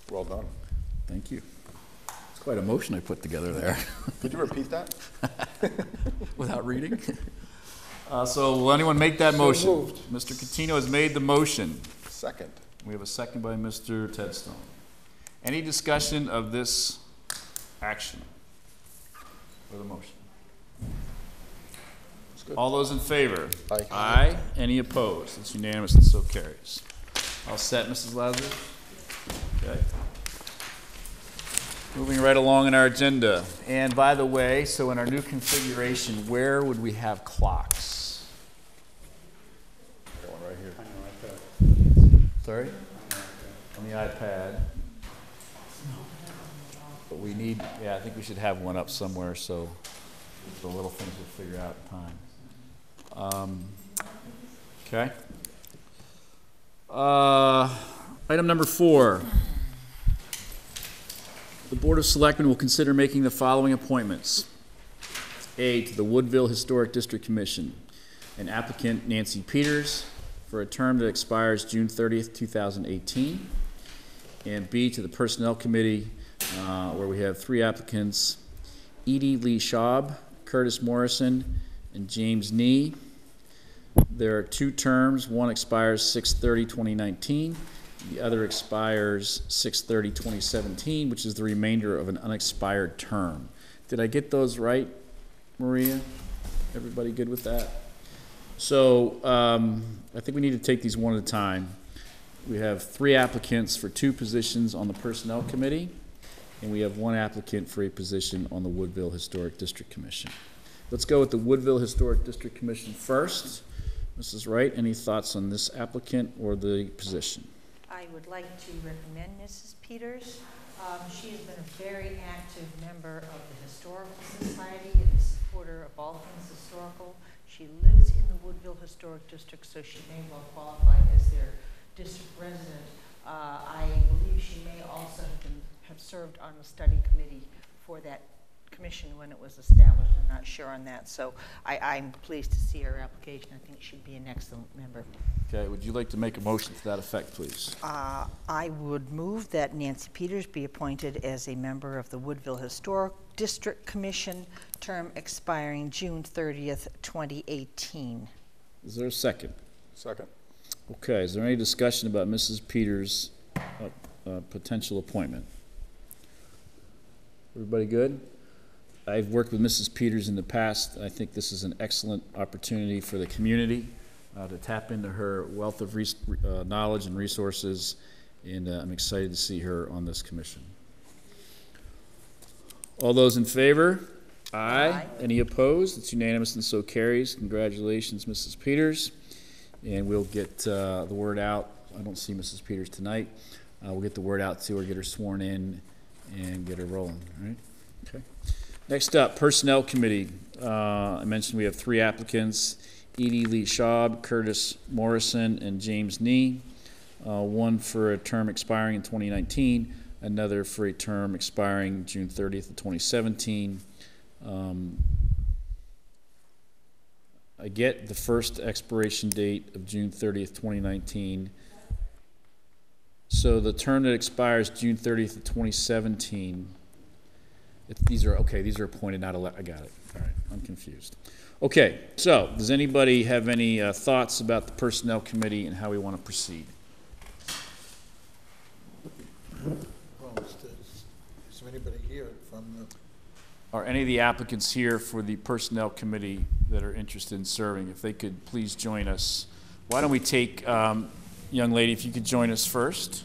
Well done. Thank you. It's quite a motion I put together there. Could you repeat that? Without reading? So will anyone make that motion? Moved. Mr. Catino has made the motion. Second. We have a second by Mr. Tedstone. Any discussion of this action or the motion? All those in favor? Aye. Aye. Any opposed? It's unanimous and so carries. All set, Mrs. Lazarus? Okay. Moving right along in our agenda. And by the way, so in our new configuration, where would we have clocks? Got one right here. Sorry? On the iPad. But we need, yeah, I think we should have one up somewhere so the little things we'll figure out in time. Okay. Item number 4. The Board of Selectmen will consider making the following appointments. A, to the Woodville Historic District Commission, an applicant, Nancy Peters, for a term that expires June 30th, 2018. And B, to the Personnel Committee, where we have 3 applicants, Edie Lee Schaub, Curtis Morrison, and James Nee. There are 2 terms. One expires 6/30/2019. The other expires 6/30/2017, which is the remainder of an unexpired term. Did I get those right, Maria? Everybody good with that? So I think we need to take these one at a time. We have 3 applicants for 2 positions on the Personnel Committee, and we have 1 applicant for a position on the Woodville Historic District Commission. Let's go with the Woodville Historic District Commission first. Mrs. Wright, any thoughts on this applicant or the position? I would like to recommend Mrs. Peters. She has been a very active member of the Historical Society and a supporter of all things historical. She lives in the Woodville Historic District, so she may well qualify as their district resident. I believe she may also have served on the study committee for that commission when it was established. I'm not sure on that, so I'm pleased to see her application. I think she'd be an excellent member. Okay, would you like to make a motion to that effect, please? I would move that Nancy Peters be appointed as a member of the Woodville Historic District Commission, term expiring June 30th, 2018. Is there a second? Second. Okay, is there any discussion about Mrs. Peters' potential appointment? Everybody good? I've worked with Mrs. Peters in the past. I think this is an excellent opportunity for the community to tap into her wealth of knowledge and resources, and I'm excited to see her on this commission. All those in favor? Aye. Aye. Any opposed? It's unanimous and so carries. Congratulations, Mrs. Peters. And we'll get the word out. I don't see Mrs. Peters tonight. We'll get the word out to her, get her sworn in, and get her rolling. All right? Okay. Next up, Personnel Committee. I mentioned we have 3 applicants, Edie Lee Schaub, Curtis Morrison, and James Nee. One for a term expiring in 2019, another for a term expiring June 30th of 2017. I get the first expiration date of June 30th, 2019. So the term that expires June 30th of 2017, these are appointed, not elected. I got it. All right, I'm confused. Okay, so does anybody have any thoughts about the Personnel Committee and how we want to proceed? Well, is there anybody here from the... Are any of the applicants here for the Personnel Committee that are interested in serving? If they could please join us. Why don't we take, young lady, if you could join us first.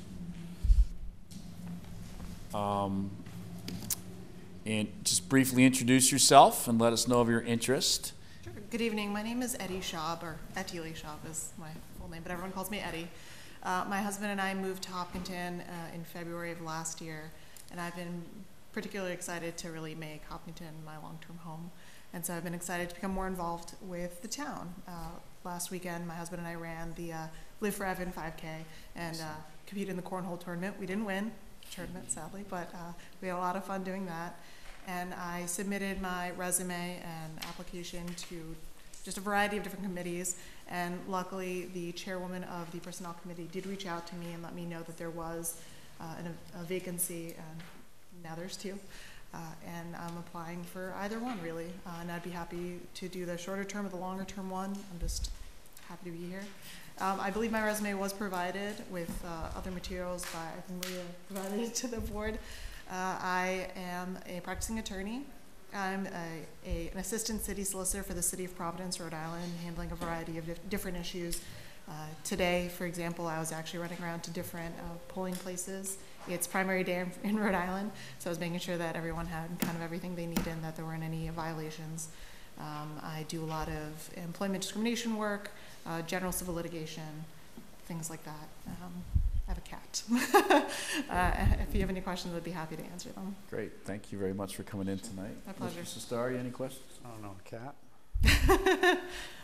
And just briefly introduce yourself and let us know of your interest. Sure. Good evening. My name is Eddie Schaub, or Etty Lee Schaub is my full name, but everyone calls me Eddie. My husband and I moved to Hopkinton in February of last year, and I've been particularly excited to really make Hopkinton my long-term home. And so I've been excited to become more involved with the town. Last weekend, my husband and I ran the Live for Evan 5K and competed in the cornhole tournament. We didn't win the tournament, sadly, but we had a lot of fun doing that. And I submitted my resume and application to just a variety of different committees, and luckily the chairwoman of the Personnel Committee did reach out to me and let me know that there was a vacancy, and now there's two. And I'm applying for either one, really. And I'd be happy to do the shorter term or the longer term one. I'm just happy to be here. I believe my resume was provided with other materials by, I think Maria provided it to the board. I am a practicing attorney. I'm an assistant city solicitor for the city of Providence, Rhode Island, handling a variety of different issues. Today, for example, I was actually running around to different polling places. It's primary day in Rhode Island, so I was making sure that everyone had kind of everything they needed and that there weren't any violations. I do a lot of employment discrimination work, general civil litigation, things like that. I have a cat. If you have any questions, I'd be happy to answer them. Great. Thank you very much for coming in tonight. My pleasure. Mr. Sestari, any questions? I don't know, cat?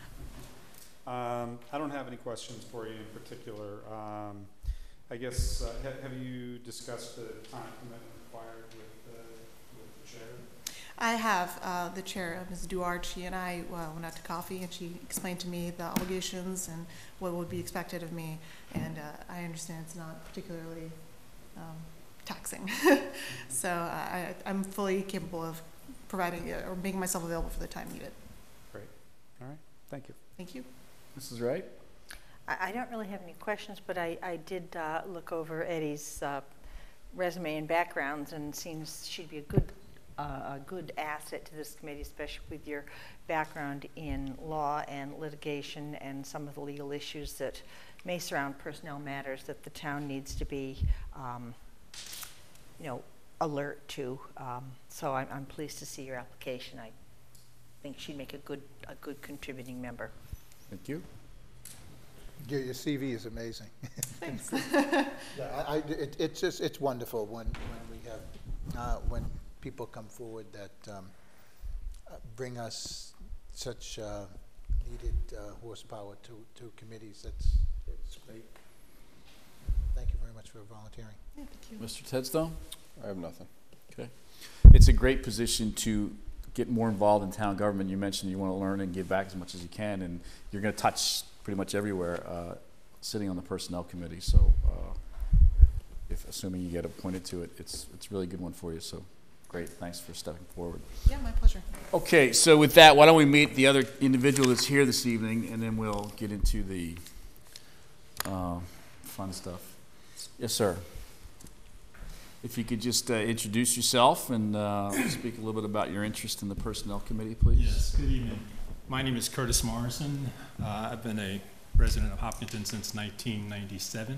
I don't have any questions for you in particular. I guess, have you discussed the time commitment required with the chair? I have the chair, Ms. Duarte. She and I went out to coffee, and she explained to me the obligations and what would be expected of me. And I understand it's not particularly taxing. So I'm fully capable of providing or making myself available for the time needed. Great. All right. Thank you. Thank you. Mrs. Wright? I don't really have any questions, but I did look over Eddie's resume and backgrounds, and seems she'd be a good asset to this committee, especially with your background in law and litigation and some of the legal issues that may surround personnel matters that the town needs to be, alert to. So I'm pleased to see your application. I think she'd make a good contributing member. Thank you. Your CV is amazing. Thanks. Yeah, it's wonderful when we have, when people come forward that bring us such needed horsepower to committees. It's great. Thank you very much for volunteering. Yeah, thank you. Mr. Tedstone? I have nothing. Okay. It's a great position to get more involved in town government. You mentioned you want to learn and give back as much as you can, and you're going to touch pretty much everywhere sitting on the personnel committee. So if assuming you get appointed to it, it's a really good one for you. So great. Thanks for stepping forward. Yeah, my pleasure. Okay, so with that, why don't we meet the other individual that's here this evening, and then we'll get into the fun stuff. Yes, sir. If you could just introduce yourself and speak a little bit about your interest in the Personnel Committee, please. Yes, good evening. My name is Curtis Morrison. I've been a resident of Hopkinton since 1997.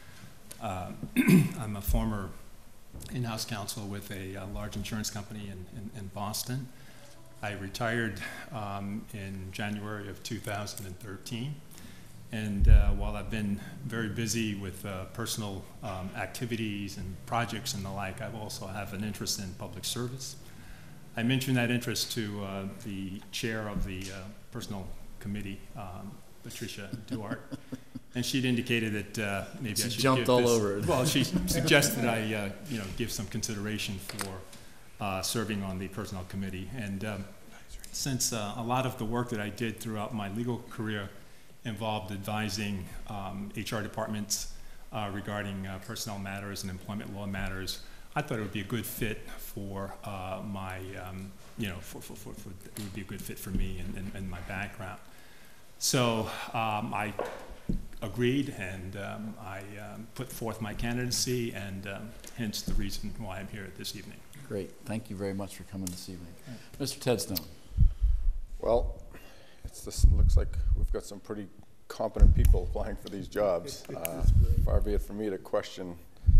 I'm a former in-house counsel with a large insurance company in Boston. I retired in January of 2013. And while I've been very busy with personal activities and projects and the like, I also have an interest in public service. I mentioned that interest to the chair of the Personnel Committee, Patricia Duarte, and she'd indicated that maybe I should jumped all over it. Well, she suggested I give some consideration for serving on the Personnel Committee. And since a lot of the work that I did throughout my legal career involved advising HR departments regarding personnel matters and employment law matters, I thought it would be a good fit for it would be a good fit for me and my background. So I agreed, and I put forth my candidacy, and hence the reason why I'm here this evening. Great. Thank you very much for coming this evening. Mr. Tedstone. Well, looks like we've got some pretty competent people applying for these jobs. Far be it from me to question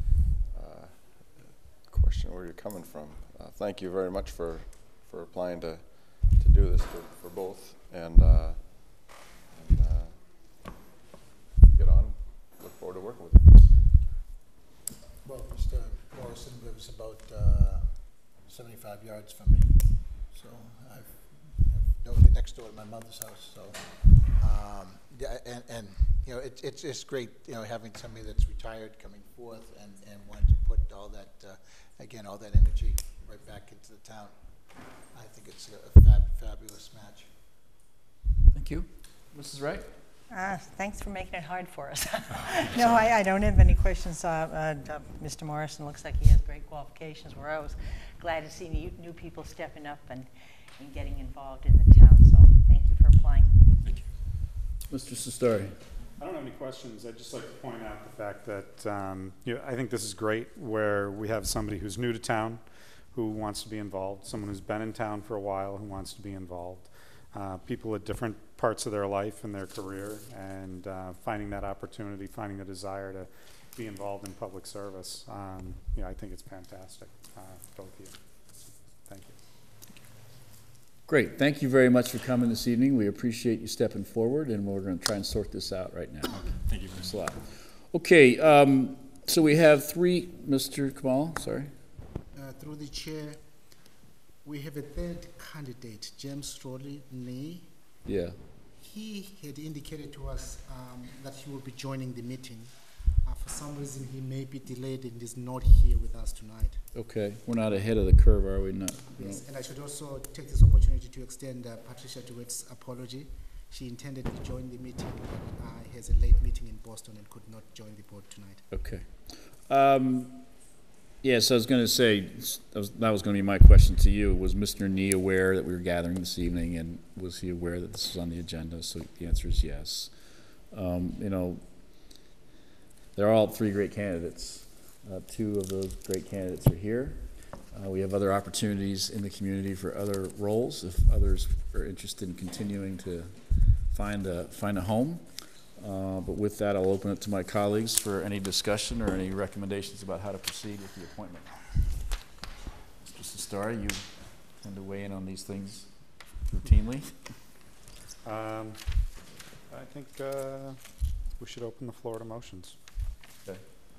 where you're coming from. Thank you very much for applying to do this for both, and get on. Look forward to working with you. Well, Mr. Morrison lives about 75 yards from me, so I've known him next door to my mother's house. So, yeah, and it's just great, having somebody that's retired coming forth and wanting to put all that all that energy right back into the town. I think it's a fabulous match. Thank you. Mrs. Wright? Thanks for making it hard for us. No, I don't have any questions. Mr. Morrison looks like he has great qualifications. We're always glad to see new people stepping up and getting involved in the town. So thank you for applying. Thank you. Mr. Sestari. I don't have any questions. I'd just like to point out the fact that I think this is great where we have somebody who's new to town who wants to be involved, someone who's been in town for a while who wants to be involved, people at different parts of their life and their career, and finding that opportunity, finding the desire to be involved in public service. I think it's fantastic. Both of you. Thank you. Great. Thank you very much for coming this evening. We appreciate you stepping forward, and we're going to try and sort this out right now. Thank you. Thanks a lot. Okay, so we have three, Mr. Kamal, sorry. Through the chair, we have a third candidate, James Rowley Nee. Yeah. He had indicated to us that he will be joining the meeting. For some reason, he may be delayed and is not here with us tonight. Okay, we're not ahead of the curve, are we? Not. Yes, No. and I should also take this opportunity to extend Patricia DeWitt's apology. She intended to join the meeting, but has a late meeting in Boston and could not join the board tonight. Okay. Yes, I was going to say, that was going to be my question to you. Was Mr. Nee aware that we were gathering this evening, and was he aware that this was on the agenda? So the answer is yes. They're all three great candidates. Two of those great candidates are here. We have other opportunities in the community for other roles if others are interested in continuing to find a home. But with that, I'll open it to my colleagues for any discussion or any recommendations about how to proceed with the appointment. Mr. Sestari, you tend to weigh in on these things routinely. I think we should open the floor to motions. Okay.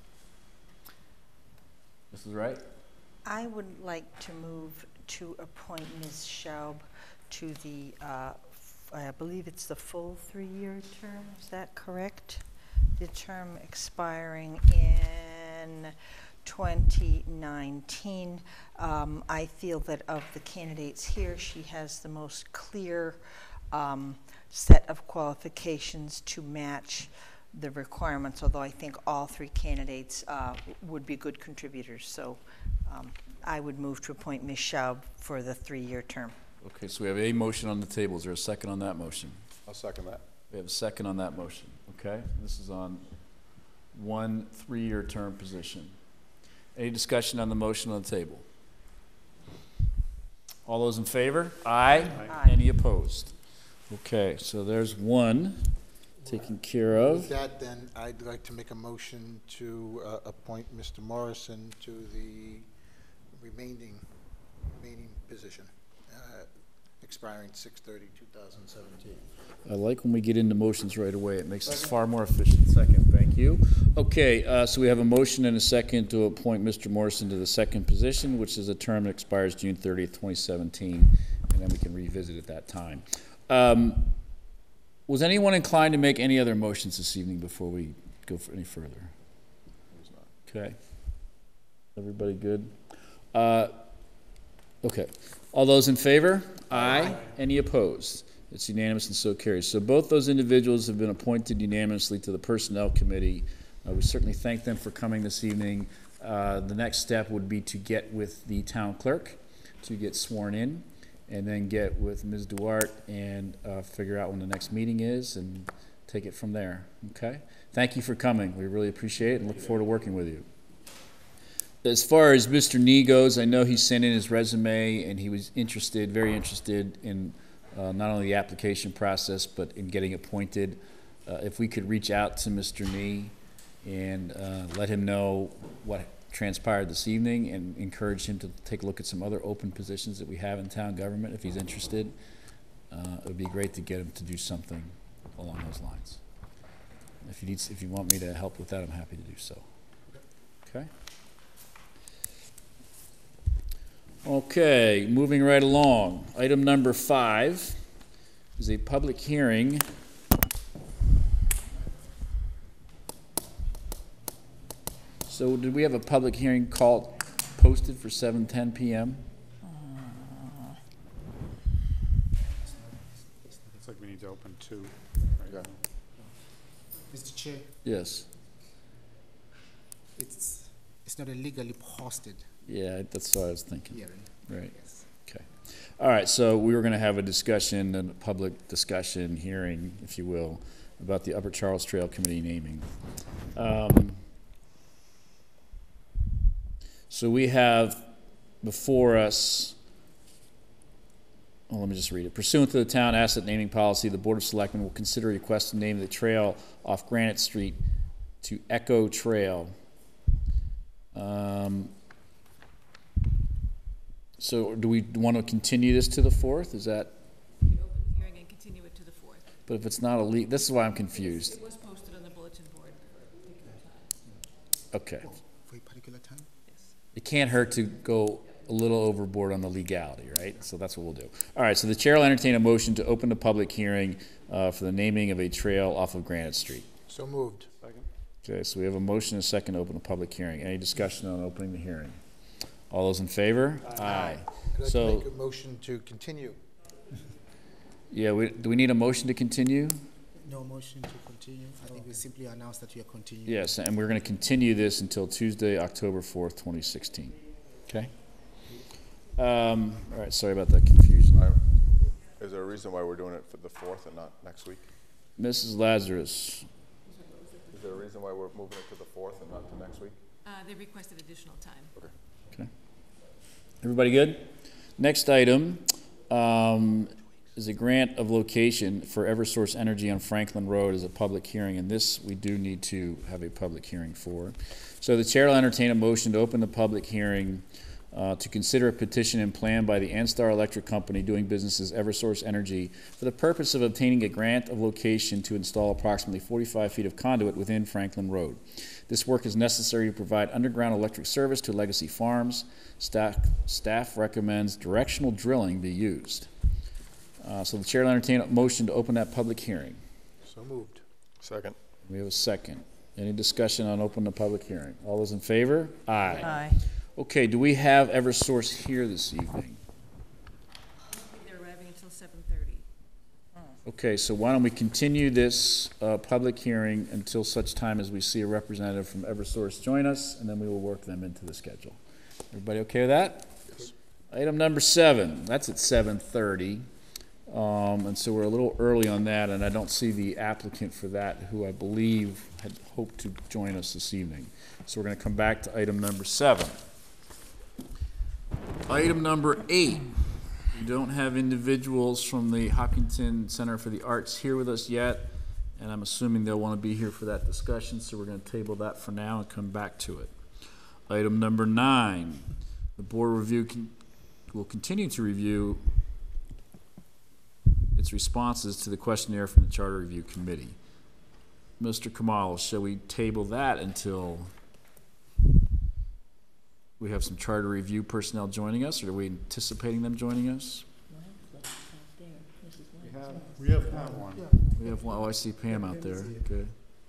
Mrs. Wright? I would like to move to appoint Ms. Schaub to the, I believe it's the full 3-year term, is that correct? The term expiring in 2019. I feel that of the candidates here, she has the most clear set of qualifications to match the requirements, although I think all three candidates would be good contributors. So I would move to appoint Ms. Schaub for the 3-year term. Okay, so we have a motion on the table. Is there a second on that motion? I'll second that. We have a second on that motion. Okay, this is on 1 3-year term position. Any discussion on the motion on the table? All those in favor? Aye. Aye. Any opposed? Okay, so there's one taken care With of. that, then, I'd like to make a motion to appoint Mr. Morrison to the remaining position, expiring 6/30/2017. I like when we get into motions right away. It makes us far more efficient. Second, thank you. Okay, so we have a motion and a second to appoint Mr. Morrison to the second position, which is a term that expires June 30th, 2017, and then we can revisit at that time. Was anyone inclined to make any other motions this evening before we go for any further? Okay. Everybody good? Okay. All those in favor? Aye. Any opposed? It's unanimous and so carries. So both those individuals have been appointed unanimously to the Personnel Committee. We certainly thank them for coming this evening. The next step would be to get with the town clerk to get sworn in, and then get with Ms. Duarte and figure out when the next meeting is and take it from there, okay? Thank you for coming. We really appreciate it and look forward to working with you. As far as Mr. Nee goes, I know he sent in his resume and he was interested, very interested in not only the application process, but in getting appointed. If we could reach out to Mr. Nee and let him know what transpired this evening and encourage him to take a look at some other open positions that we have in town government if he's interested. It would be great to get him to do something along those lines. If you want me to help with that, I'm happy to do so. Okay? Okay, moving right along. Item number 5 is a public hearing So did we have a public hearing posted for 7:10 p.m.? Looks like we need to open 2 right Yeah. now. Mr. Chair, Yes. it's not a legally posted Yeah, that's what I was thinking. hearing. Right. Yes. Okay. All right, so we were going to have a discussion, a public discussion, hearing, if you will, about the Upper Charles Trail Committee naming. So we have before us, well, let me just read it. Pursuant to the town asset naming policy, the Board of Selectmen will consider a request to name the trail off Granite Street to Echo Trail. So do we want to continue this to the 4th? Is that, We can open the hearing and continue it to the 4th. but if it's not this is why I'm confused. It was posted on the bulletin board for a particular time. Okay. For a particular time? Yes. It can't hurt to go a little overboard on the legality, right? So that's what we'll do. All right, so the chair will entertain a motion to open the public hearing for the naming of a trail off of Granite Street. So moved. Okay, so we have a motion and a second to open a public hearing. Any discussion on opening the hearing? All those in favor? Aye. I'd like So- to make a motion to continue. Yeah, do we need a motion to continue? No motion to continue. I think we simply announce that we are continuing. Yes, and we're going to continue this until Tuesday, October 4th, 2016. Okay? All right, sorry about that confusion. Is there a reason why we're doing it for the 4th and not next week? Mrs. Lazarus, Is there a reason why we're moving it to the 4th and not to next week? They requested additional time. okay. Everybody good? Next item is a grant of location for Eversource Energy on Frankland Road as a public hearing, and this we do need to have a public hearing for. So the chair will entertain a motion to open the public hearing to consider a petition and plan by the Anstar Electric Company doing business as Eversource Energy for the purpose of obtaining a grant of location to install approximately 45 feet of conduit within Frankland Road. This work is necessary to provide underground electric service to Legacy Farms. Staff recommends directional drilling be used. So the chair will entertain a motion to open that public hearing. So moved. Second. We have a second. Any discussion on opening the public hearing? All those in favor? Aye. Aye. Okay, do we have Eversource here this evening? They're arriving until 7:30. Okay, so why don't we continue this public hearing until such time as we see a representative from Eversource join us, and then we will work them into the schedule. Everybody okay with that? Yes. Item number 7, that's at 7:30. And so we're a little early on that, and I don't see the applicant for that, who I believe had hoped to join us this evening. So we're going to come back to item number 7. Item number 8. We don't have individuals from the Hopkinton Center for the Arts here with us yet, and I'm assuming they'll want to be here for that discussion, so we're going to table that for now and come back to it. Item number 9. The board will continue to review its responses to the questionnaire from the Charter Review Committee. Mr. Kamal, shall we table that until we have some charter review personnel joining us, or are we anticipating them joining us? We have one. We have one. Oh, I see Pam out there. Good.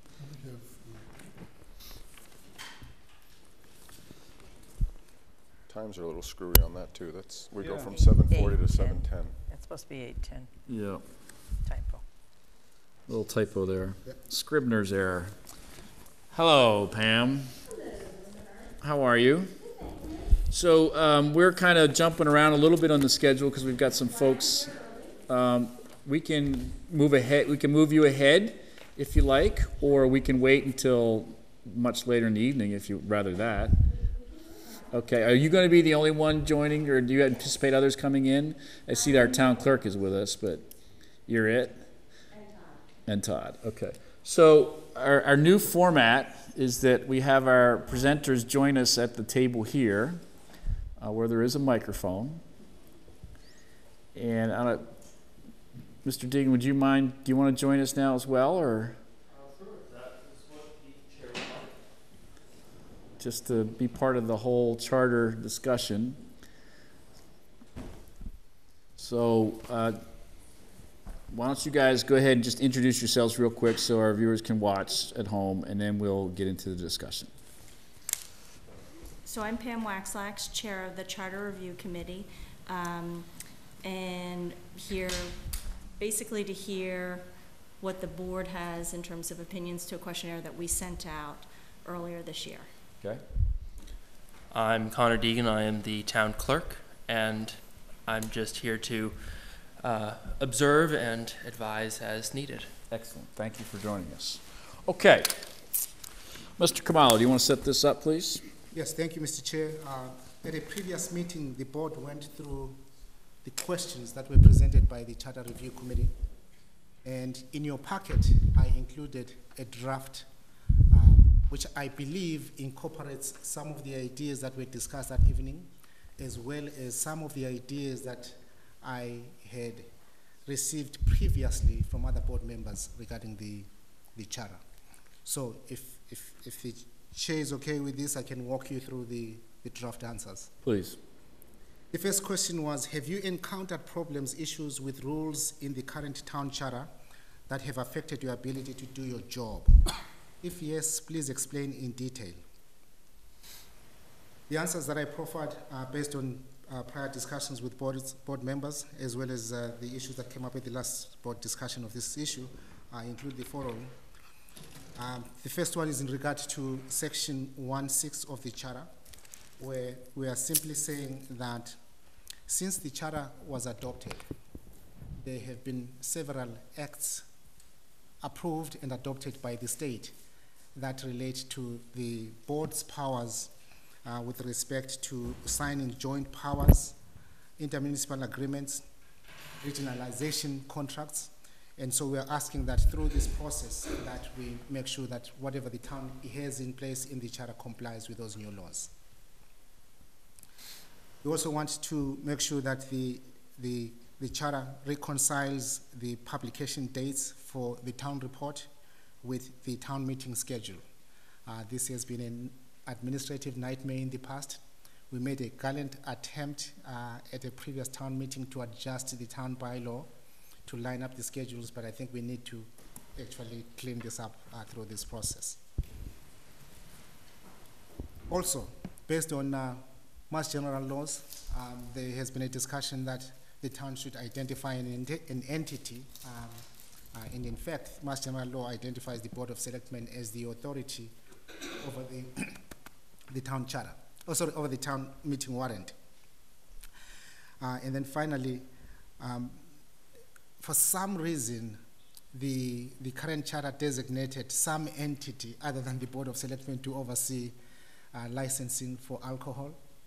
Times are a little screwy on that too. We go Yeah. from 7:40 to 8:10. 7:10. It's supposed to be 8:10, Yeah, typo. little typo there. Scribner's error. Hello, Pam. How are you? So we're kind of jumping around a little bit on the schedule because we've got some folks. We can move ahead. We can move you ahead if you like, or we can wait until much later in the evening if you'd rather that. Okay, are you going to be the only one joining, or do you anticipate others coming in? I see that our town clerk is with us, but you're it? And Todd. Okay. So our new format is that we have our presenters join us at the table here, where there is a microphone. And Mr. Deegan, would you mind, do you want to join us now as well, or? Just to be part of the whole charter discussion. So why don't you guys go ahead and just introduce yourselves real quick so our viewers can watch at home, and then we'll get into the discussion. So I'm Pam Waxlax, Chair of the Charter Review Committee, and here basically to hear what the board has in terms of opinions to a questionnaire that we sent out earlier this year. Okay. I'm Connor Deegan. I am the town clerk, and I'm just here to observe and advise as needed. Excellent. Thank you for joining us. Okay. Mr. Kamala, do you want to set this up, please? Yes, thank you, Mr. Chair. At a previous meeting, the board went through the questions that were presented by the Charter Review Committee. And in your packet, I included a draft which I believe incorporates some of the ideas that were discussed that evening, as well as some of the ideas that I had received previously from other board members regarding the charter. So if the chair is okay with this, I can walk you through the draft answers. Please. The first question was, have you encountered problems, issues with rules in the current town charter that have affected your ability to do your job? If yes, please explain in detail. The answers that I proffered are based on prior discussions with board members, as well as the issues that came up at the last board discussion of this issue, include the following. The first one is in regard to section 1.6 of the charter, where we are simply saying that since the charter was adopted, there have been several acts approved and adopted by the state that relate to the board's powers with respect to signing joint powers, intermunicipal agreements, regionalization contracts. And so we are asking that through this process that we make sure that whatever the town has in place in the charter complies with those new laws. We also want to make sure that the charter reconciles the publication dates for the town report with the town meeting schedule. This has been an administrative nightmare in the past. We made a gallant attempt at a previous town meeting to adjust the town bylaw to line up the schedules, but I think we need to actually clean this up through this process. Also, based on Mass General laws, there has been a discussion that the town should identify an entity, and in fact, Mass General law identifies the Board of Selectmen as the authority over the town charter, over the town meeting warrant. And then finally, for some reason, the current charter designated some entity other than the Board of Selectmen to oversee licensing for alcohol.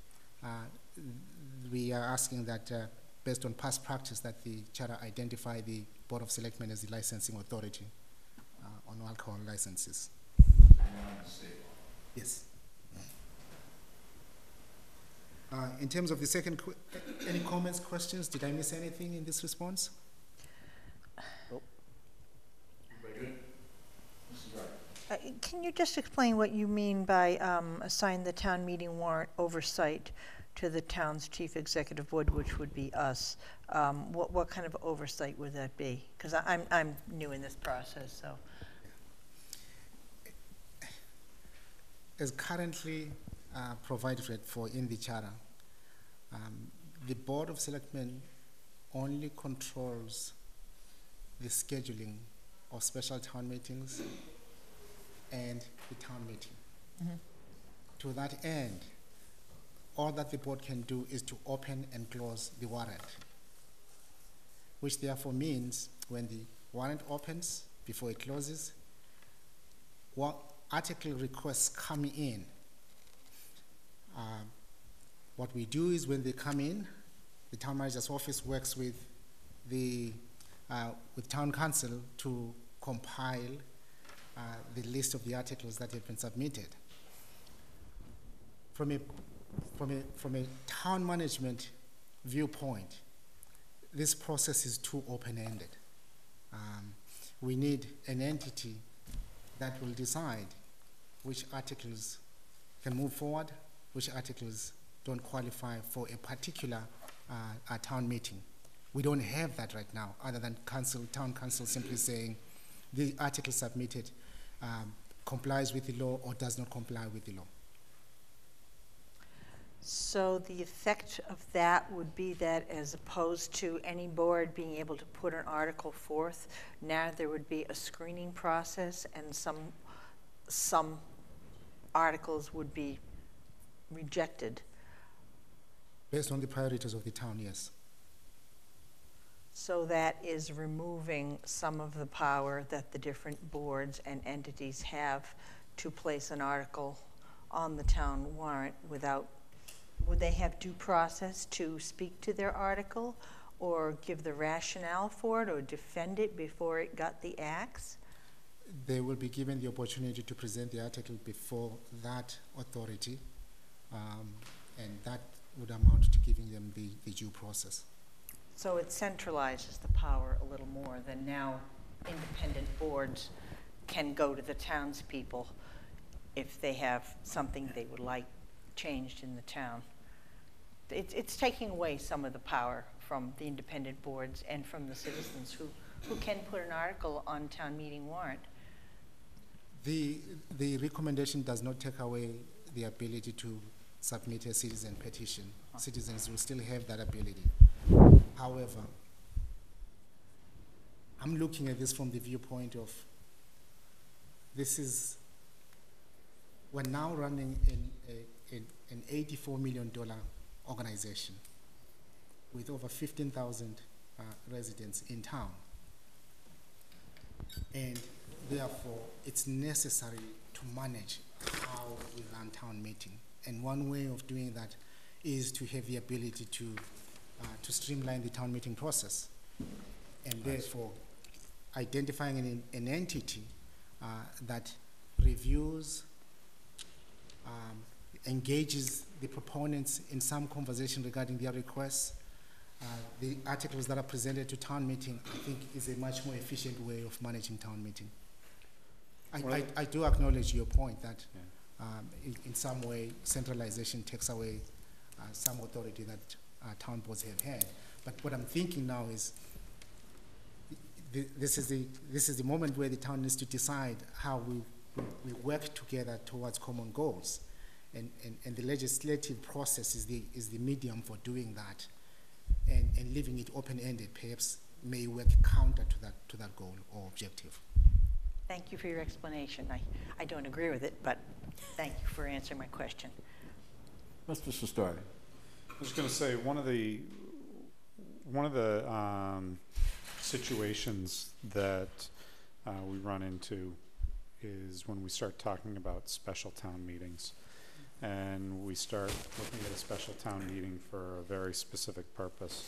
We are asking that, based on past practice, that the charter identify the Board of Selectmen as the licensing authority on alcohol licenses. Yes. In terms of the second, any comments, questions? Did I miss anything in this response? Nope. Can you just explain what you mean by assign the town meeting warrant oversight to the town's chief executive board, which would be us? What kind of oversight would that be? Because I'm new in this process, so. As currently provided for in the charter, the Board of Selectmen only controls the scheduling of special town meetings and the town meeting. Mm-hmm. To that end, all that the board can do is to open and close the warrant, which therefore means when the warrant opens, before it closes, what article requests come in, what we do is when they come in, the town manager's office works with with town council to compile the list of the articles that have been submitted. From a town management viewpoint, this process is too open-ended. We need an entity that will decide which articles can move forward, which articles don't qualify for a particular town meeting. We don't have that right now, other than town council simply saying the article submitted complies with the law or does not comply with the law. So the effect of that would be that as opposed to any board being able to put an article forth, now there would be a screening process and some articles would be rejected. Based on the priorities of the town, yes. So that is removing some of the power that the different boards and entities have to place an article on the town warrant without, would they have due process to speak to their article or give the rationale for it or defend it before it got the axe? They will be given the opportunity to present the article before that authority, and that would amount to giving them the due process. So it centralizes the power a little more than now independent boards can go to the townspeople if they have something they would like changed in the town. It's taking away some of the power from the independent boards and from the citizens who can put an article on town meeting warrant. The recommendation does not take away the ability to submit a citizen petition. Citizens will still have that ability. However, I'm looking at this from the viewpoint of we're now running an $84 million organization with over 15,000 residents in town. And therefore, it's necessary to manage how we run town meeting. And one way of doing that is to have the ability to streamline the town meeting process. And therefore, identifying an entity that reviews, engages the proponents in some conversation regarding their requests. The articles that are presented to town meeting, I think, is a much more efficient way of managing town meeting. I do acknowledge your point that in some way centralization takes away some authority that town boards have had. But what I'm thinking now is this is the moment where the town needs to decide how we work together towards common goals. And the legislative process is the medium for doing that, and leaving it open-ended perhaps may work counter to that goal or objective. Thank you for your explanation. I don't agree with it, but thank you for answering my question. Mr. Sestari. I was going to say one of the situations that we run into is when we start talking about special town meetings, and we start looking at a special town meeting for a very specific purpose.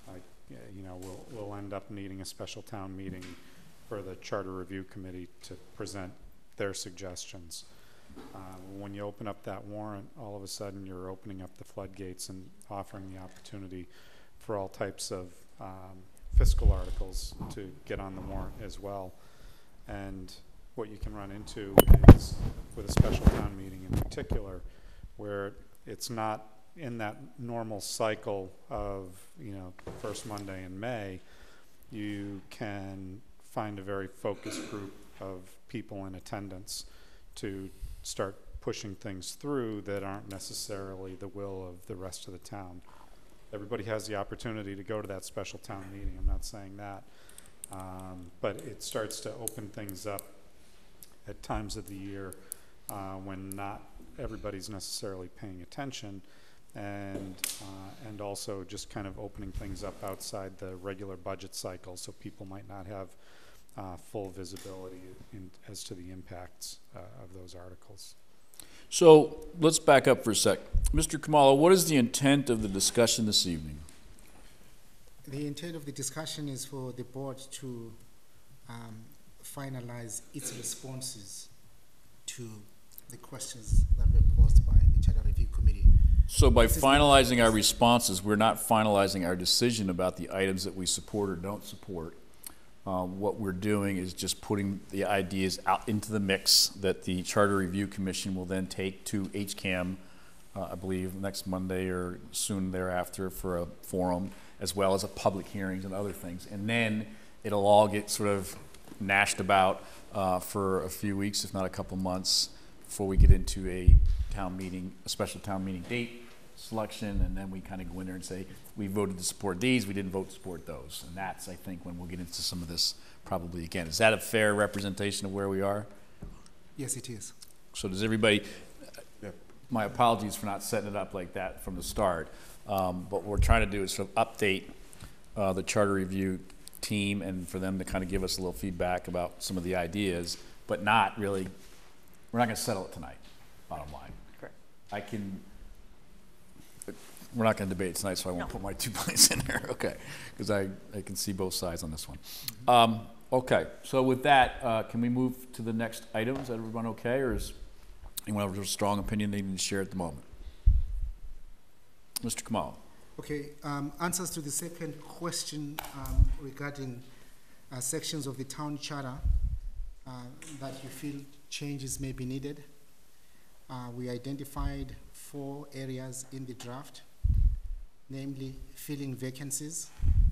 We'll end up needing a special town meeting for the Charter Review Committee to present their suggestions. When you open up that warrant, all of a sudden you're opening up the floodgates and offering the opportunity for all types of fiscal articles to get on the warrant as well. And what you can run into is with a special town meeting in particular, where it's not in that normal cycle of, first Monday in May, you can find a very focused group of people in attendance to start pushing things through that aren't necessarily the will of the rest of the town. Everybody has the opportunity to go to that special town meeting, I'm not saying that, but it starts to open things up at times of the year when not everybody's necessarily paying attention, and also just kind of opening things up outside the regular budget cycle, so people might not have full visibility as to the impacts of those articles. So let's back up for a sec. Mr. Kamala, what is the intent of the discussion this evening? The intent of the discussion is for the board to finalize its responses to the questions that were posed by the Charter Review Committee. So by finalizing our responses, we're not finalizing our decision about the items that we support or don't support. What we're doing is just putting the ideas out into the mix that the Charter Review Commission will then take to HCAM, I believe next Monday or soon thereafter, for a forum, as well as a public hearings and other things. And then it'll all get sort of gnashed about for a few weeks, if not a couple months, before we get into a town meeting, a special town meeting date, selection, and then we kind of go in there and say, we voted to support these, we didn't vote to support those. And that's, I think, when we'll get into some of this probably again. Is that a fair representation of where we are? Yes, it is. So does everybody, my apologies for not setting it up like that from the start, but what we're trying to do is sort of update the charter review team and for them to kind of give us a little feedback about some of the ideas, but not really, we're not going to settle it tonight, bottom line. Correct. We're not going to debate tonight, so I won't put my 2 points in there, okay, because I can see both sides on this one. Okay, so with that, can we move to the next item? Is everyone okay, or is anyone have a strong opinion they need to share at the moment? Mr. Kamal. Okay, answers to the second question regarding sections of the town charter that you feel changes may be needed. We identified 4 areas in the draft, namely filling vacancies,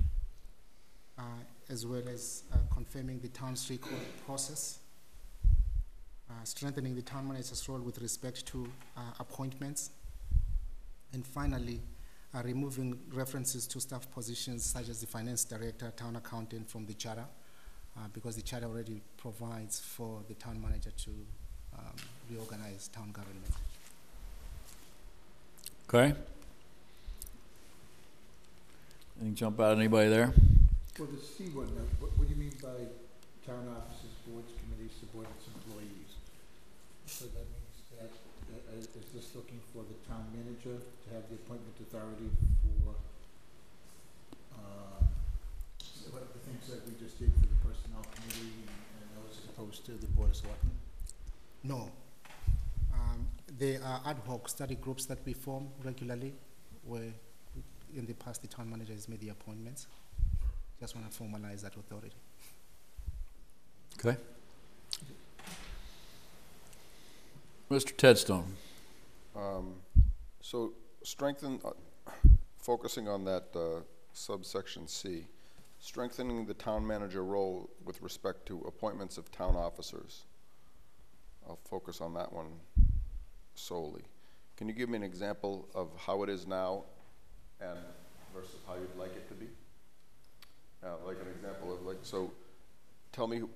as well as confirming the town's recall process, strengthening the town manager's role with respect to appointments, and finally, removing references to staff positions such as the finance director, town accountant from the charter, because the charter already provides for the town manager to reorganize town government. Okay. Anything jump out at anybody there? Well, the C one, what do you mean by town offices, boards, committees, subordinates, employees? So that means that, is this looking for the town manager to have the appointment authority for, what the things that we just did for the personnel committee and those as opposed to the board of selectmen? No. There are ad hoc study groups that we form regularly where in the past the town manager has made the appointments. Just want to formalize that authority. Okay. Mr. Tedstone. So strengthen, focusing on that subsection C, strengthening the town manager role with respect to appointments of town officers. I'll focus on that one solely. Can you give me an example of how it is now and versus how you'd like it to be? Like an example of like, so tell me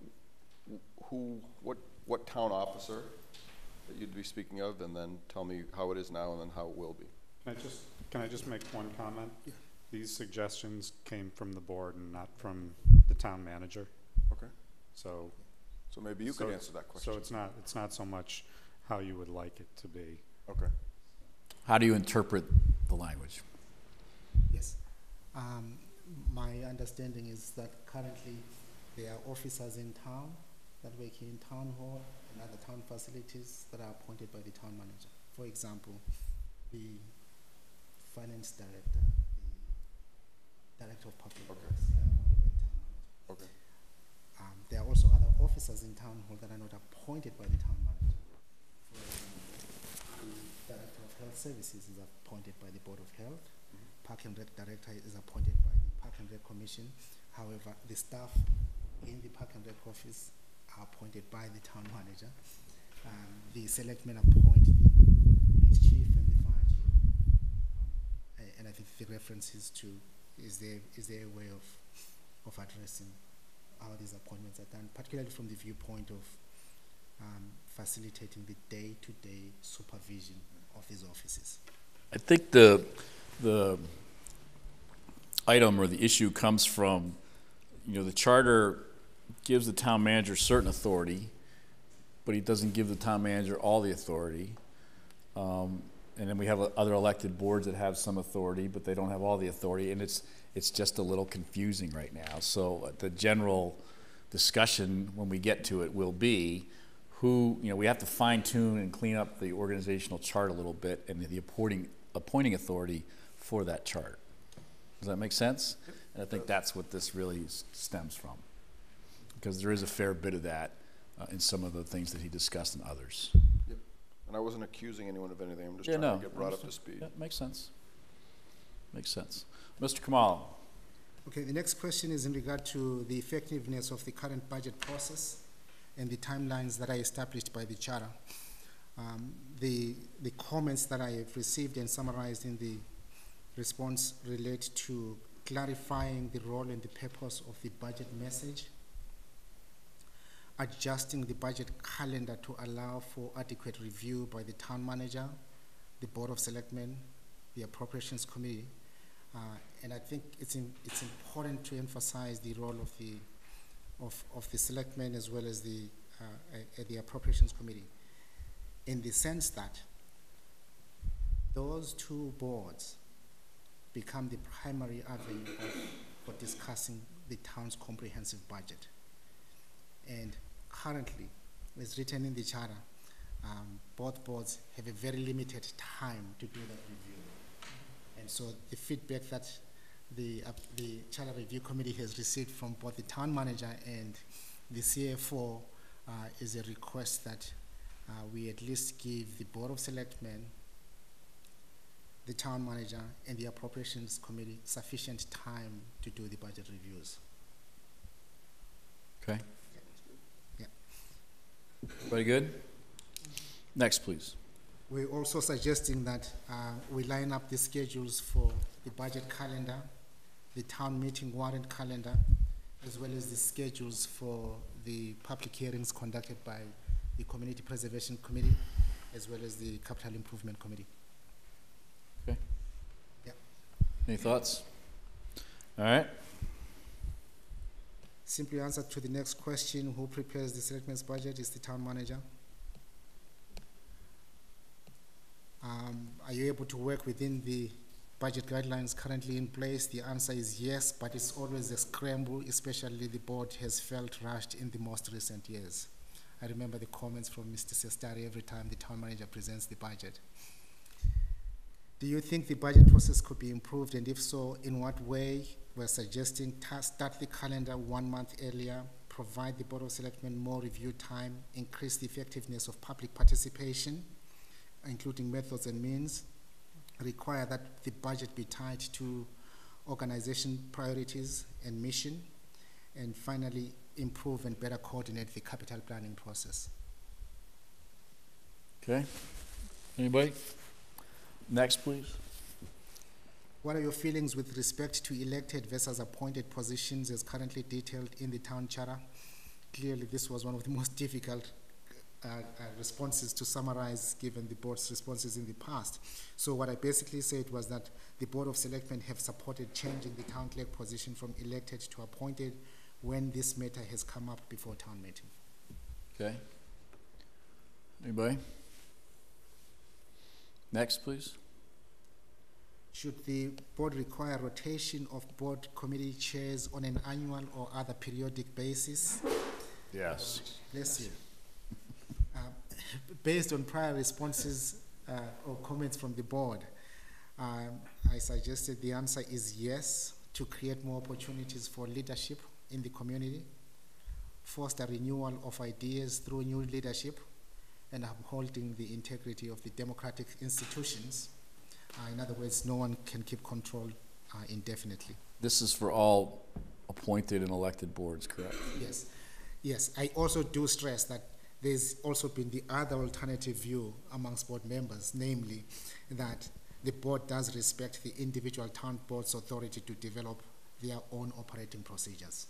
what town officer that you'd be speaking of, and then tell me how it is now and then how it will be. Can I just make one comment? Yeah. These suggestions came from the board and not from the town manager. Okay. So maybe you could answer that question. So it's not so much how you would like it to be. Okay. How do you interpret the language? Yes. My understanding is that currently there are officers in town that work in town hall and other town facilities that are appointed by the town manager. For example, the finance director, the director of public works, they are appointed by the town manager. Okay. There are also other officers in town hall that are not appointed by the town manager. For example, the director of health services is appointed by the board of health. Park and Rec director is appointed by the Park and Rec Commission. However, the staff in the Park and Rec office are appointed by the town manager. The selectmen appoint the police chief and the fire chief. And I think the references to is there a way of addressing how these appointments are done, particularly from the viewpoint of facilitating the day-to-day supervision of these offices. I think the item or the issue comes from, the charter gives the town manager certain authority, but he doesn't give the town manager all the authority. And then we have other elected boards that have some authority, but they don't have all the authority, and it's just a little confusing right now. So the general discussion when we get to it will be we have to fine tune and clean up the organizational chart a little bit and the appointing authority for that chart. Does that make sense? And I think that's what this really stems from, because there is a fair bit of that in some of the things that he discussed and others. Yep. And I wasn't accusing anyone of anything. I'm just Yeah, trying to get brought up to speed. Yeah, makes sense. Makes sense. Mr. Kamal. Okay, the next question is in regard to the effectiveness of the current budget process and the timelines that are established by the charter. the comments that I have received and summarized in the response relate to clarifying the role and the purpose of the budget message, adjusting the budget calendar to allow for adequate review by the town manager, the Board of Selectmen, the Appropriations Committee, and I think it's important to emphasize the role of the Selectmen as well as the Appropriations Committee, in the sense that those two boards become the primary avenue for discussing the town's comprehensive budget. And currently, as written in the charter, both boards have a very limited time to do that review. And so the feedback that the Charter Review Committee has received from both the town manager and the CFO is a request that we at least give the Board of Selectmen, the town manager, and the Appropriations Committee sufficient time to do the budget reviews. Okay. Yeah. Very good. Next, please. We're also suggesting that we line up the schedules for the budget calendar, the town meeting warrant calendar, as well as the schedules for the public hearings conducted by the Community Preservation Committee, as well as the Capital Improvement Committee. Okay. Yeah. Any thoughts? All right. Simply answer to the next question, who prepares the selectmen's budget is the town manager. Are you able to work within the budget guidelines currently in place? The answer is yes, but it's always a scramble, especially the board has felt rushed in the most recent years. I remember the comments from Mr. Sestari every time the town manager presents the budget. Do you think the budget process could be improved, and if so, in what way? We're suggesting start the calendar 1 month earlier, provide the Board of Selectmen more review time, increase the effectiveness of public participation, including methods and means, require that the budget be tied to organization priorities and mission, and finally, improve and better coordinate the capital planning process. Okay. Anybody? Next, please. What are your feelings with respect to elected versus appointed positions as currently detailed in the town charter? Clearly, this was one of the most difficult responses to summarize given the board's responses in the past. So what I basically said was that the Board of Selectmen have supported changing the town clerk position from elected to appointed when this matter has come up before town meeting. Okay. Anybody? Next, please. Should the board require rotation of board committee chairs on an annual or other periodic basis? Yes. Bless you. Based on prior responses or comments from the board, I suggested the answer is yes, to create more opportunities for leadership in the community, foster renewal of ideas through new leadership, and upholding the integrity of the democratic institutions. In other words, no one can keep control indefinitely. This is for all appointed and elected boards, correct? Yes. Yes, I also do stress that there's also been the other alternative view amongst board members, namely that the board does respect the individual town board's authority to develop their own operating procedures.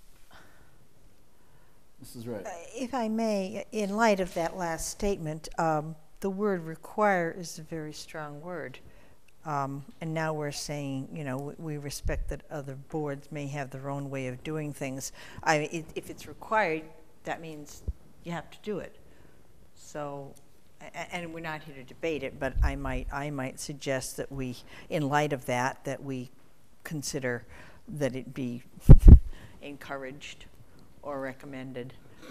This is right. If I may, in light of that last statement, the word require is a very strong word. And now we're saying, you know, we respect that other boards may have their own way of doing things. If it's required, that means you have to do it. So, and we're not here to debate it, but I might suggest that we, in light of that, that we consider that it be encouraged or recommended.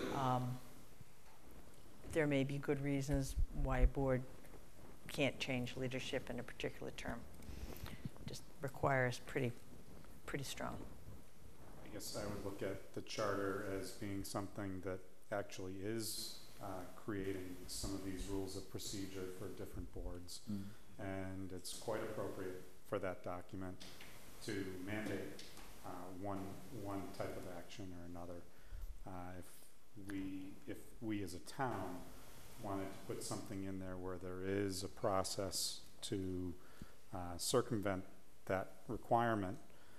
There may be good reasons why a board can't change leadership in a particular term. Just requires pretty strong. I guess I would look at the charter as being something that actually is creating some of these rules of procedure for different boards. And it's quite appropriate for that document to mandate one type of action or another. If we as a town wanted to put something in there where there is a process to circumvent that requirement,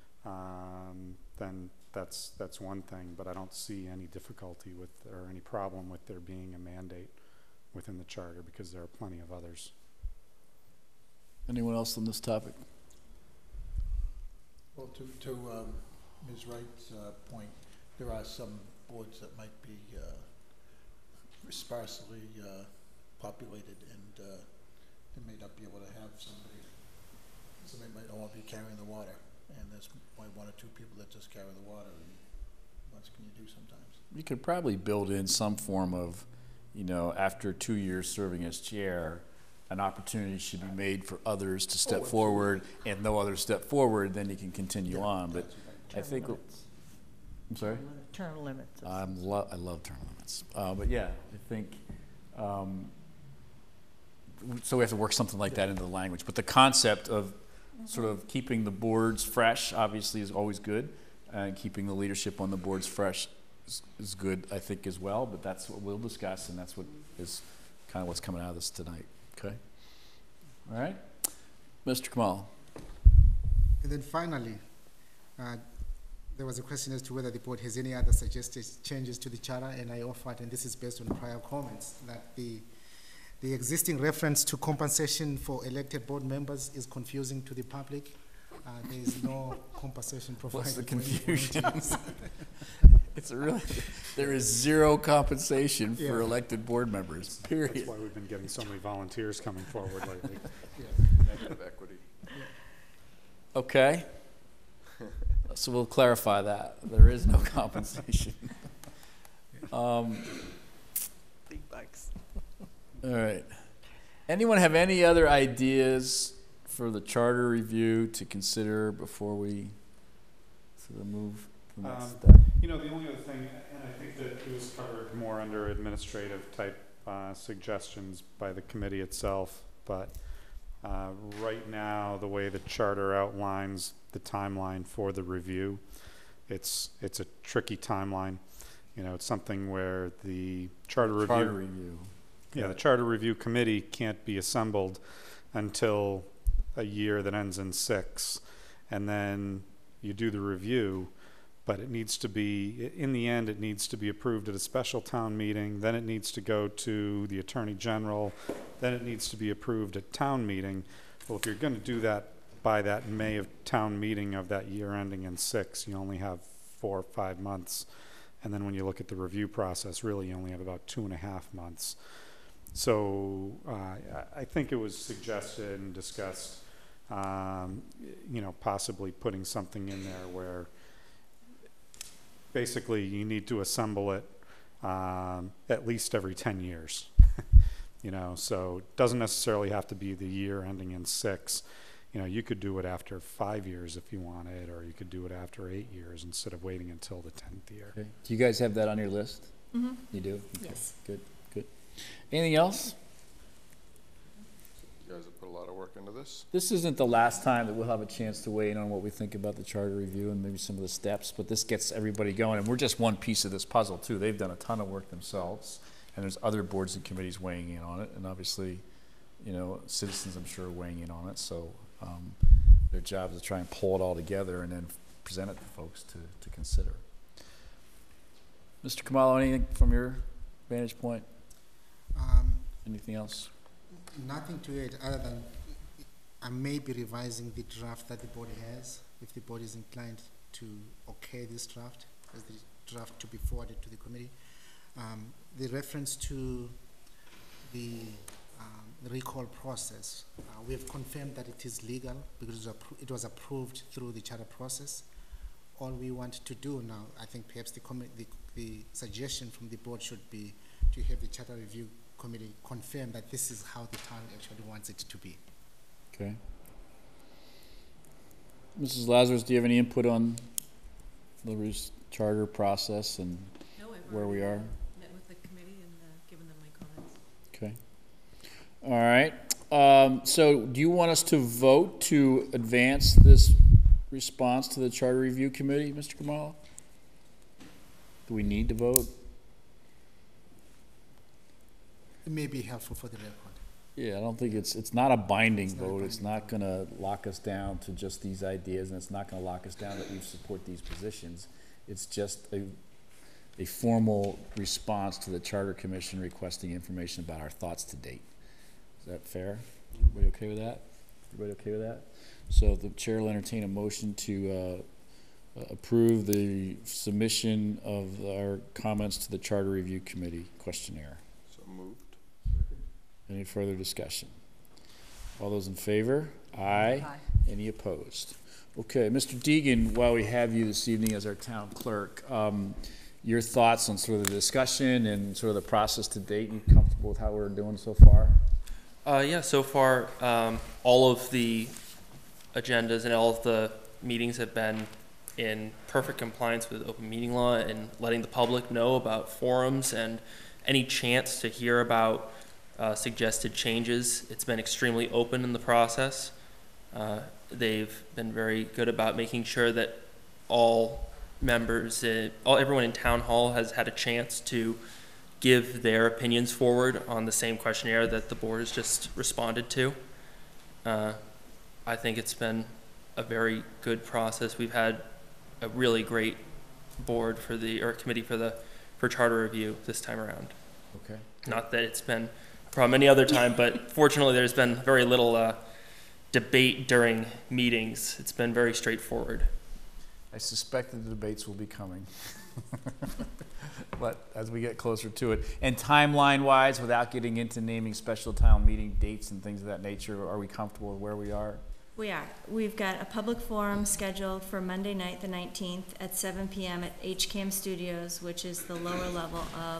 then that's one thing, but I don't see any difficulty with, or any problem with there being a mandate within the charter, because there are plenty of others. Anyone else on this topic? Well, to Ms. Wright's point, there are some boards that might be sparsely populated, and they may not be able to have somebody. Somebody might only be carrying the water, and there's only one or two people that just carry the water, and what can you do sometimes? You could probably build in some form of, you know, after 2 years serving as chair, an opportunity should be made for others to step forward, and no others step forward, then you can continue on. But I think, I'm sorry? Term limits. I love term limits. But yeah, I think, so we have to work something like that into the language. But the concept of sort of keeping the boards fresh, obviously, is always good. And keeping the leadership on the boards fresh is good, I think, as well. But that's what we'll discuss, and that's what is kind of what's coming out of this tonight. Okay? All right? Mr. Kamal. And then finally, there was a question as to whether the board has any other suggested changes to the charter, and I offered, and this is based on prior comments, that the existing reference to compensation for elected board members is confusing to the public. There is no compensation provided. What's the confusion? It's really, there is zero compensation for elected board members, period. That's why we've been getting so many volunteers coming forward lately. Negative equity. Okay. So we'll clarify that. There is no compensation. Big bucks. All right. Anyone have any other ideas for the charter review to consider before we sort of move to the next step? You know, the only other thing, and I think that it was covered more under administrative type suggestions by the committee itself, but right now, the way the charter outlines the timeline for the review, it's a tricky timeline. You know, it's something where the charter review. Yeah, the charter review committee can't be assembled until a year that ends in 6, and then you do the review, but it needs to be, in the end, it needs to be approved at a special town meeting, then it needs to go to the Attorney General, then it needs to be approved at town meeting. Well, if you're going to do that by that May of town meeting of that year ending in 6, you only have 4 or 5 months, and then when you look at the review process, really you only have about 2.5 months. So I think it was suggested and discussed, you know, possibly putting something in there where basically you need to assemble it at least every 10 years. You know, so it doesn't necessarily have to be the year ending in 6. You know, you could do it after 5 years if you wanted, or you could do it after 8 years instead of waiting until the 10th year. Okay. Do you guys have that on your list? Mm-hmm. You do? Okay. Yes. Good, good. Anything else? You guys have put a lot of work into this. This isn't the last time that we'll have a chance to weigh in on what we think about the charter review and maybe some of the steps, but this gets everybody going, and we're just one piece of this puzzle too. They've done a ton of work themselves, and there's other boards and committees weighing in on it, and obviously, you know, citizens, I'm sure, are weighing in on it, so their job is to try and pull it all together and then present it to folks to consider. Mr. Kamalo, anything from your vantage point? Anything else? Nothing to it other than I may be revising the draft that the board has, if the board is inclined to okay this draft, as the draft to be forwarded to the committee. The reference to the recall process, we have confirmed that it is legal because it was approved through the charter process. All we want to do now, I think perhaps the suggestion from the board should be to have the charter review committee confirm that this is how the town actually wants it to be. Okay. Mrs. Lazarus, do you have any input on the charter process and where we are? Met with the committee and given them my comments. Okay. All right. So do you want us to vote to advance this response to the charter review committee, Mr. Kamala? Do we need to vote? It may be helpful for the record. Yeah, I don't think it's not a binding It's not a vote. It's binding not gonna lock us down to just these ideas, and it's not gonna lock us down that we support these positions. It's just a formal response to the Charter Commission requesting information about our thoughts to date. Is that fair? Everybody okay with that? Everybody okay with that? So the chair will entertain a motion to approve the submission of our comments to the Charter Review Committee questionnaire. So moved. Any further discussion? All those in favor? Aye. Aye. Any opposed? Okay, Mr. Deegan, while we have you this evening as our town clerk, your thoughts on sort of the discussion and sort of the process to date. You comfortable with how we're doing so far? Yeah, so far, all of the agendas and all of the meetings have been in perfect compliance with open meeting law and letting the public know about forums and any chance to hear about suggested changes. It's been extremely open in the process. They've been very good about making sure that all members, everyone in town hall has had a chance to give their opinions forward on the same questionnaire that the board has just responded to. I think it's been a very good process. We've had a really great board or committee for charter review this time around. Okay. Not that it's been a problem any other time, but fortunately there's been very little debate during meetings. It's been very straightforward. I suspect that the debates will be coming. But as we get closer to it, and timeline-wise, without getting into naming special town meeting dates and things of that nature, are we comfortable with where we are? We are. We've got a public forum scheduled for Monday night, the 19th, at 7 p.m. at HCAM Studios, which is the lower level of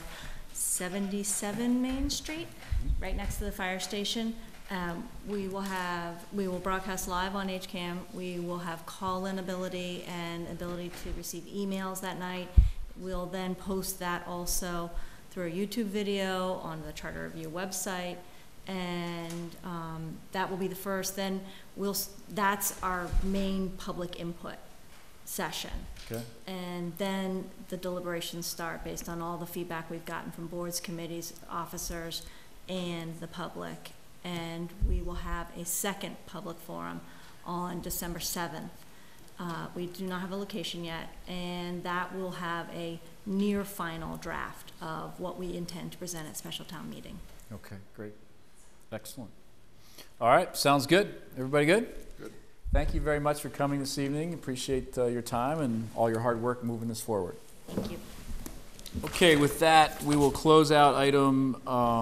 77 Main Street, right next to the fire station. We will broadcast live on HCAM. We will have call-in ability and ability to receive emails that night. We'll then post that also through a YouTube video on the Charter Review website, and that will be the first. Then that's our main public input session. Okay. And then the deliberations start based on all the feedback we've gotten from boards, committees, officers, and the public. And we will have a second public forum on December 7th. We do not have a location yet, and that will have a near final draft of what we intend to present at special town meeting. Okay, great. Excellent. All right, sounds good. Everybody good? Good. Thank you very much for coming this evening. Appreciate your time and all your hard work moving this forward. Thank you. Okay, with that, we will close out item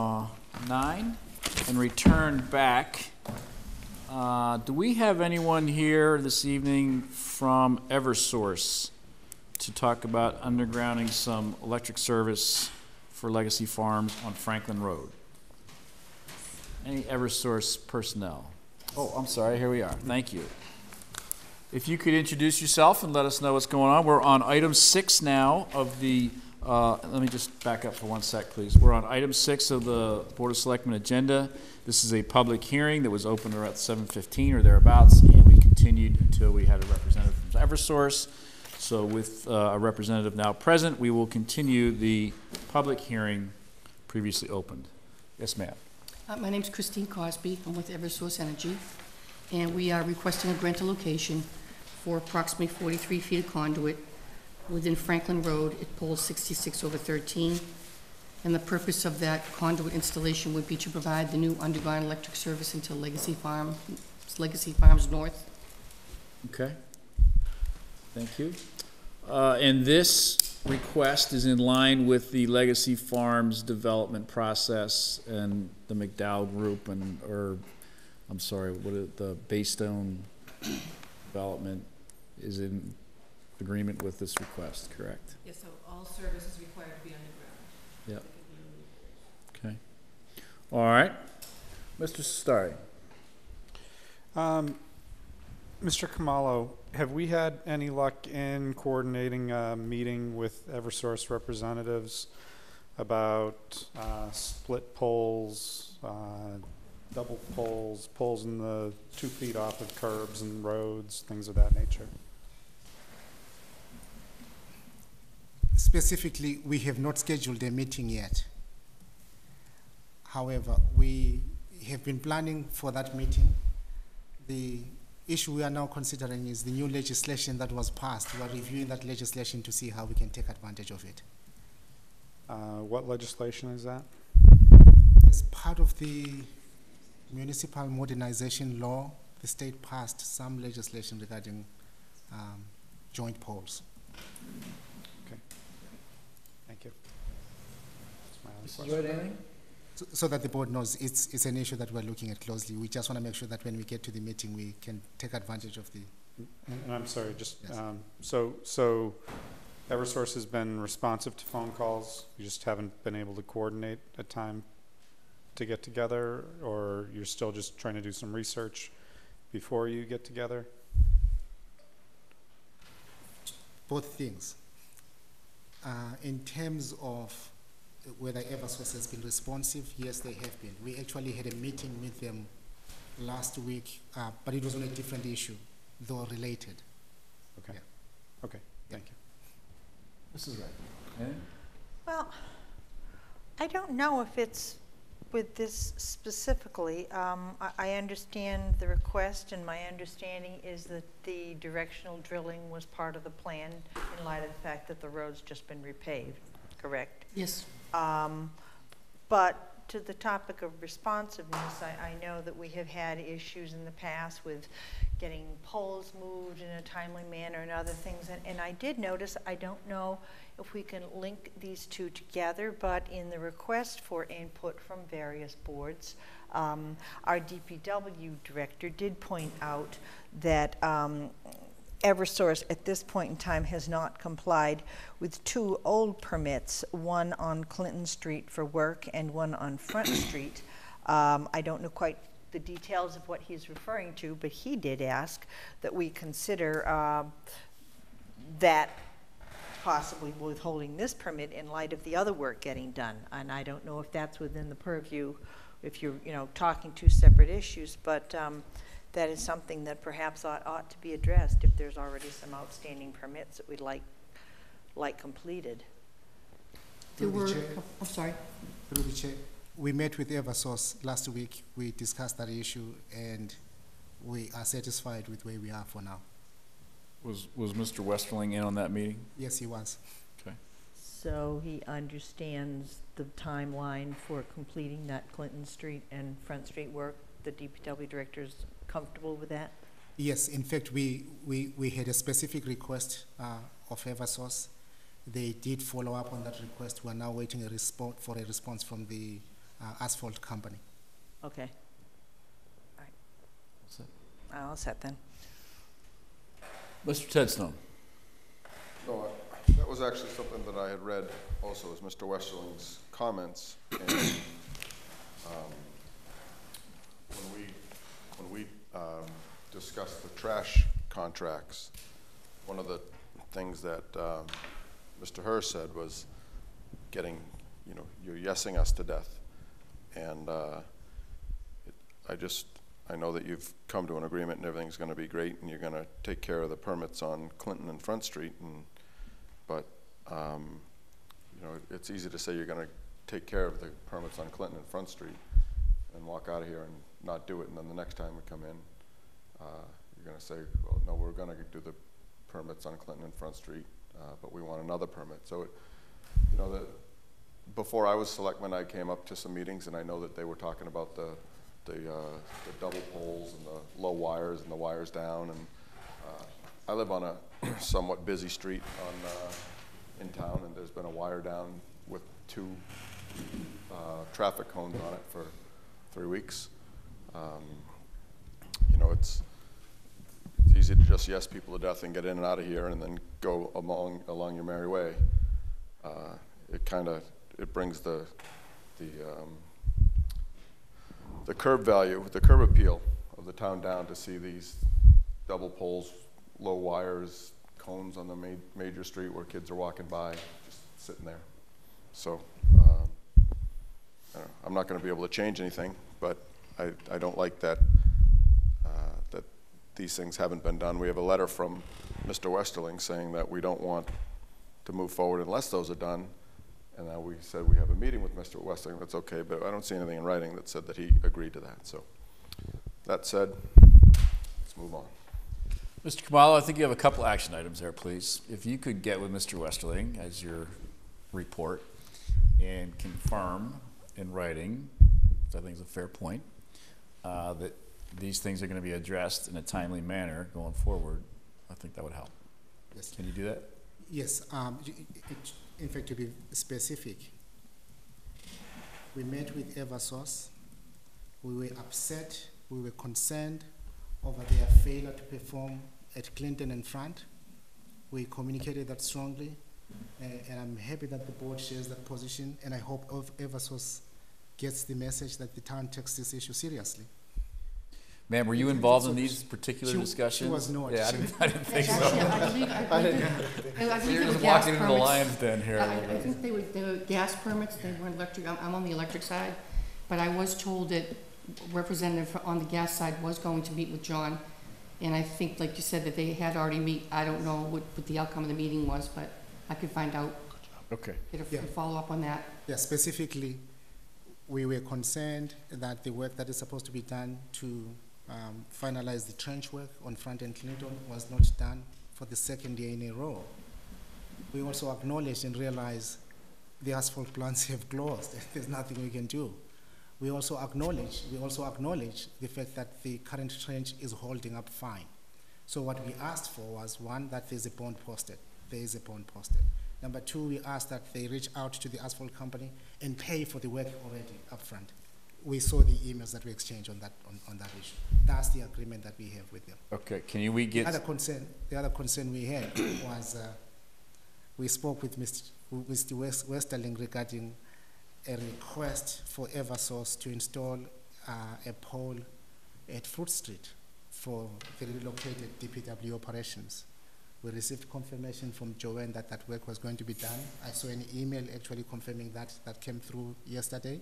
9 and return back. Do we have anyone here this evening from Eversource to talk about undergrounding some electric service for Legacy Farms on Franklin Road? Any Eversource personnel? Oh, I'm sorry, here we are. Thank you. If you could introduce yourself and let us know what's going on. We're on item 6 now of the, let me just back up for 1 sec, please. We're on item 6 of the Board of Selectmen agenda. This is a public hearing that was opened around 7:15 or thereabouts, and we continued until we had a representative from Eversource. So with a representative now present, we will continue the public hearing previously opened. Yes, ma'am. My name's Christine Cosby. I'm with Eversource Energy, and we are requesting a grant of location for approximately 43 feet of conduit within Franklin Road at pole 66/13. And the purpose of that conduit installation would be to provide the new underground electric service into Legacy Farms North. Okay. Thank you. And this request is in line with the Legacy Farms development process and the McDowell Group the Baystone development is in agreement with this request, correct? Yes, so all service is required to be underground. Yep. Okay. All right. Mr. Stari. Mr. Kamalo, have we had any luck in coordinating a meeting with Eversource representatives about split poles, double poles, poles in the 2 feet off of curbs and roads, things of that nature? Specifically, we have not scheduled a meeting yet. However, we have been planning for that meeting. The issue we are now considering is the new legislation that was passed. We are reviewing that legislation to see how we can take advantage of it. What legislation is that? As part of the municipal modernization law, the state passed some legislation regarding joint polls. Okay. Thank you. That's my only Mrs. question. Lloyd, anything? So that the board knows it's an issue that we're looking at closely. We just want to make sure that when we get to the meeting, we can take advantage of the. And I'm sorry, just, Yes. so Eversource has been responsive to phone calls, you just haven't been able to coordinate a time to get together, or you're still just trying to do some research before you get together? Both things. In terms of whether Eversource has been responsive, yes, they have been. We actually had a meeting with them last week, but it was on a different issue, though related. Okay. Yeah. Okay, thank you. Mrs. Wright, anything? Well, I don't know if it's with this specifically. I understand the request, and my understanding is that the directional drilling was part of the plan in light of the fact that the road's just been repaved, correct? Yes. But to the topic of responsiveness, I know that we have had issues in the past with getting poles moved in a timely manner and other things. And I did notice, I don't know if we can link these two together, but in the request for input from various boards, our DPW director did point out that Eversource at this point in time has not complied with two old permits, one on Clinton Street for work and one on Front Street. I don't know quite the details of what he's referring to, but he did ask that we consider that possibly withholding this permit in light of the other work getting done. And I don't know if that's within the purview, if you're talking two separate issues, but that is something that perhaps ought to be addressed if there's already some outstanding permits that we'd like completed. There Through were, the chair. I'm sorry. Through the chair, we met with Eversource last week. We discussed that issue, and we are satisfied with where we are for now. Was Mr. Westerling in on that meeting? Yes, he was. Okay. So he understands the timeline for completing that Clinton Street and Front Street work. The DPW director's comfortable with that? Yes, in fact, we had a specific request of Eversource. They did follow up on that request. We're now waiting for a response from the asphalt company. Okay. All right. That's it. All set then. Mr. Tedstone. No, that was actually something that I had read also, as Mr. Westerling's comments. And when we discussed the trash contracts, one of the things that Mr. Hurst said was getting, you're yesing us to death. And I know that you've come to an agreement and everything's going to be great, and you're going to take care of the permits on Clinton and Front Street. But it's easy to say you're going to take care of the permits on Clinton and Front Street and walk out of here and not do it, and then the next time we come in, you're going to say, well, no, we're going to do the permits on Clinton and Front Street, but we want another permit. So, before I was selectman, I came up to some meetings, and I know that they were talking about the double poles and the low wires and the wires down. And I live on a somewhat busy street in town, and there's been a wire down with two traffic cones on it for 3 weeks. It's easy to just yes people to death and get in and out of here and then go along your merry way. It brings the curb value, the curb appeal of the town down to see these double poles, low wires, cones on the major street where kids are walking by, just sitting there. So I'm not going to be able to change anything, but I don't like that that these things haven't been done. We have a letter from Mr. Westerling saying that we don't want to move forward unless those are done, And now we said we have a meeting with Mr. Westling, that's okay, but I don't see anything in writing that said that he agreed to that. So that said, let's move on. Mr. Kamalo, I think you have a couple action items there, please. If you could get with Mr. Westerling as your report and confirm in writing, which I think is a fair point, that these things are going to be addressed in a timely manner going forward, I think that would help. Yes. Can you do that? Yes. In fact, to be specific, we met with Eversource. We were upset. We were concerned over their failure to perform at Clinton and Front. We communicated that strongly, and I'm happy that the board shares that position, and I hope Eversource gets the message that the town takes this issue seriously. Ma'am, were you involved in these particular discussions? She was not. Yeah, I didn't think so. I So think you're they were just gas walking into the permits. lion's den here. I think they were gas permits, they weren't electric, I'm on the electric side, but I was told that representative on the gas side was going to meet with John, and I think, like you said, that they had already meet, I don't know what the outcome of the meeting was, but I could find out, Okay. get a Yeah. follow-up on that. Yeah, specifically, we were concerned that the work that is supposed to be done to finalize the trench work on Front and Clinton was not done for the second year in a row. We also acknowledge and realize the asphalt plants have closed. There's nothing we can do. We also acknowledge the fact that the current trench is holding up fine. So what we asked for was, one, that there's a bond posted. There is a bond posted. Number two, we asked that they reach out to the asphalt company and pay for the work already up front. We saw the emails that we exchanged on that issue. That's the agreement that we have with them. Okay, we The get, other concern we had was we spoke with Mr. Westerling regarding a request for Eversource to install a pole at Fruit Street for the relocated DPW operations. We received confirmation from Joanne that that work was going to be done. I saw an email actually confirming that came through yesterday.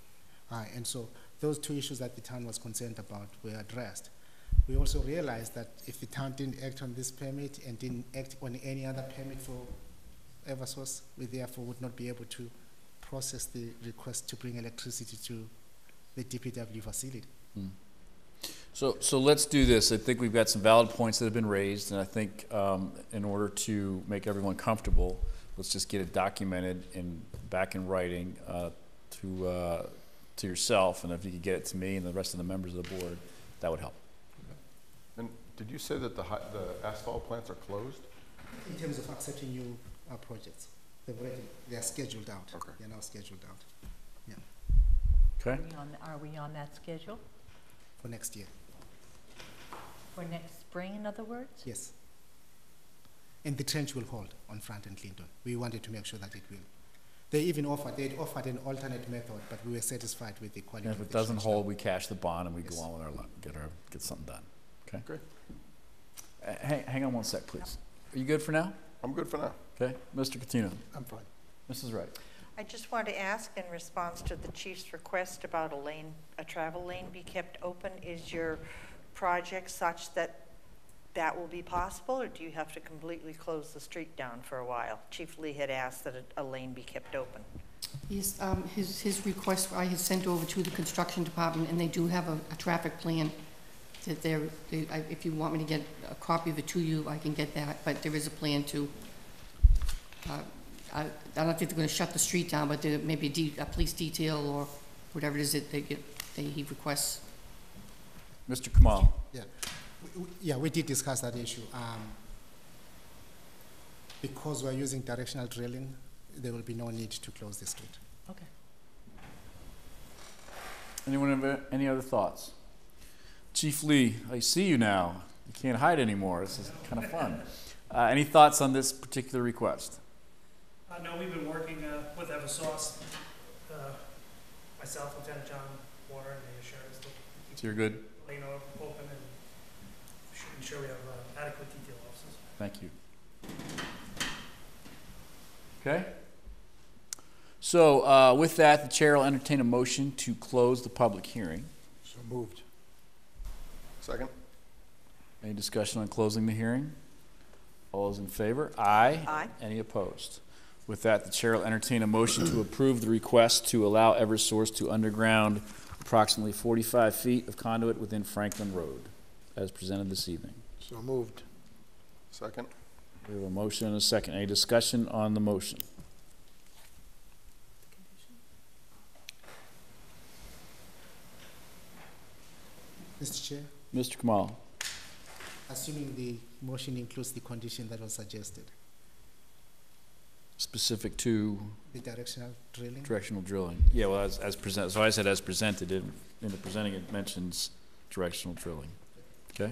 And so those two issues that the town was concerned about were addressed. We also realized that if the town didn't act on this permit and didn't act on any other permit for Eversource, we therefore would not be able to process the request to bring electricity to the DPW facility. so let's do this. I think we've got some valid points that have been raised, and I think in order to make everyone comfortable, let's just get it documented and back in writing to yourself, and if you could get it to me and the rest of the members of the board, that would help. And did you say that the asphalt plants are closed? In terms of accepting new projects, they are scheduled out. Okay. They're now scheduled out. Yeah, Okay? Are we on that schedule? for next year. For next spring, in other words? Yes. And the trench will hold on Front and Clinton. We wanted to make sure that it will. They'd offered an alternate method, but we were satisfied with the quality And of if it the doesn't trench. hold, we cash the bond and we Yes. go on with get something done. Okay? Great. Hang on one sec, please. Are you good for now? I'm good for now. Okay, Mr. Catino. I'm fine. Mrs. Wright. I just want to ask, in response to the chief's request about a travel lane be kept open, is your project such that that will be possible, or do you have to completely close the street down for a while? Chief Lee had asked that a lane be kept open. Yes, his request, I had sent over to the construction department, and they do have a traffic plan that if you want me to get a copy of it to you, I can get that, but there is a plan to, I don't think they're gonna shut the street down, but there may be a police detail or whatever it is that he requests. Mr. Kamal. Yeah, we did discuss that issue. Because we're using directional drilling, there will be no need to close the street. Okay. Anyone have any other thoughts? Chief Lee, I see you now. You can't hide anymore. This is kind of fun. Any thoughts on this particular request? No, we've been working with Eversource, myself, Lieutenant John Warner, and they assured us that we So you're good? keep the lane open and should ensure we have adequate detail officers. Thank you. Okay. So with that, the chair will entertain a motion to close the public hearing. So moved. Second? Any discussion on closing the hearing? All those in favor? Aye. Aye. Any opposed? With that, the chair will entertain a motion to approve the request to allow Eversource to underground approximately 45 feet of conduit within Franklin Road, as presented this evening. So moved. Second? We have a motion and a second. Any discussion on the motion? Mr. Chair, Mr. Kamal. assuming the motion includes the condition that was suggested, Specific to the directional drilling. directional drilling. Yeah, well, as presented, so I said as presented, in the presenting it mentions directional drilling. Okay?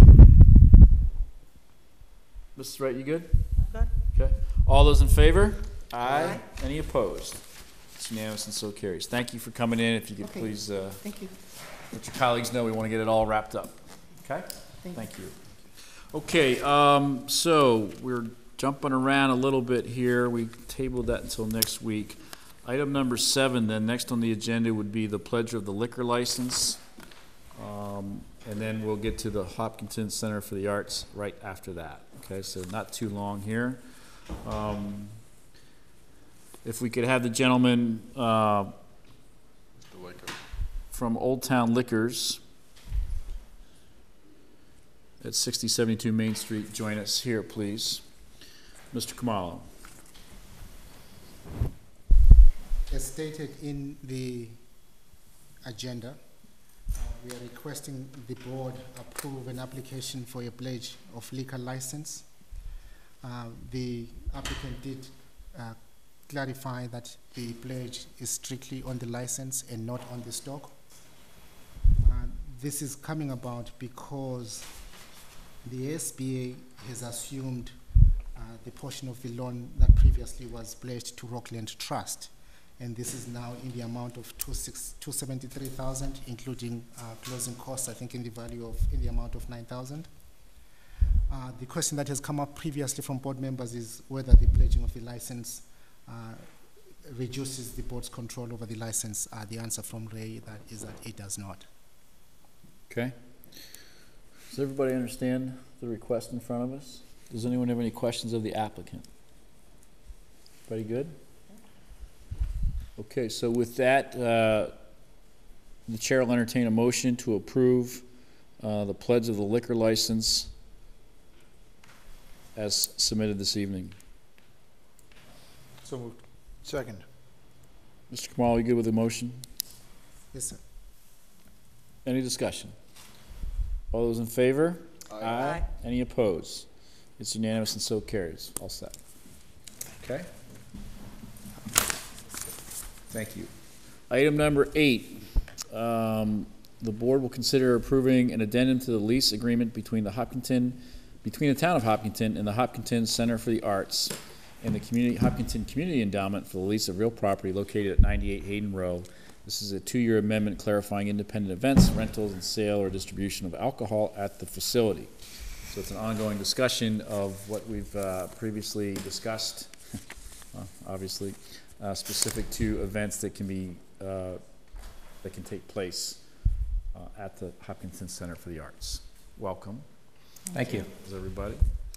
Mrs. Wright, you good? Good. Okay. All those in favor? Aye. Any opposed? It's unanimous and so carries. Thank you for coming in. If you could Okay. please Thank you. let your colleagues know we want to get it all wrapped up. Okay? Thank you. Thank you. Okay, so we're jumping around a little bit here. We tabled that until next week. Item number 7, then, next on the agenda would be the pledge of the liquor license. And then we'll get to the Hopkinton Center for the Arts right after that. Okay, so not too long here. If we could have the gentleman The liquor. from Old Town Liquors at 6072 Main Street join us here, please. Mr. Kamalo. As stated in the agenda, we are requesting the board approve an application for a pledge of liquor license. The applicant did clarify that the pledge is strictly on the license and not on the stock. This is coming about because the SBA has assumed the portion of the loan that previously was pledged to Rockland Trust, and this is now in the amount of $273,000, including closing costs, I think in the amount of $9,000. The question that has come up previously from board members is whether the pledging of the license reduces the board's control over the license. The answer from Ray is that it does not. Okay. Does everybody understand the request in front of us? Does anyone have any questions of the applicant? Everybody good? Okay, so with that, the chair will entertain a motion to approve the pledge of the liquor license as submitted this evening. So moved. Second. Mr. Kamal, you good with the motion? Yes, sir. Any discussion? All those in favor? Aye. Any opposed? It's unanimous and so carries. All set. Okay. Thank you. Item number 8. The board will consider approving an addendum to the lease agreement between the town of Hopkinton and the Hopkinton Center for the Arts and the Hopkinton Community Endowment for the lease of real property located at 98 Hayden Row. This is a 2-year amendment clarifying independent events, rentals, and sale or distribution of alcohol at the facility. So it's an ongoing discussion of what we've previously discussed, obviously, specific to events that can be that can take place at the Hopkinton Center for the Arts. Welcome. Thank you. Is everybody?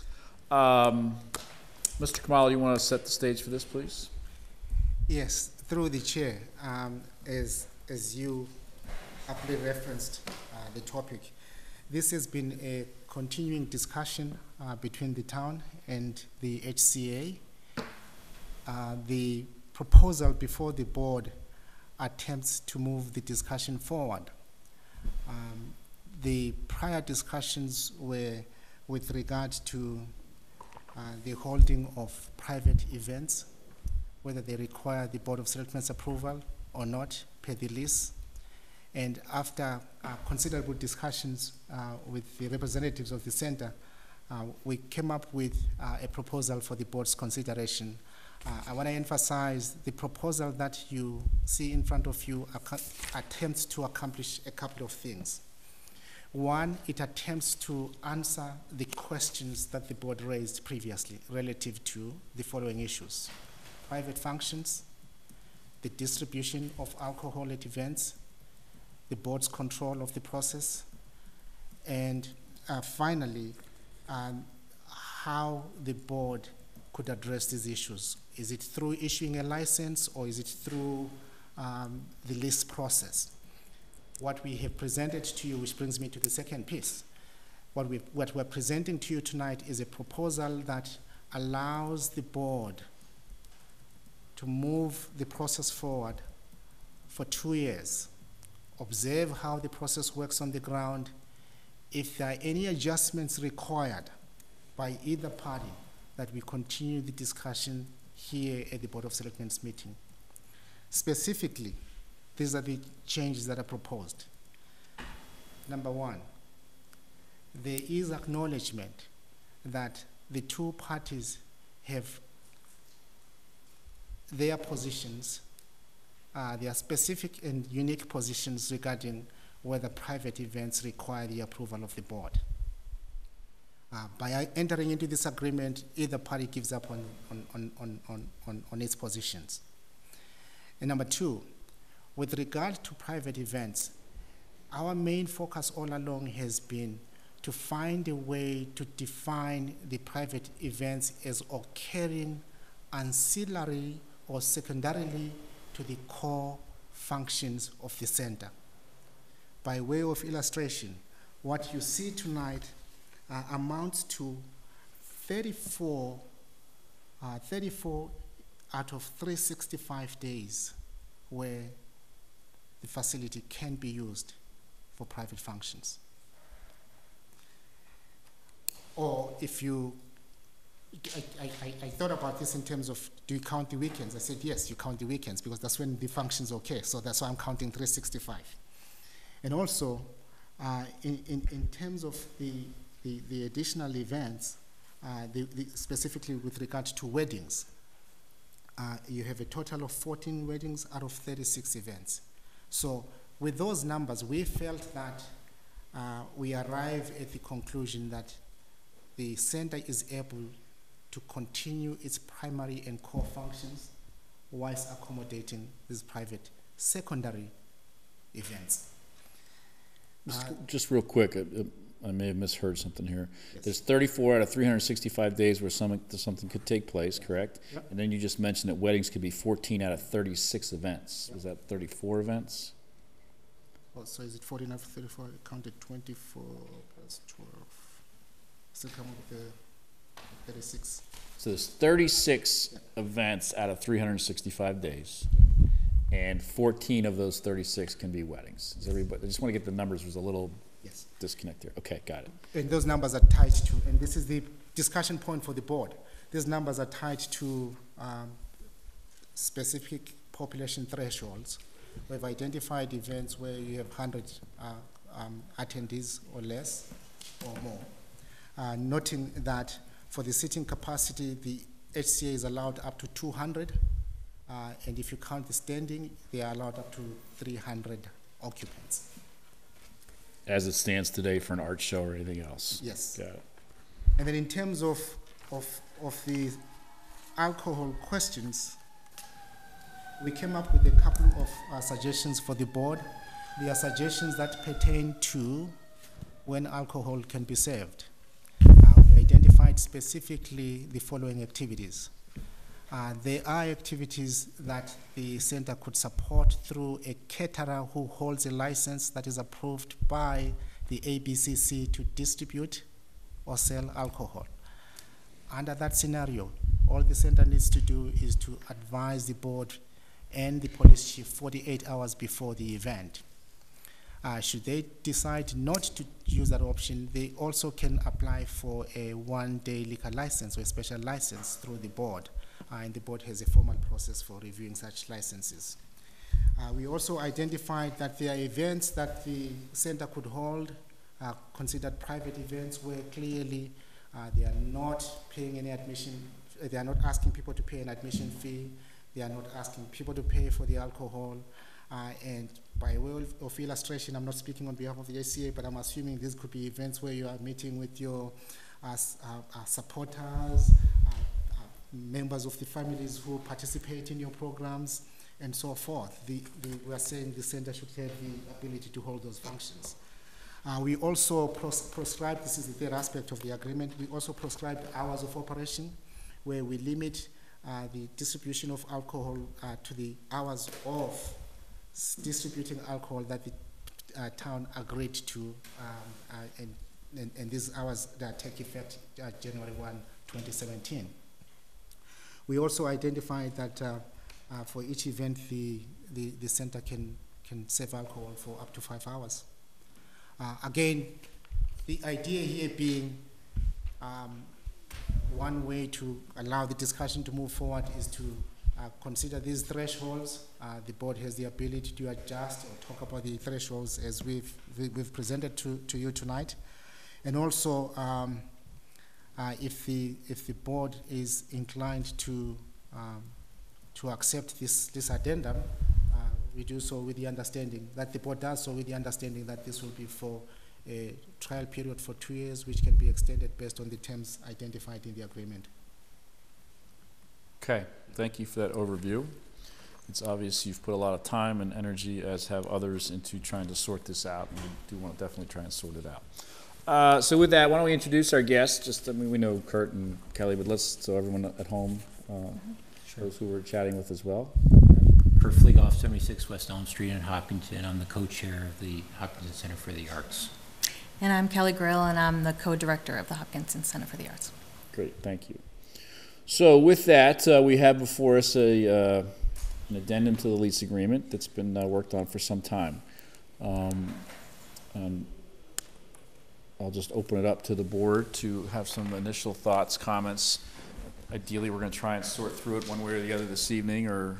Mr. Kamal, you want to set the stage for this, please? Yes, through the chair. As you aptly referenced the topic, this has been a continuing discussion between the town and the HCA. The proposal before the board attempts to move the discussion forward. The prior discussions were with regard to the holding of private events, whether they require the Board of Selectmen's approval or not, per the lease. And after considerable discussions with the representatives of the center, we came up with a proposal for the board's consideration. I want to emphasize the proposal that you see in front of you attempts to accomplish a couple of things. One, it attempts to answer the questions that the board raised previously relative to the following issues: private functions, the distribution of alcohol at events, the board's control of the process, and finally, how the board could address these issues? Is it through issuing a license, or is it through the lease process? What we have presented to you, which brings me to the second piece, what we're presenting to you tonight is a proposal that allows the board to move the process forward for 2 years, observe how the process works on the ground. If there are any adjustments required by either party, that we continue the discussion here at the Board of Selectmen's meeting. Specifically, these are the changes that are proposed. Number one, there is acknowledgement that the two parties have their positions, their specific and unique positions regarding whether private events require the approval of the board. By entering into this agreement, either party gives up on its positions. And number two, with regard to private events, our main focus all along has been to find a way to define the private events as occurring ancillary or secondarily to the core functions of the center. By way of illustration, what you see tonight amounts to 34 out of 365 days where the facility can be used for private functions. Or if you, I thought about this in terms of, do you count the weekends? I said, yes, you count the weekends because that's when the function's okay. So that's why I'm counting 365. And also, in terms of the additional events, specifically with regard to weddings, you have a total of 14 weddings out of 36 events. So with those numbers, we felt that we arrive at the conclusion that the center is able to continue its primary and core functions whilst accommodating these private secondary events. Just real quick, I may have misheard something here. Yes. There's 34 out of 365 days where something could take place, correct? Yep. And then you just mentioned that weddings could be 14 out of 36 events. Yep. Was that 34 events? Oh, so is it 14 out of 34? I counted 24 plus 12. Still come up with the 36. So there's 36 events out of 365 days, and 14 of those 36 can be weddings. Is everybody? I just want to get the numbers. There's a little disconnect there. Okay, got it. And those numbers are tied to, and this is the discussion point for the board. These numbers are tied to specific population thresholds. We've identified events where you have 100 attendees or less or more. Noting that for the seating capacity, the HCA is allowed up to 200, and if you count the standing, they are allowed up to 300 occupants. As it stands today for an art show or anything else? Yes. Got it. And then in terms of the alcohol questions, we came up with a couple of suggestions for the board. They are suggestions that pertain to when alcohol can be served. We identified specifically the following activities. There are activities that the center could support through a caterer who holds a license that is approved by the ABCC to distribute or sell alcohol. Under that scenario, all the center needs to do is to advise the board and the police chief 48 hours before the event. Should they decide not to use that option, they also can apply for a one-day liquor license or a special license through the board. And the board has a formal process for reviewing such licenses. We also identified that there are events that the center could hold, considered private events, where clearly they are not paying any admission, they are not asking people to pay an admission fee, they are not asking people to pay for the alcohol. And by way of illustration, I'm not speaking on behalf of the HCA, but I'm assuming these could be events where you are meeting with your supporters, members of the families who participate in your programs, and so forth. We are saying the center should have the ability to hold those functions. We also prescribed, this is the third aspect of the agreement, we also prescribed hours of operation. where we limit the distribution of alcohol to the hours of distributing alcohol that the town agreed to, and these hours that take effect January 1, 2017. We also identified that for each event, the center can serve alcohol for up to 5 hours. Again, the idea here being one way to allow the discussion to move forward is to consider these thresholds. The board has the ability to adjust or talk about the thresholds as we've presented to you tonight. And also, if the board is inclined to accept this addendum, we do so with the understanding that the board does so with the understanding that this will be for a trial period for 2 years, which can be extended based on the terms identified in the agreement. Okay, thank you for that overview. It's obvious you've put a lot of time and energy, as have others, into trying to sort this out, and we do want to definitely try and sort it out. So with that, why don't we introduce our guests? Just, I mean, we know Kurt and Kelly, but so everyone at home, those who we're chatting with as well. Kurt Fleegoff, 76 West Elm Street in Hopkinton. I'm the co-chair of the Hopkinton Center for the Arts. And I'm Kelly Grill, and I'm the co-director of the Hopkinton Center for the Arts. Great, thank you. So with that, we have before us an addendum to the lease agreement that's been worked on for some time. And I'll just open it up to the board to have some initial thoughts, comments. Ideally, we're going to try and sort through it one way or the other this evening, or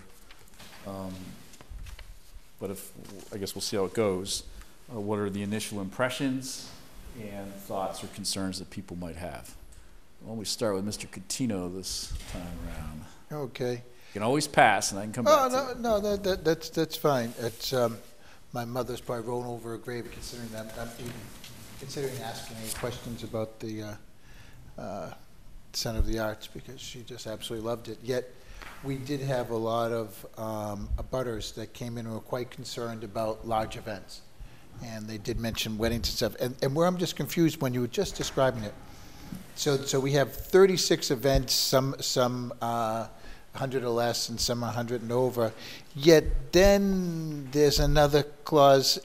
but I guess we'll see how it goes. What are the initial impressions and thoughts or concerns that people might have? Why don't we start with Mr. Coutinho this time around? Okay. You can always pass, and I can come back to it. No, that's fine. It's my mother's probably rolling over her grave considering that I'm even considering asking any questions about the Center of the Arts, because she just absolutely loved it. Yet we did have a lot of abutters that came in who were quite concerned about large events, and they did mention weddings and stuff. And where I'm just confused when you were just describing it. So we have 36 events, some 100 or less, and some 100 and over. Yet then there's another clause,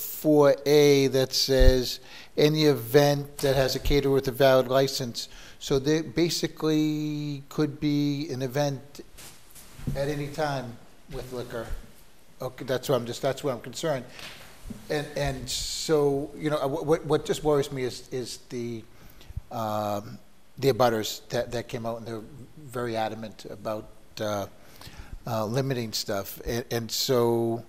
4A, that says any event that has a caterer with a valid license. So there basically could be an event at any time with liquor. Okay, that's where I'm concerned. And so, you know, what just worries me is the abutters that came out, and they're very adamant about limiting stuff. And so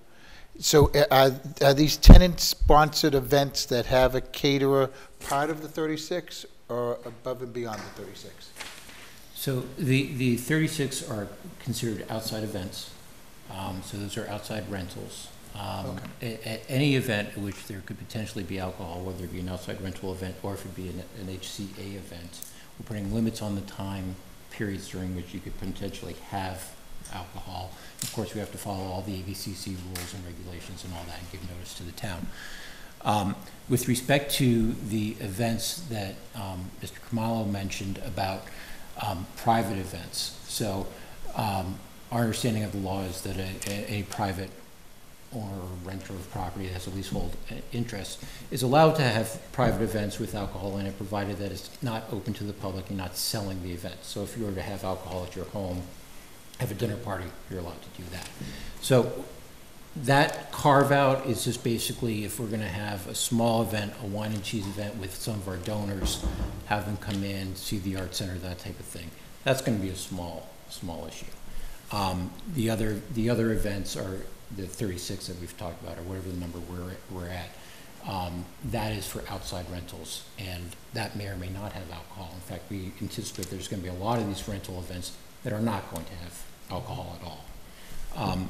are these tenant-sponsored events that have a caterer part of the 36, or above and beyond the 36? So the 36 are considered outside events. So those are outside rentals. At any event in which there could potentially be alcohol, whether it be an outside rental event or if it be an HCA event, we're putting limits on the time periods during which you could potentially have alcohol. Of course, we have to follow all the ABCC rules and regulations and all that and give notice to the town. With respect to the events that Mr. Kamalo mentioned about private events, so our understanding of the law is that a private owner or renter of property that has a leasehold interest is allowed to have private events with alcohol in it, provided that it's not open to the public and not selling the event. So if you were to have alcohol at your home, have a dinner party, you're allowed to do that. So that carve out is just basically if we're going to have a small event, a wine and cheese event with some of our donors, have them come in, see the art center, that type of thing. That's going to be a small issue. The other events are the 36 that we've talked about, or whatever the number we're at. That is for outside rentals, and that may or may not have alcohol. In fact, we anticipate there's going to be a lot of these rental events that are not going to have alcohol at all.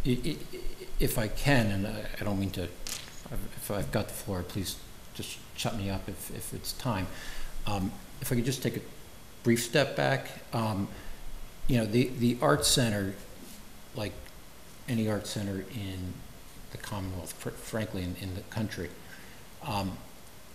If I can, and I don't mean to, if I've got the floor, please just shut me up if it's time. If I could just take a brief step back. You know, the Arts Center, like any art center in the Commonwealth, frankly in the country,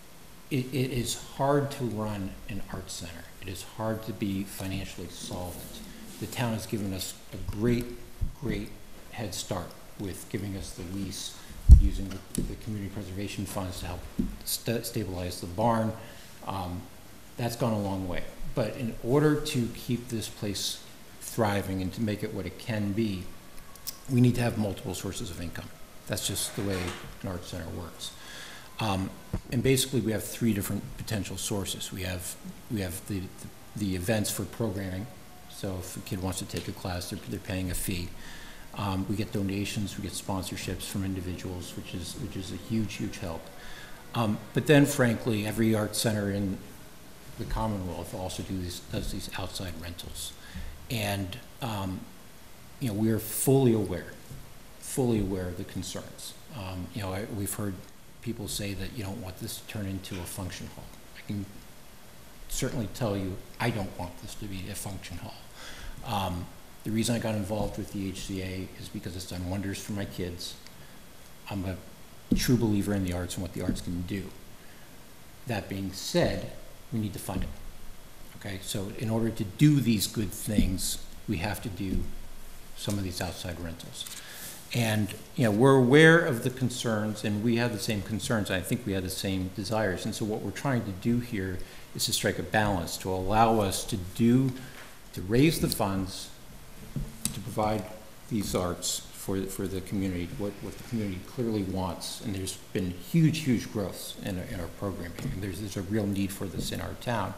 it is hard to run an art center. It is hard to be financially solvent. The town has given us a great head start with giving us the lease, using the community preservation funds to help stabilize the barn. That's gone a long way. But in order to keep this place thriving and to make it what it can be, we need to have multiple sources of income. That's just the way an art center works. And basically we have three different potential sources. We have the events for programming. So if a kid wants to take a class, they're paying a fee. We get donations, we get sponsorships from individuals, which is a huge help. But then frankly, every art center in the Commonwealth also does these outside rentals. And you know, we're fully aware of the concerns. You know, we've heard people say that you don't want this to turn into a function hall. I can certainly tell you I don't want this to be a function hall. The reason I got involved with the HCA is because it's done wonders for my kids. I'm a true believer in the arts and what the arts can do. That being said, we need to fund it. Okay, so in order to do these good things, we have to do some of these outside rentals. And you know, we're aware of the concerns, and we have the same concerns. I think we have the same desires. And so what we're trying to do here is to strike a balance to allow us to raise the funds to provide these arts for the community, what the community clearly wants. And there's been huge growth in our programming, and there's a real need for this in our town.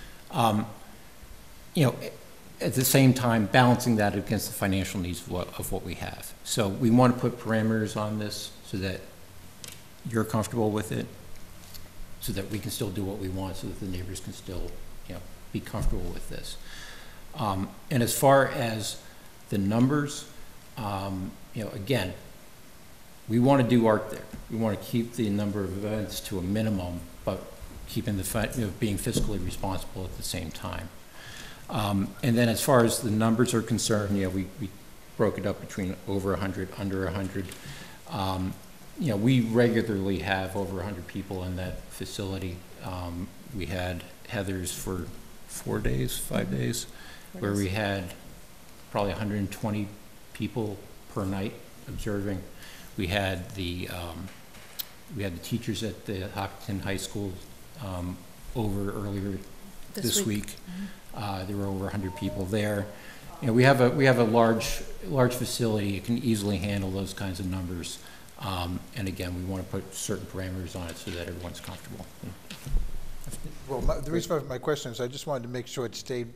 You know, at the same time, balancing that against the financial needs of what we have. So we want to put parameters on this so that you're comfortable with it, so that we can still do what we want, so that the neighbors can still, you know, be comfortable with this. And as far as the numbers, you know, again, we want to do art there. We want to keep the number of events to a minimum, but keeping being fiscally responsible at the same time. And then as far as the numbers are concerned, you know, we broke it up between over 100, under 100. You know, we regularly have over 100 people in that facility. We had Heather's for 5 days, where we had probably 120 people per night observing. We had the teachers at the Hopkinton High School over earlier this week. There were over 100 people there. You know, we have a large facility. It can easily handle those kinds of numbers. And again, we want to put certain parameters on it so that everyone's comfortable. Well, the reason for my question is I just wanted to make sure it stayed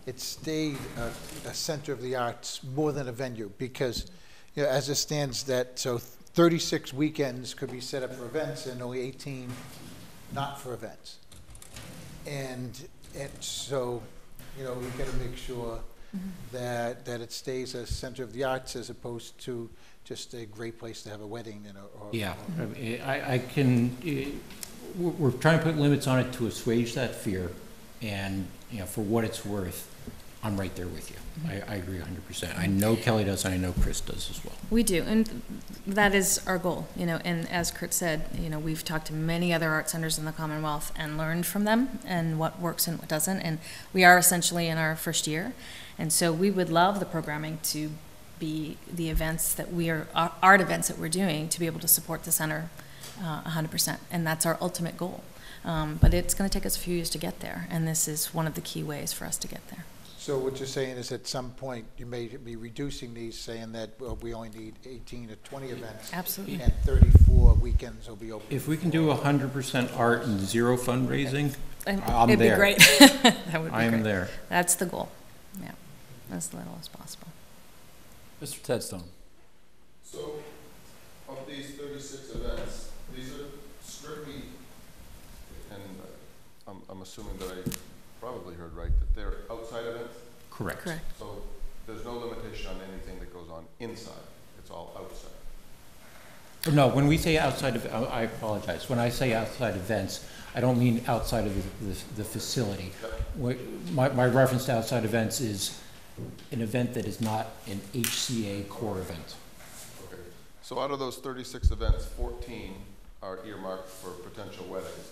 a center of the arts more than a venue, because you know, as it stands, that so 36 weekends could be set up for events and only 18 not for events. And so, you know, we've got to make sure that it stays a center of the arts as opposed to just a great place to have a wedding. You know, yeah, I can. We're trying to put limits on it to assuage that fear, and you know, for what it's worth, I'm right there with you. I agree 100%. I know Kelly does, and I know Chris does as well. We do, and that is our goal, you know, and as Kurt said, you know, we've talked to many other art centers in the Commonwealth and learned from them and what works and what doesn't, and we are essentially in our first year, and so we would love the programming to be the events that art events that we're doing, to be able to support the center 100%, and that's our ultimate goal. But it's going to take us a few years to get there, and this is one of the key ways for us to get there. So what you're saying is at some point you may be reducing these, saying that we only need 18 to 20 events. Absolutely. And 34 weekends will be open. If we can do 100% art and zero fundraising, I'm It'd there. be great. That would be I am great. there. That's the goal. Yeah, as little as possible. Mr. Tedstone. So, of these 36 events, these are strictly, and I'm assuming that I probably heard right, that they're outside events? Correct. Correct. So there's no limitation on anything that goes on inside, it's all outside? No, when we say outside of, I apologize. When I say outside events, I don't mean outside of the facility. Yep. My reference to outside events is an event that is not an HCA core event. Okay. So out of those 36 events, 14 are earmarked for potential weddings.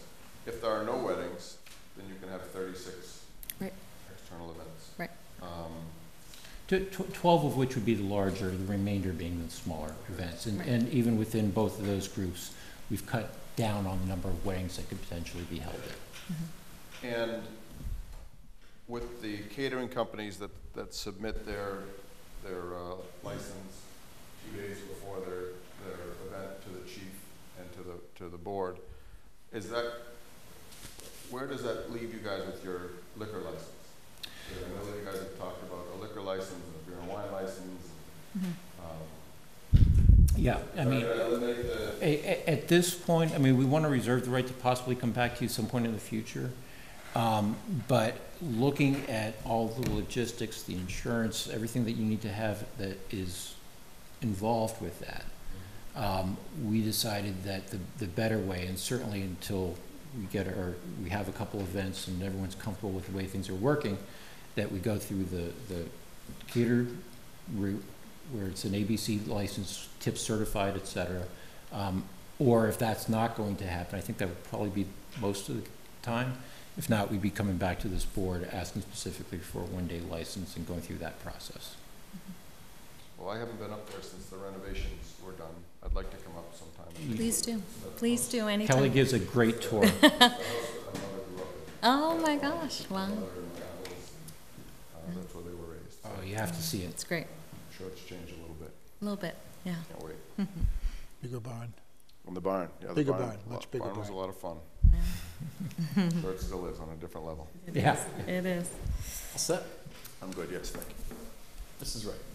if there are no weddings, then you can have 36 Right. external events. Right. 12 of which would be the larger, the remainder being the smaller events. And even within both of those groups, we've cut down on the number of weddings that could potentially be held there. And with the catering companies that submit their license 2 days before their event to the chief and to the board, where does that leave you guys with your liquor license? I know that you guys have talked about a liquor license and a beer and wine license. Yeah, I mean, at this point, I mean, we want to reserve the right to possibly come back to you some point in the future. But looking at all the logistics, the insurance, everything that you need to have that is involved with that, we decided that the better way, and certainly until we have a couple events and everyone's comfortable with the way things are working, that we go through the catered route where it's an ABC license, tip certified, et cetera. Or if that's not going to happen, I think that would probably be most of the time. If not, we'd be coming back to this board asking specifically for a one-day license and going through that process. Well, I haven't been up there since the renovations were done. I'd like to come up sometime. Please do. Please do anytime. Kelly gives a great tour. Oh my gosh, wow. That's where they were raised. Oh, you have to see it. It's great. I'm sure it's changed a little bit. A little bit, yeah. Can't wait. Bigger barn. On the barn. Yeah, the Bigger barn, barn, much bigger barn was a barn. lot of fun. Yeah. Sure it still is on a different level. Yeah. It is. All set? I'm good, yes, thank you. This is right.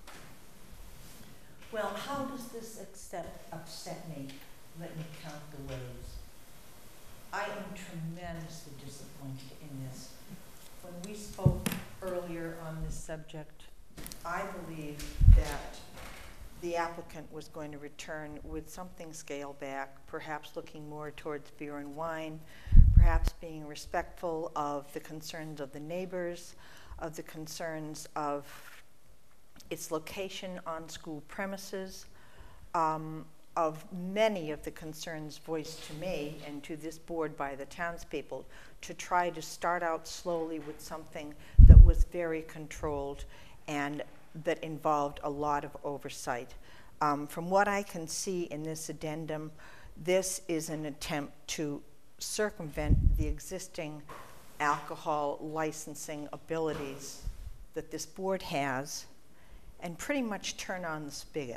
Well, how does this upset me? Let me count the ways. I am tremendously disappointed in this. When we spoke earlier on this subject, I believed that the applicant was going to return with something scaled back, perhaps looking more towards beer and wine, perhaps being respectful of the concerns of the neighbors, of the concerns of its location on school premises, of many of the concerns voiced to me and to this board by the townspeople, to try to start out slowly with something that was very controlled and that involved a lot of oversight. From what I can see in this addendum, this is an attempt to circumvent the existing alcohol licensing abilities that this board has and pretty much turn on the spigot.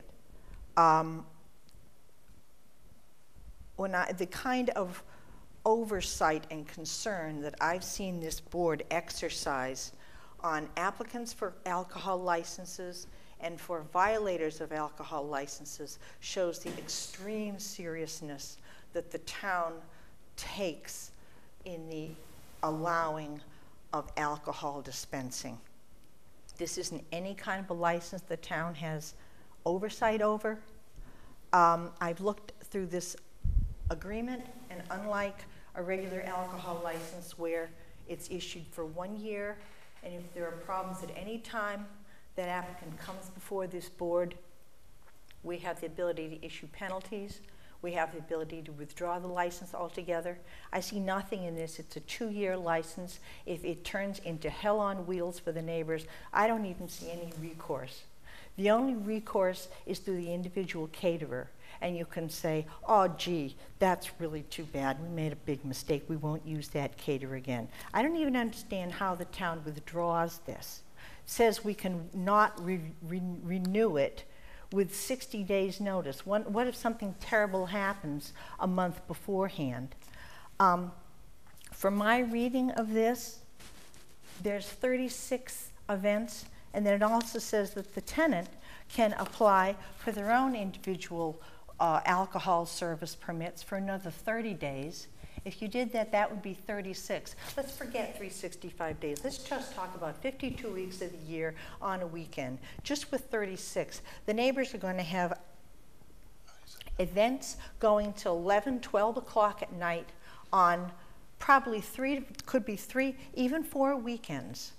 The kind of oversight and concern that I've seen this board exercise on applicants for alcohol licenses and for violators of alcohol licenses shows the extreme seriousness that the town takes in the allowing of alcohol dispensing. This isn't any kind of a license the town has oversight over. I've looked through this agreement, and unlike a regular alcohol license where it's issued for 1 year, and if there are problems at any time that applicant comes before this board, we have the ability to issue penalties. We have the ability to withdraw the license altogether. I see nothing in this. It's a 2-year license. If it turns into hell on wheels for the neighbors, I don't even see any recourse. The only recourse is through the individual caterer. And you can say, oh, gee, that's really too bad. We made a big mistake. We won't use that caterer again. I don't even understand how the town withdraws this. It says we can not renew it with 60 days notice. What if something terrible happens a month beforehand? From my reading of this, there's 36 events, and then it also says that the tenant can apply for their own individual alcohol service permits for another 30 days. If you did that, that would be 36. Let's forget 365 days. Let's just talk about 52 weeks of the year on a weekend. Just with 36, the neighbors are going to have events going till 11, 12 o'clock at night on probably 3, could be 3, even 4 weekends.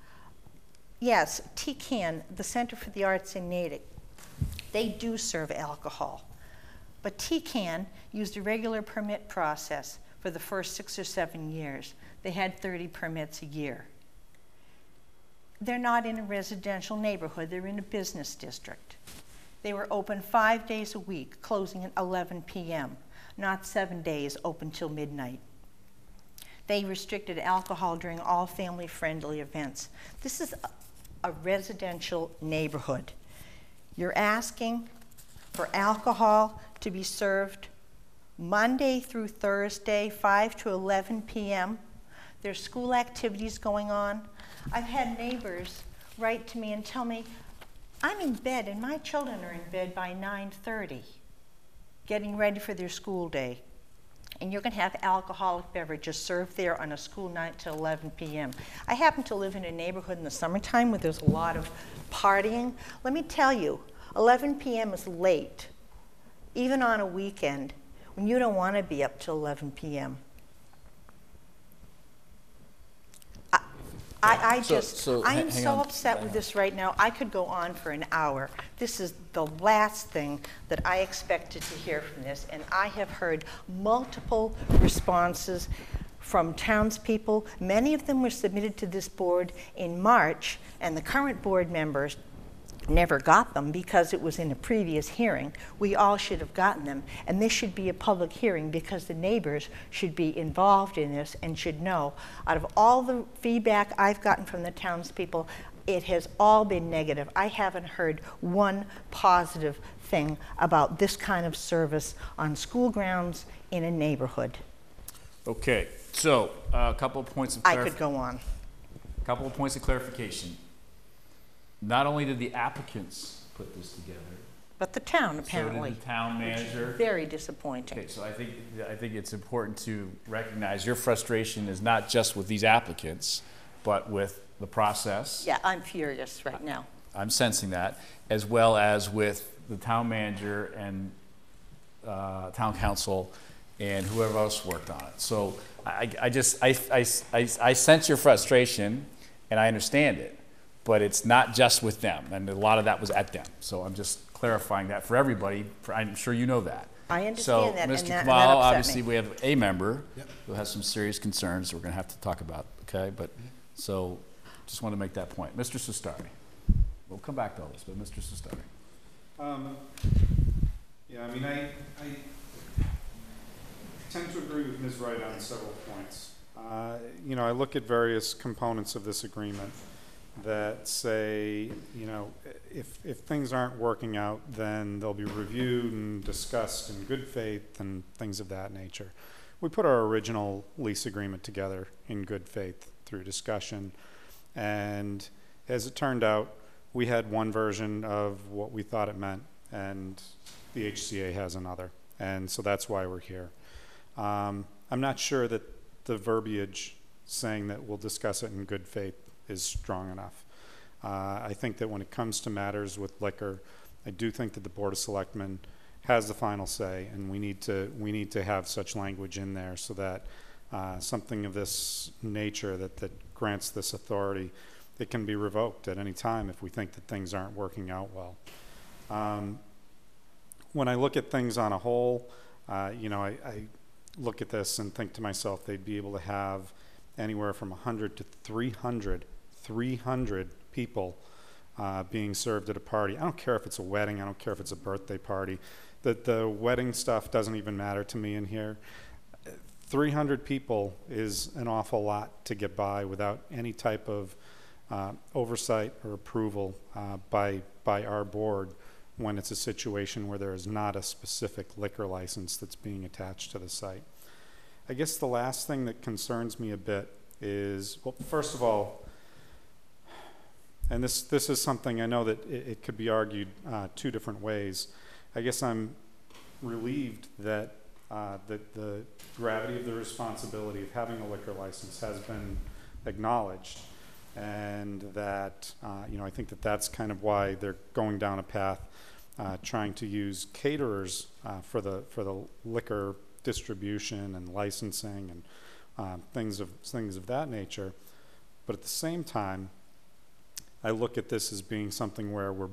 Yes, TCAN, the Center for the Arts in Natick, they do serve alcohol. But TCAN used a regular permit process for for the first 6 or 7 years. They had 30 permits a year. They're not in a residential neighborhood, they're in a business district. They were open 5 days a week, closing at 11 p.m., not 7 days open till midnight. They restricted alcohol during all family-friendly events. This is a residential neighborhood. You're asking for alcohol to be served Monday through Thursday, 5 to 11 p.m. There's school activities going on. I've had neighbors write to me and tell me, I'm in bed and my children are in bed by 9:30, getting ready for their school day. And you're going to have alcoholic beverages served there on a school night till 11 p.m. I happen to live in a neighborhood in the summertime where there's a lot of partying. Let me tell you, 11 p.m. is late, even on a weekend, when you don't want to be up till 11 p.m. I am so upset with this right now. I could go on for an hour. This is the last thing that I expected to hear from this, and I have heard multiple responses from townspeople. Many of them were submitted to this board in March, and the current board members never got them because it was in a previous hearing. We all should have gotten them, and this should be a public hearing because the neighbors should be involved in this and should know. Out of all the feedback I've gotten from the townspeople, it has all been negative. I haven't heard one positive thing about this kind of service on school grounds in a neighborhood. Okay, so a couple of points of I could go on. A couple of points of clarification. Not only did the applicants put this together, but the town apparently. So did the town manager. Very disappointing. Okay, so I think it's important to recognize your frustration is not just with these applicants, but with the process. Yeah, I'm furious right now. I'm sensing that, as well as with the town manager and town council and whoever else worked on it. So I sense your frustration, and I understand it. But it's not just with them, and a lot of that was at them. So I'm just clarifying that for everybody. I'm sure you know that. I understand that, Mr. and that Kamal, upset obviously me. we have a member who has some serious concerns we're going to have to talk about, okay? But so just want to make that point. Mr. Sestari. We'll come back to all this, but Mr. Sestari. Yeah, I mean, I tend to agree with Ms. Wright on several points. You know, I look at various components of this agreement that say, you know, if things aren't working out, then they'll be reviewed and discussed in good faith and things of that nature. We put our original lease agreement together in good faith through discussion, and as it turned out, we had one version of what we thought it meant, and the HCA has another, and so that's why we're here. I'm not sure that the verbiage saying that we'll discuss it in good faith is strong enough. I think that when it comes to matters with liquor, I do think that the Board of Selectmen has the final say, and we need to have such language in there so that something of this nature that grants this authority, it can be revoked at any time if we think that things aren't working out well. When I look at things on a whole, you know, I look at this and think to myself, they'd be able to have anywhere from 100 to 300 people being served at a party. I don't care if it's a wedding, I don't care if it's a birthday party. The wedding stuff doesn't even matter to me in here. 300 people is an awful lot to get by without any type of oversight or approval by our board when it's a situation where there is not a specific liquor license that's being attached to the site. I guess the last thing that concerns me a bit is, well, first of all, and this is something I know that it could be argued two different ways. I guess I'm relieved that the gravity of the responsibility of having a liquor license has been acknowledged, and that you know, I think that that's kind of why they're going down a path trying to use caterers for the liquor distribution and licensing and things of that nature. But at the same time, I look at this as being something where we're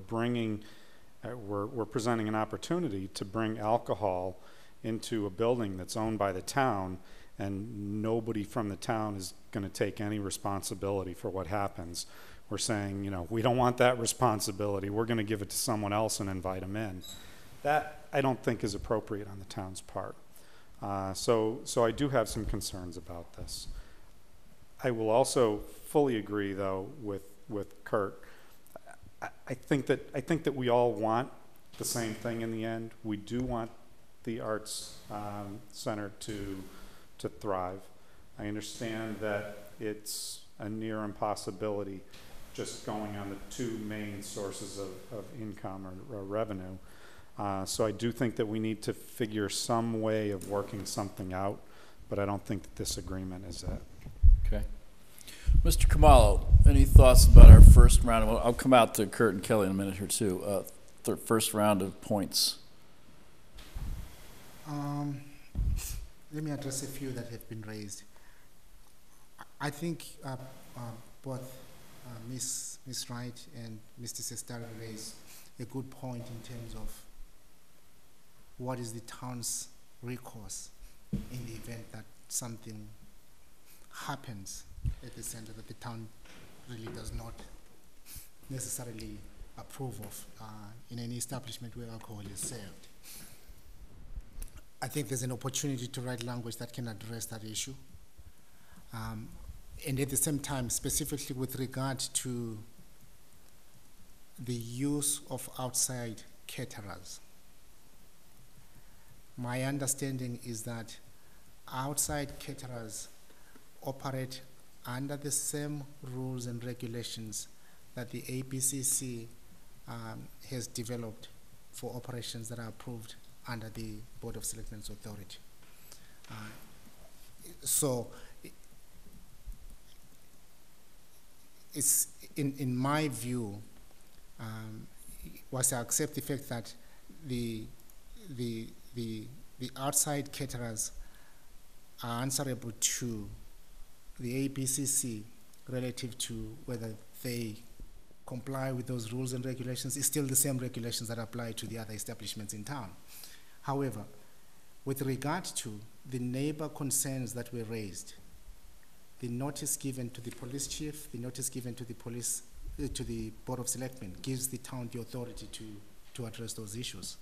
presenting an opportunity to bring alcohol into a building that's owned by the town and nobody from the town is going to take any responsibility for what happens. We're saying, you know, we don't want that responsibility. We're going to give it to someone else and invite them in. That I don't think is appropriate on the town's part. So I do have some concerns about this. I will also fully agree, though, with Kurt. I think that we all want the same thing in the end. We do want the Arts Center to thrive. I understand that it's a near impossibility just going on the two main sources of income or revenue. So I do think that we need to figure some way of working something out, but I don't think that this agreement is it. Okay. Mr. Kamalo, any thoughts about our first round? I'll come out to Kurt and Kelly in a minute or two. First round of points. Let me address a few that have been raised. I think both Ms. Wright and Mr. Sestari raised a good point in terms of what is the town's recourse in the event that something happens at the center that the town really does not necessarily approve of in any establishment where alcohol is served. I think there's an opportunity to write language that can address that issue. And at the same time, specifically with regard to the use of outside caterers, my understanding is that outside caterers operate under the same rules and regulations that the APCC has developed for operations that are approved under the Board of Selectmen's authority. So it's in my view, was I accept the fact that the outside caterers are answerable to the APCC relative to whether they comply with those rules and regulations. It's still the same regulations that apply to the other establishments in town. However, with regard to the neighbor concerns that were raised, the notice given to the police chief, the notice given to the police, to the Board of Selectmen gives the town the authority to address those issues.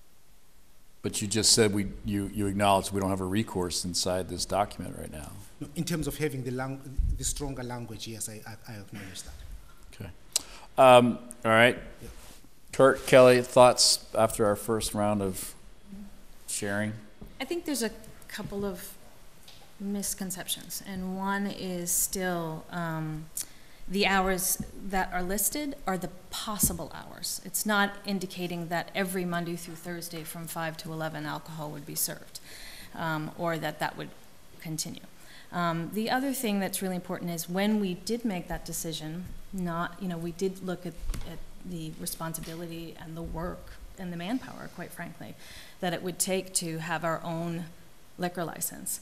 But you just said you acknowledge we don't have a recourse inside this document right now. No, in terms of having the stronger language, yes, I acknowledge that. Okay. All right. Yeah. Kurt, Kelly, thoughts after our first round of sharing? I think there's a couple of misconceptions, and one is still the hours that are listed are the possible hours. It's not indicating that every Monday through Thursday from 5 to 11 alcohol would be served, or that would continue. The other thing that's really important is when we did make that decision, we did look at the responsibility and the work and the manpower, quite frankly, that it would take to have our own liquor license.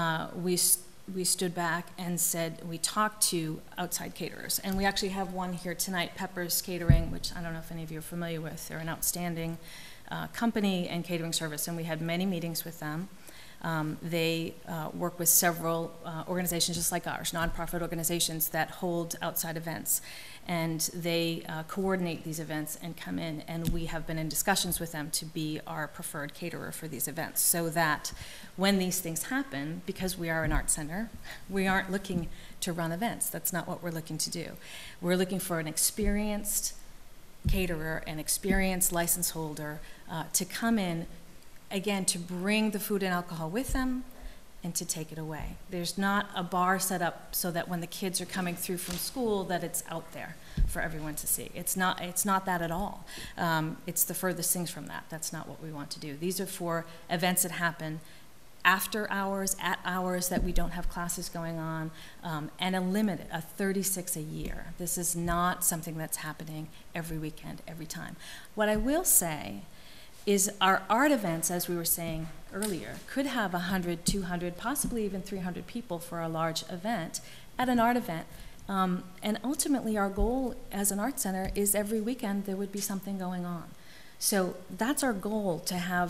We stood back and said, we talked to outside caterers, and we actually have one here tonight, Pepper's Catering, which I don't know if any of you are familiar with. They're an outstanding company and catering service, and we had many meetings with them. They work with several organizations just like ours, nonprofit organizations that hold outside events, and they coordinate these events and come in, and we have been in discussions with them to be our preferred caterer for these events, so that when these things happen, because we are an art center, we aren't looking to run events. That's not what we're looking to do. We're looking for an experienced caterer, an experienced license holder to come in, again, to bring the food and alcohol with them and to take it away. There's not a bar set up so that when the kids are coming through from school that it's out there for everyone to see. It's not that at all. It's the furthest things from that. That's not what we want to do. These are for events that happen after hours, at hours that we don't have classes going on, and a 36 a year. This is not something that's happening every weekend, every time. What I will say is our art events, as we were saying earlier, could have 100, 200, possibly even 300 people for a large event at an art event. And ultimately, our goal as an art center is every weekend there would be something going on. So that's our goal, to have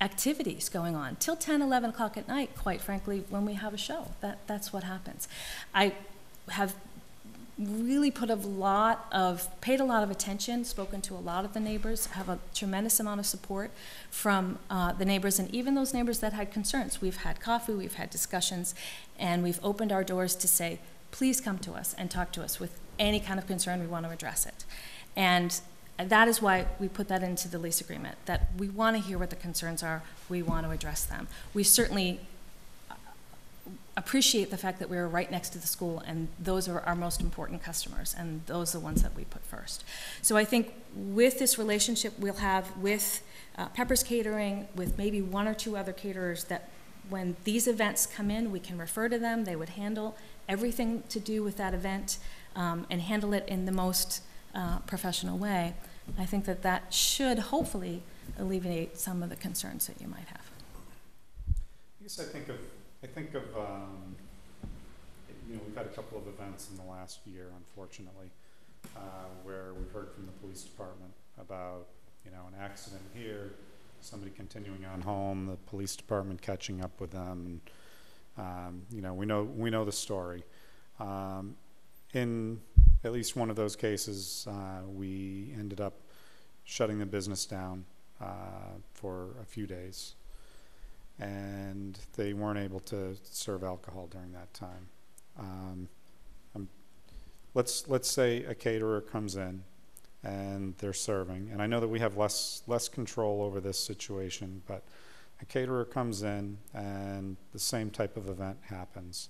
activities going on till 10, 11 o'clock at night, quite frankly, when we have a show. That's what happens. I have really paid a lot of attention, spoken to a lot of the neighbors, have a tremendous amount of support from the neighbors, and even those neighbors that had concerns. We've had coffee, we've had discussions, and we've opened our doors to say, please come to us and talk to us with any kind of concern. We want to address it. And that is why we put that into the lease agreement, that we want to hear what the concerns are, we want to address them. We certainly appreciate the fact that we're right next to the school, and those are our most important customers, and those are the ones that we put first. So I think with this relationship we'll have with Pepper's Catering, with maybe one or two other caterers, that when these events come in, we can refer to them. They would handle everything to do with that event and handle it in the most professional way. I think that that should hopefully alleviate some of the concerns that you might have. I guess I think of you know, we've had a couple of events in the last year, unfortunately, where we've heard from the police department about, you know, an accident here, somebody continuing on home, the police department catching up with them, and you know, we know the story. In at least one of those cases, we ended up shutting the business down for a few days, and they weren't able to serve alcohol during that time. Let's say a caterer comes in and they're serving, and I know that we have less control over this situation, but a caterer comes in and the same type of event happens,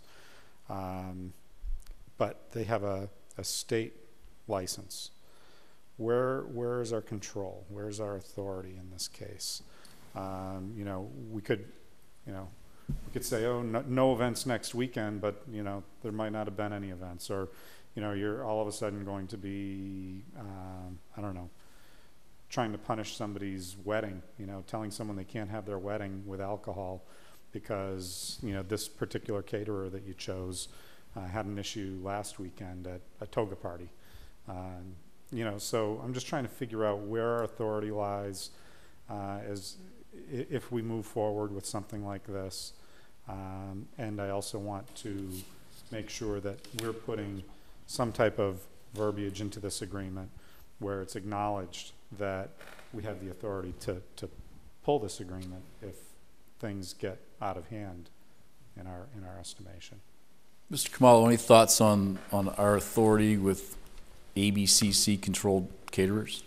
but they have a state license. Where is our control? Where's our authority in this case? You know, we could say, oh, no events next weekend, but you know, there might not have been any events, or you know, you're all of a sudden going to be, I don't know, trying to punish somebody's wedding, you know, telling someone they can't have their wedding with alcohol because, you know, this particular caterer that you chose had an issue last weekend at a toga party. You know, so I'm just trying to figure out where our authority lies as if we move forward with something like this. And I also want to make sure that we're putting some type of verbiage into this agreement where it's acknowledged that we have the authority to pull this agreement if things get out of hand in our estimation. Mr. Kamalo, any thoughts on our authority with ABCC controlled caterers?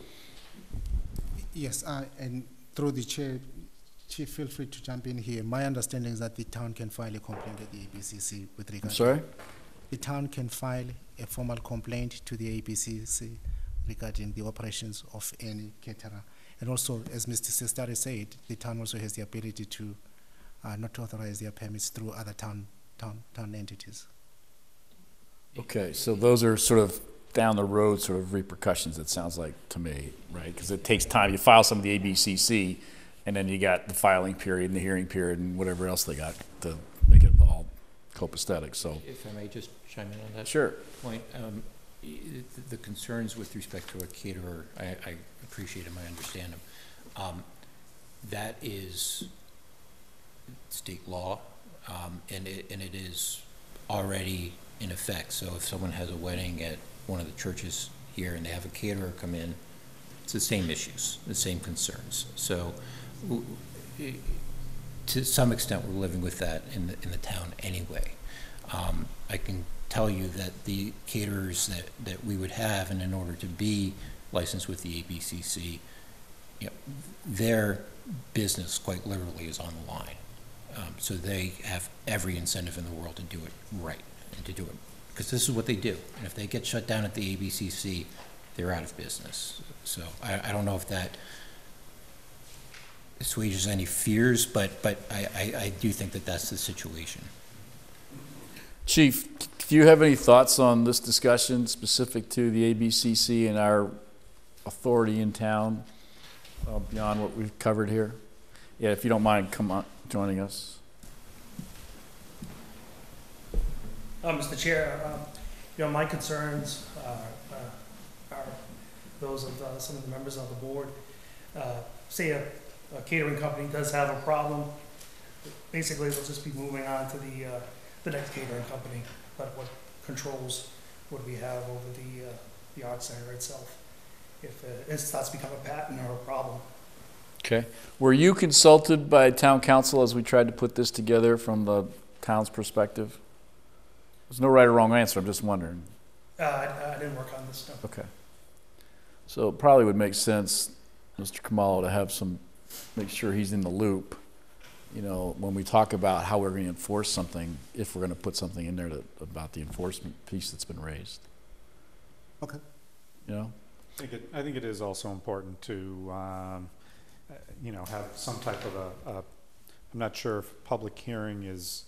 Yes, and through the chair, Chief, feel free to jump in here. My understanding is that the town can file a complaint at the ABCC with regard. I'm sorry? The town can file a formal complaint to the ABCC regarding the operations of any caterer. And also, as Mr. Sestari said, the town also has the ability to not authorize their permits through other town entities. Okay, so those are sort of down the road sort of repercussions, it sounds like to me, right? Because it takes time. You file some of the ABCC, and then you got the filing period and the hearing period and whatever else they got to make it all copacetic. So, if I may just chime in on that sure. point, the concerns with respect to a caterer, I appreciate them, I understand them. That is state law, and it is already in effect. So if someone has a wedding at one of the churches here and they have a caterer come in, it's the same issues, the same concerns. So to some extent, we're living with that in the town anyway. I can tell you that the caterers that we would have, and in order to be licensed with the ABCC, you know, their business quite literally is on the line. So they have every incentive in the world to do it right and to do it, because this is what they do. And if they get shut down at the ABCC, they're out of business. So I don't know if that assuages any fears, but I do think that that's the situation. Chief, do you have any thoughts on this discussion specific to the ABCC and our authority in town beyond what we've covered here? Yeah, if you don't mind, come on, joining us. Mr. Chair, you know, my concerns are those of some of the members of the board. Say a catering company does have a problem, basically they'll just be moving on to the next catering company. But what controls would we have over the art center itself if it starts to become a pattern or a problem? Okay. Were you consulted by town council as we tried to put this together from the town's perspective? There's no right or wrong answer, I'm just wondering. I didn't work on this stuff. Okay. So it probably would make sense, Mr. Kamalo, to have make sure he's in the loop, you know, when we talk about how we're going to enforce something, if we're going to put something in there about the enforcement piece that's been raised. Okay. You know? I think it is also important to, you know, have some type of I'm not sure if public hearing is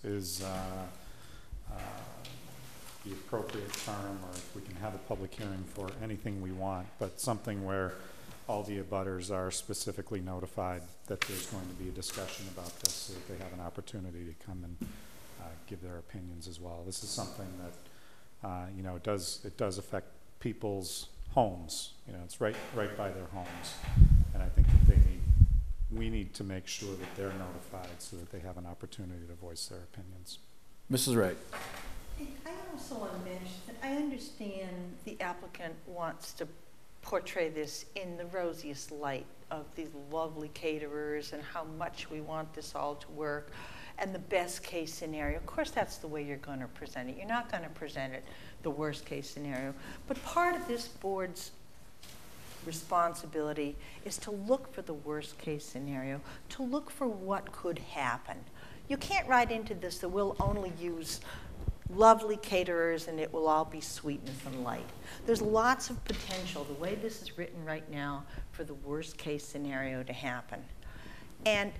the appropriate term, or if we can have a public hearing for anything we want, but something where all the abutters are specifically notified that there's going to be a discussion about this, so that they have an opportunity to come and give their opinions as well. This is something that, you know, it does affect people's homes. You know, it's right by their homes, and I think that we need to make sure that they're notified so that they have an opportunity to voice their opinions. Mrs. Wright. I also want to mention that I understand the applicant wants to portray this in the rosiest light of these lovely caterers and how much we want this all to work and the best case scenario. Of course, that's the way you're going to present it. You're not going to present it the worst case scenario. But part of this board's responsibility is to look for the worst case scenario, to look for what could happen. You can't write into this that we'll only use lovely caterers and it will all be sweetness and light. There's lots of potential, the way this is written right now, for the worst case scenario to happen. And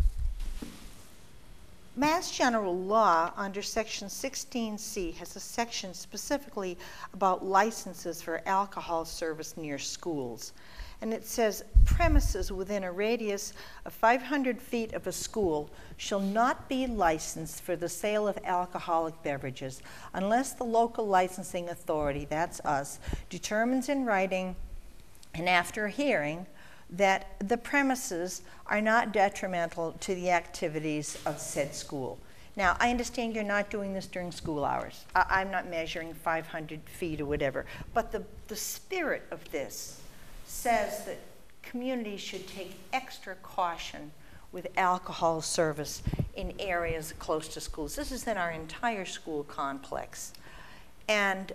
Mass General Law under Section 16C has a section specifically about licenses for alcohol service near schools. And it says, premises within a radius of 500 feet of a school shall not be licensed for the sale of alcoholic beverages unless the local licensing authority, that's us, determines in writing and after a hearing that the premises are not detrimental to the activities of said school. Now, I understand you're not doing this during school hours. I'm not measuring 500 feet or whatever, but the spirit of this says that communities should take extra caution with alcohol service in areas close to schools. This is in our entire school complex. And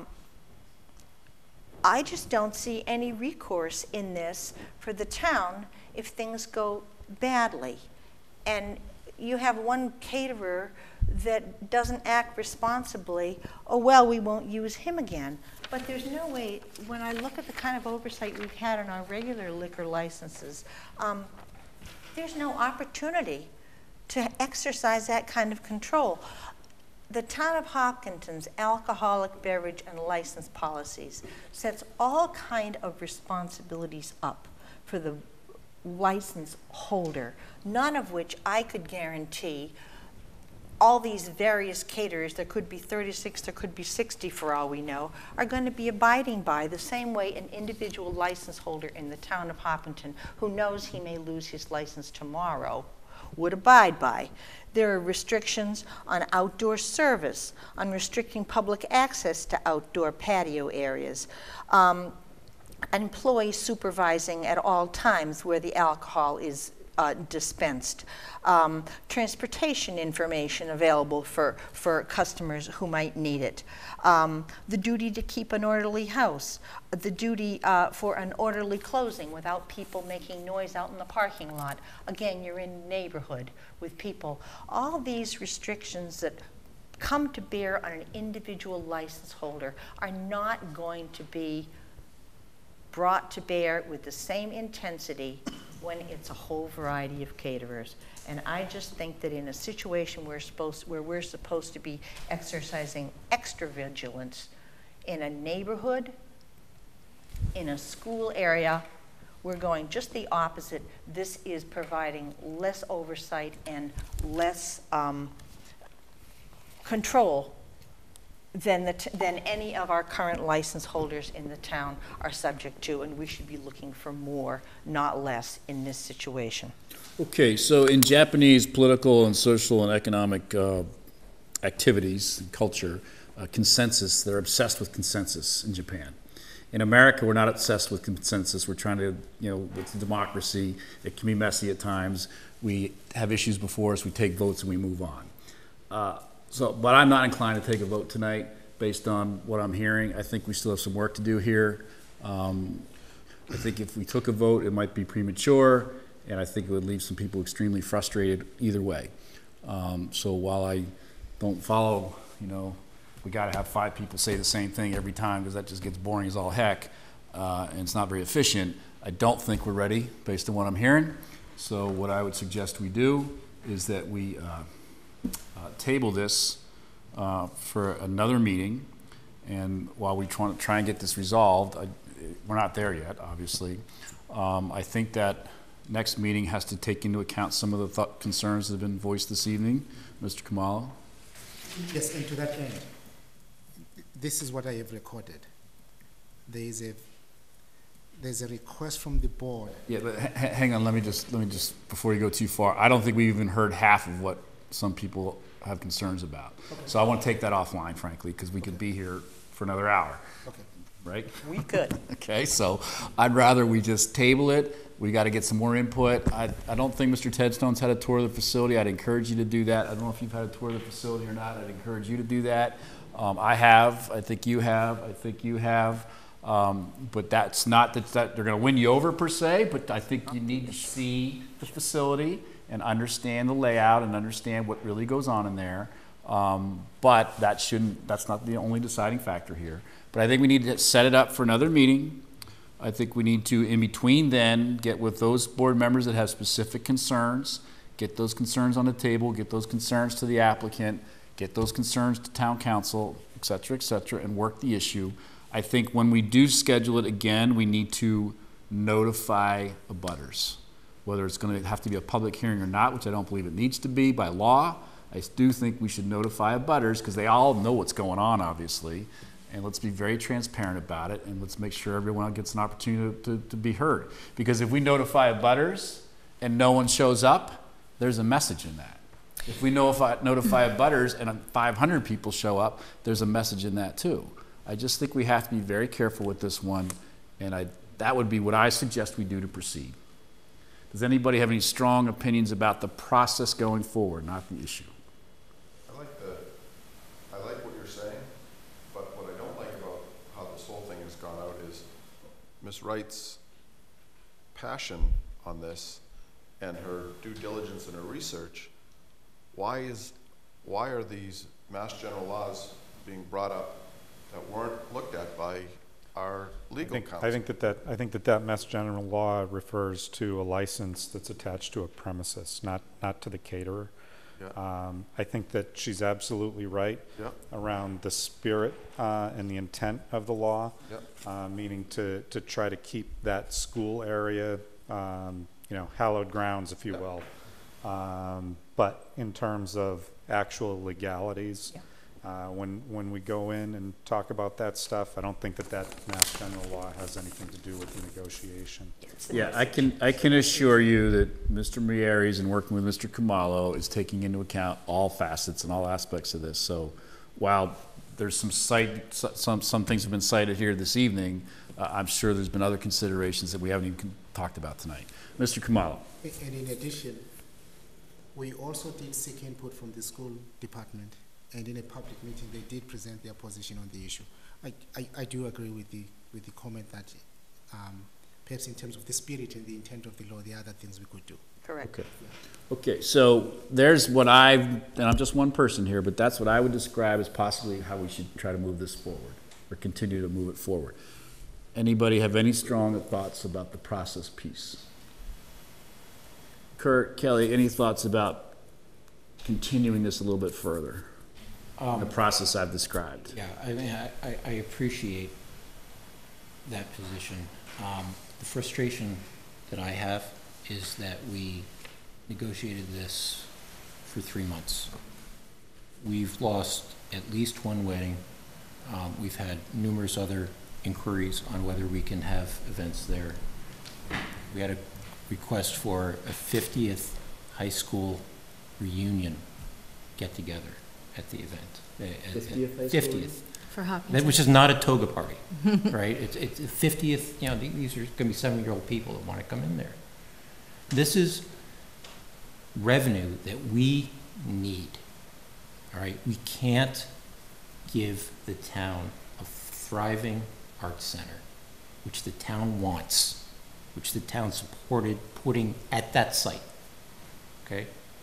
I just don't see any recourse in this for the town if things go badly. And you have one caterer that doesn't act responsibly, oh, well, we won't use him again. But there's no way, when I look at the kind of oversight we've had on our regular liquor licenses, there's no opportunity to exercise that kind of control. The town of Hopkinton's alcoholic beverage and license policies sets all kind of responsibilities up for the license holder, none of which I could guarantee all these various caterers, there could be 36, there could be 60 for all we know, are going to be abiding by the same way an individual license holder in the town of Hopkinton, who knows he may lose his license tomorrow, would abide by. There are restrictions on outdoor service, on restricting public access to outdoor patio areas, employee supervising at all times where the alcohol is dispensed, transportation information available for customers who might need it, the duty to keep an orderly house, the duty for an orderly closing without people making noise out in the parking lot. Again, you're in a neighborhood with people. All these restrictions that come to bear on an individual license holder are not going to be brought to bear with the same intensity when it's a whole variety of caterers. And I just think that in a situation where we're supposed to be exercising extra vigilance in a neighborhood, in a school area, we're going just the opposite. This is providing less oversight and less control than any of our current license holders in the town are subject to, and we should be looking for more, not less, in this situation. Okay, so in Japanese political and social and economic activities and culture, consensus, they're obsessed with consensus in Japan. In America, we're not obsessed with consensus. We're trying to, with democracy, it can be messy at times. We have issues before us, we take votes and we move on. But I'm not inclined to take a vote tonight based on what I'm hearing. I think we still have some work to do here. I think if we took a vote, it might be premature, and I think it would leave some people extremely frustrated either way. So while I don't follow, we got to have 5 people say the same thing every time because that just gets boring as all heck, and it's not very efficient. I don't think we're ready based on what I'm hearing. So what I would suggest we do is that we table this for another meeting, and while we try and get this resolved, we're not there yet, obviously. I think that next meeting has to take into account some of the concerns that have been voiced this evening. Mr. Kamala? Yes, and to that end, this is what I have recorded. There's a request from the board. Yeah, but hang on, let me just, before you go too far, I don't think we've even heard half of what some people have concerns about. Okay. So I want to take that offline, frankly, because we could be here for another hour. Okay. Right? We could. Okay, so I'd rather we just table it. We got to get some more input. I don't think Mr. Tedstone's had a tour of the facility. I'd encourage you to do that. I don't know if you've had a tour of the facility or not. I'd encourage you to do that. I have. I think you have. I think you have. But that's not that they're going to win you over per se, but I think you need to see the facility and understand the layout and understand what really goes on in there. But that's not the only deciding factor here. But I think we need to set it up for another meeting. I think we need to, in between then, get with those board members that have specific concerns, get those concerns on the table, get those concerns to the applicant, get those concerns to town council, et cetera, and work the issue. I think when we do schedule it again, we need to notify abutters. Whether it's going to have to be a public hearing or not, which I don't believe it needs to be by law, I do think we should notify abutters because they all know what's going on, obviously. And let's be very transparent about it, and let's make sure everyone gets an opportunity to be heard. Because if we notify abutters and no one shows up, there's a message in that. If we notify abutters and 500 people show up, there's a message in that too. I just think we have to be very careful with this one, and that would be what I suggest we do to proceed. Does anybody have any strong opinions about the process going forward, not the issue? I like what you're saying, but what I don't like about how this whole thing has gone out is Ms. Wright's passion on this and her due diligence and her research. Why are these Mass General laws being brought up that weren't looked at by our legal counsel? I think that Mass General law refers to a license that's attached to a premises, not to the caterer. Yeah. I think that she's absolutely right around the spirit and the intent of the law, meaning to try to keep that school area, hallowed grounds, if you will. But in terms of actual legalities, when we go in and talk about that stuff, I don't think that Mass General law has anything to do with the negotiation. Yeah, I can assure you that Mr. Mieres, in working with Mr. Kamalo, is taking into account all facets and all aspects of this. So while there's some things have been cited here this evening, I'm sure there's been other considerations that we haven't even talked about tonight. Mr. Kamalo. And in addition, we also did seek input from the school department, and in a public meeting they did present their position on the issue. I do agree with the comment that perhaps in terms of the spirit and the intent of the law, there are other things we could do. Correct. Okay. Okay, so there's what and I'm just one person here, but that's what I would describe as possibly how we should try to move this forward or continue to move it forward. Anybody have any strong thoughts about the process piece? Kurt, Kelly, any thoughts about continuing this a little bit further? The process I've described. Yeah, I mean, I appreciate that position. The frustration that I have is that we negotiated this for 3 months. We've lost at least one wedding, We've had numerous other inquiries on whether we can have events there. We had a request for a 50th high school reunion get-together at the event. 50th high school? 50th. For Hopkinton. Which is not a toga party, right? It's 50th, you know, these are gonna be 7-year-old people that wanna come in there. This is revenue that we need, all right? We can't give the town a thriving arts center, which the town wants, which the town supported putting at that site, okay?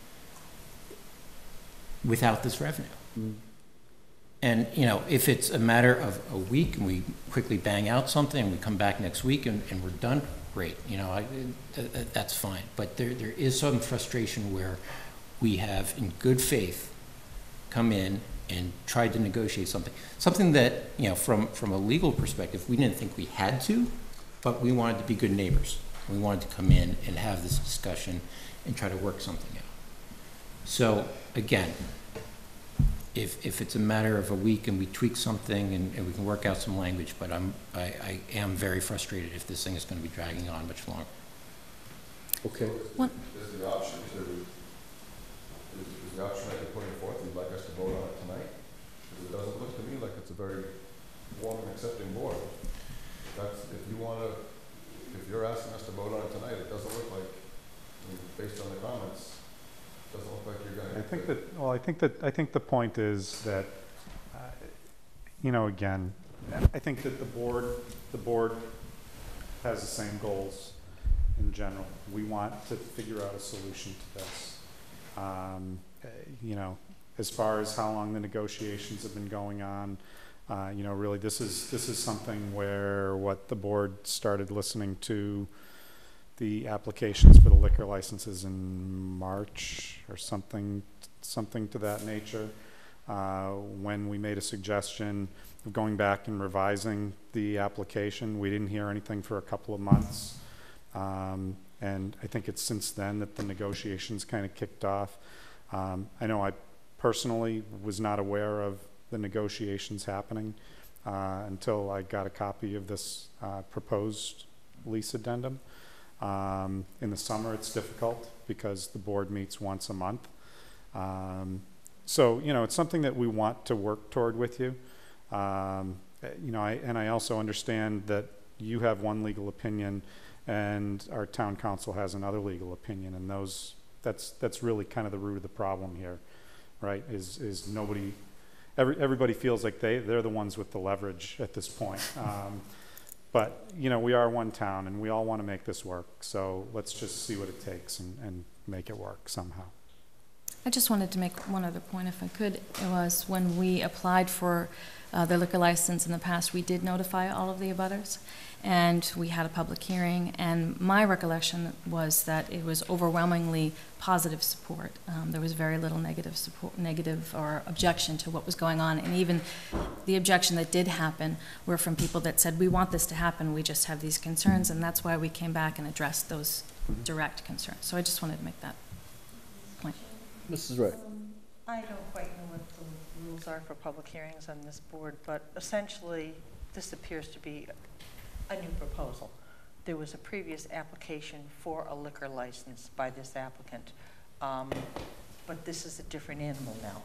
Without this revenue. And, you know, if it's a matter of a week and we quickly bang out something and we come back next week and we're done, great, you know, that's fine. But there is some frustration where we have, in good faith, come in and tried to negotiate something that, you know, from a legal perspective, we didn't think we had to, but we wanted to be good neighbors. We wanted to come in and have this discussion and try to work something out. So, again, if it's a matter of a week and we tweak something and we can work out some language, but I am very frustrated if this thing is going to be dragging on much longer. Okay. Is the option that you're putting forth, you'd like us to vote on it tonight? Because it doesn't look to me like it's a very warm and accepting board. If you're asking us to vote on it tonight, it doesn't look like, I mean, based on the comments, it doesn't look like you're going to. I think the point is that, you know, again, I think that the board has the same goals in general. We want to figure out a solution to this. You know, as far as how long the negotiations have been going on, you know, really this is something where what the board started listening to the applications for the liquor licenses in March or something to that nature. When we made a suggestion of going back and revising the application, we didn't hear anything for a couple of months. And I think it's since then that the negotiations kind of kicked off. I know I personally was not aware of the negotiations happening until I got a copy of this proposed lease addendum. In the summer, it's difficult because the board meets once a month. So, you know, it's something that we want to work toward with you. You know, I also understand that you have one legal opinion and our town council has another legal opinion, and that's really kind of the root of the problem here, right? Is everybody feels like they're the ones with the leverage at this point. But, you know, we are one town and we all want to make this work. So let's just see what it takes and make it work somehow. I just wanted to make one other point, if I could. It was when we applied for the liquor license in the past, we did notify all of the abutters, and we had a public hearing, and my recollection was that it was overwhelmingly positive support. There was very little negative or objection to what was going on, and even the objection that did happen were from people that said, we want this to happen, we just have these concerns, and that's why we came back and addressed those direct concerns. So I just wanted to make that point. Mrs. Wright. I don't quite know what the rules are for public hearings on this board, but essentially this appears to be a new proposal. There was a previous application for a liquor license by this applicant, but this is a different animal now.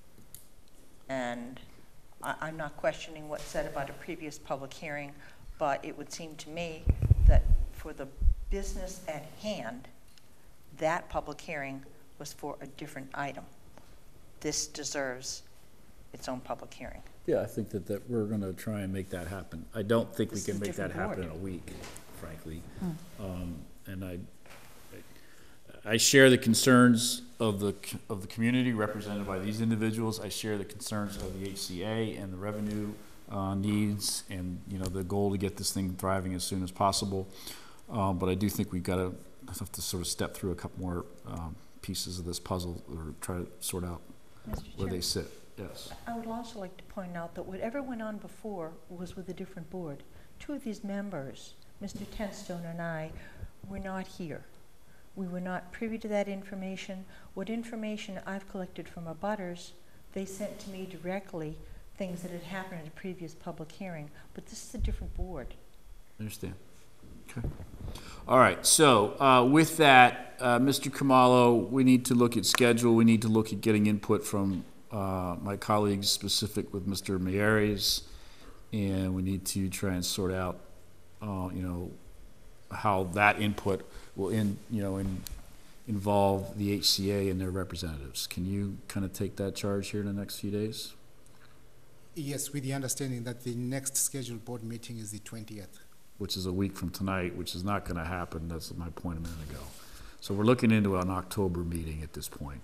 And I'm not questioning what's said about a previous public hearing, but it would seem to me that for the business at hand, that public hearing was for a different item. This deserves its own public hearing. Yeah, I think that we're going to try and make that happen. I don't think we can make that happen in a week, frankly. And I share the concerns of the community represented by these individuals. I share the concerns of the HCA and the revenue needs, and you know, the goal to get this thing thriving as soon as possible. But I do think we've got to have to sort of step through a couple more pieces of this puzzle, or try to sort out where they sit. Yes. I would also like to point out that whatever went on before was with a different board. Two of these members, Mr. Tenstone and I, were not here. We were not privy to that information. What information I've collected from abutters, they sent to me directly things that had happened at a previous public hearing, but this is a different board. Understand. Okay. All right, so with that, Mr. Kamalo, we need to look at schedule. We need to look at getting input from my colleagues, specific with Mr. Mayeres, and we need to try and sort out, you know, how that input will involve the HCA and their representatives. Can you kind of take that charge here in the next few days? Yes, with the understanding that the next scheduled board meeting is the 20th. Which is a week from tonight, which is not going to happen. That's my point a minute ago. So we're looking into an October meeting at this point.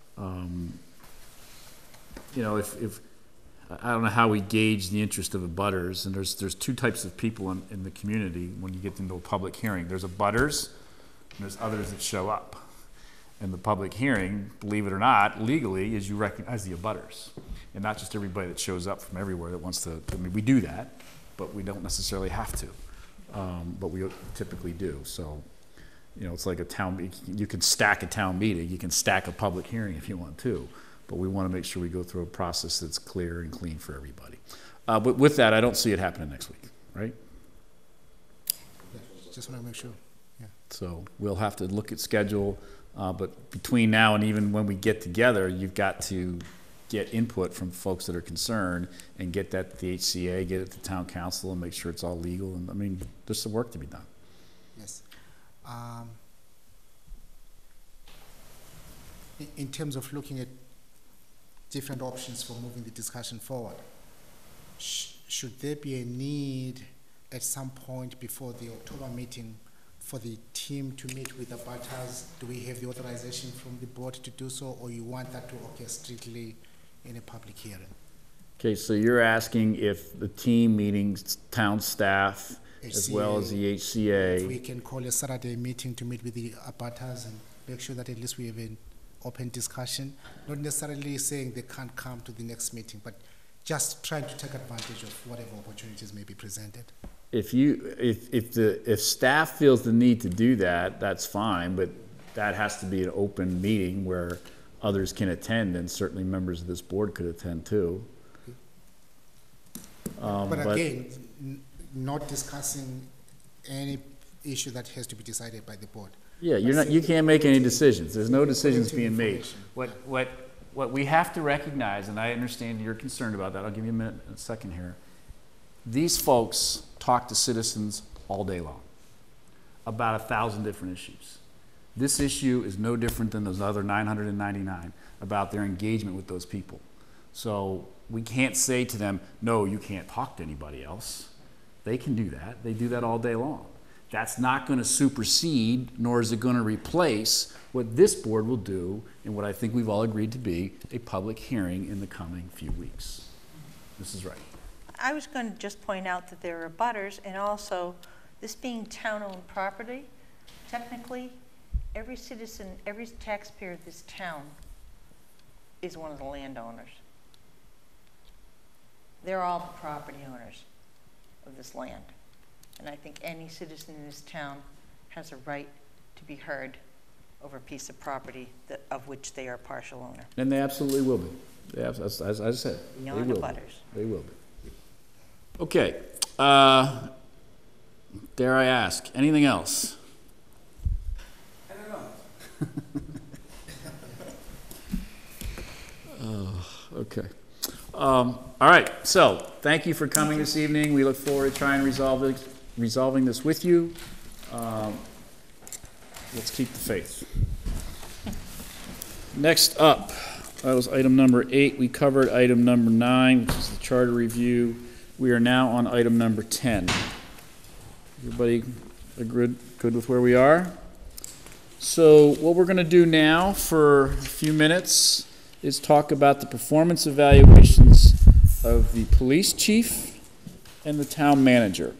You know, if I don't know how we gauge the interest of abutters, and there's two types of people in the community when you get into a public hearing. There's abutters, and there's others that show up. And the public hearing, believe it or not, legally, is you recognize the abutters, and not just everybody that shows up from everywhere that wants to. I mean, we do that, but we don't necessarily have to. But we typically do. So, you know, it's like a town, you can stack a town meeting, you can stack a public hearing if you want to, but we want to make sure we go through a process that's clear and clean for everybody. But with that, I don't see it happening next week, right? Yeah, just want to make sure, yeah. So we'll have to look at schedule, but between now and even when we get together, you've got to get input from folks that are concerned and get that to the HCA, get it to town council, and make sure it's all legal. And I mean, there's some work to be done. Yes. In terms of looking at different options for moving the discussion forward, should there be a need at some point before the October meeting for the team to meet with the abutters? Do we have the authorization from the board to do so, or you want that to occur strictly in a public hearing? Okay, so you're asking if the team meeting town staff as well as the If HCA. we can call a Saturday meeting to meet with the abutters and make sure that at least we have an open discussion, not necessarily saying they can't come to the next meeting, but just trying to take advantage of whatever opportunities may be presented. If staff feels the need to do that, that's fine, but that has to be an open meeting where others can attend, and certainly members of this board could attend too. But again, not discussing any issue that has to be decided by the board. Yeah, you can't make any decisions. There's no decisions being made. What we have to recognize, and I understand you're concerned about that, I'll give you a second here. These folks talk to citizens all day long about 1,000 different issues. This issue is no different than those other 999 about their engagement with those people. So we can't say to them, no, you can't talk to anybody else. They can do that. They do that all day long. That's not going to supersede, nor is it going to replace what this board will do and what I think we've all agreed to be a public hearing in the coming few weeks. This is right. I was going to just point out that there are abutters, and also this being town-owned property, technically, every citizen, every taxpayer of this town is one of the landowners. They're all the property owners of this land. And I think any citizen in this town has a right to be heard over a piece of property of which they are partial owner. And they absolutely will be. As I said, they Beyond will abutters. be. They will be. Okay. Dare I ask, anything else? I don't know. Okay. All right. So thank you for coming this evening. We look forward to trying to resolving this with you. Let's keep the faith. Next up, that was item number 8. We covered item number 9, which is the charter review. We are now on item number 10. Everybody good with where we are? So what we're going to do now for a few minutes is talk about the performance evaluations of the police chief and the town manager.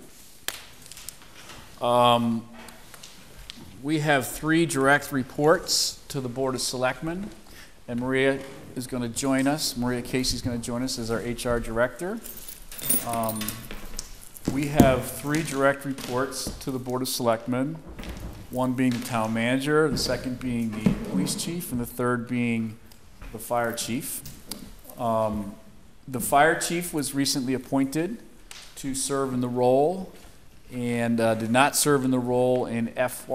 We have 3 direct reports to the Board of Selectmen, and Maria is going to join us. Maria Casey is going to join us as our HR director. We have 3 direct reports to the Board of Selectmen, one being the town manager, the second being the police chief, and the third being the fire chief. The fire chief was recently appointed to serve in the role and did not serve in the role in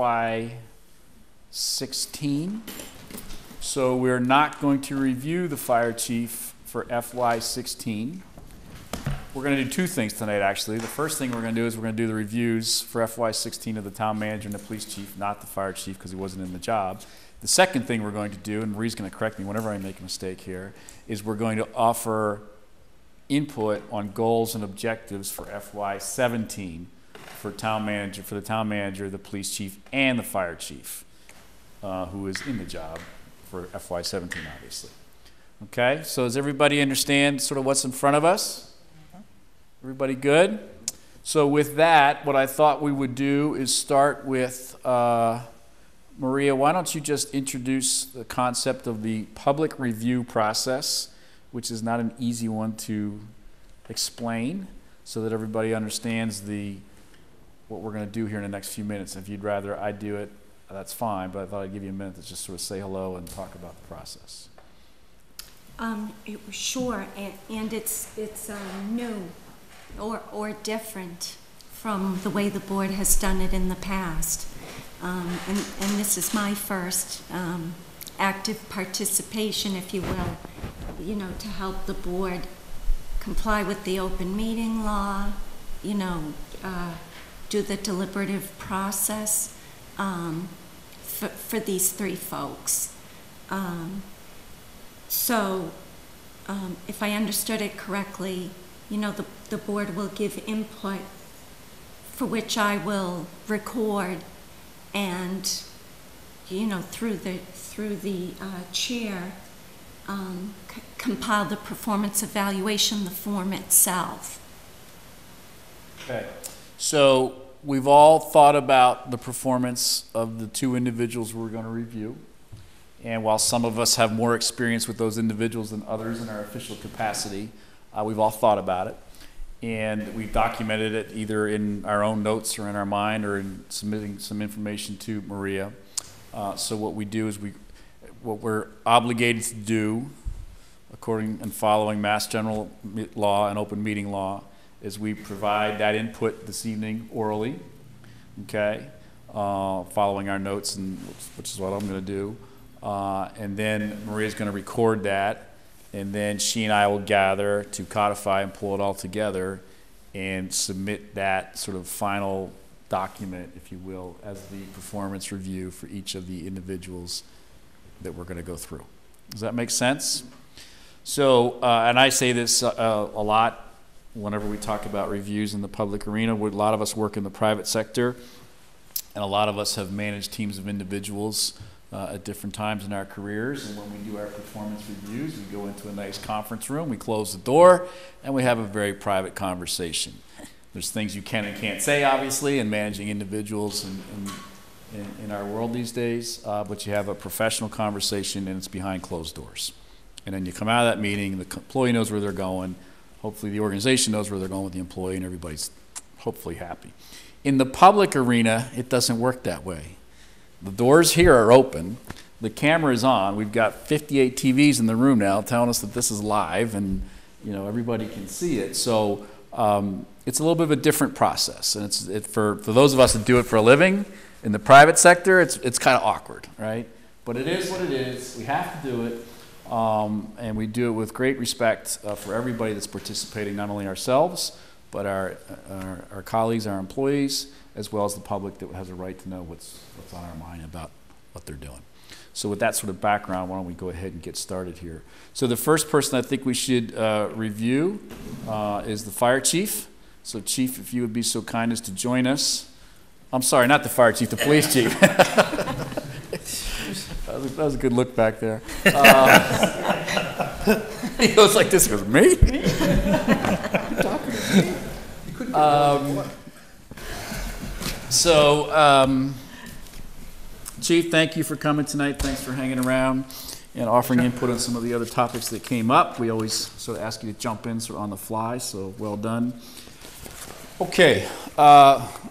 FY16. So we're not going to review the fire chief for FY16. We're going to do two things tonight, actually. The first thing we're going to do is we're going to do the reviews for FY16 of the town manager and the police chief, not the fire chief because he wasn't in the job. The second thing we're going to do, and Marie's going to correct me whenever I make a mistake here, is we're going to offer input on goals and objectives for FY17 for the town manager, the police chief, and the fire chief, who is in the job for FY17, obviously. Okay, so does everybody understand sort of what's in front of us? Everybody good? So with that, what I thought we would do is start with, Maria, why don't you just introduce the concept of the public review process, which is not an easy one to explain, so that everybody understands what we're going to do here in the next few minutes. If you'd rather I do it, that's fine, but I thought I'd give you a minute to just sort of say hello and talk about the process. Sure, and it's new or different from the way the board has done it in the past. And this is my first active participation, if you will, to help the board comply with the open meeting law, do the deliberative process for these three folks. So if I understood it correctly, the board will give input for which I will record and, through the chair, compile the performance evaluation, the form itself. Okay. So we've all thought about the performance of the two individuals we're going to review. And while some of us have more experience with those individuals than others in our official capacity, we've all thought about it. And we've documented it either in our own notes or in our mind or in submitting some information to Maria. So what we do is what we're obligated to do, according and following Mass General Law and open meeting law, is we provide that input this evening orally, okay, following our notes, and which is what I'm going to do. And then Maria's going to record that, and then she and I will gather to codify and pull it all together and submit that sort of final document, if you will, as the performance review for each of the individuals that we're going to go through. Does that make sense? So, and I say this a lot whenever we talk about reviews in the public arena. A lot of us work in the private sector, and a lot of us have managed teams of individuals at different times in our careers. And when we do our performance reviews, we go into a nice conference room, we close the door, and we have a very private conversation. There's things you can and can't say, obviously, in managing individuals in our world these days, but you have a professional conversation, and it's behind closed doors. And then you come out of that meeting, the employee knows where they're going, hopefully the organization knows where they're going with the employee, and everybody's hopefully happy. In the public arena, it doesn't work that way. The doors here are open, the camera is on, we've got 58 TVs in the room now telling us that this is live, and everybody can see it. So it's a little bit of a different process, and for those of us that do it for a living in the private sector, it's kind of awkward, right? But it is what it is. We have to do it, and we do it with great respect for everybody that's participating, not only ourselves, but our colleagues, our employees, as well as the public that has a right to know what's on our mind about what they're doing. So with that sort of background, why don't we go ahead and get started here. So the first person I think we should review is the fire chief. So Chief, if you would be so kind as to join us. I'm sorry, not the fire chief, the police chief. That was a good look back there. He goes like this, he goes, me? You're talking to me? You couldn't Chief, thank you for coming tonight. Thanks for hanging around and offering input on some of the other topics that came up. We always sort of ask you to jump in sort of on the fly, so well done. Okay.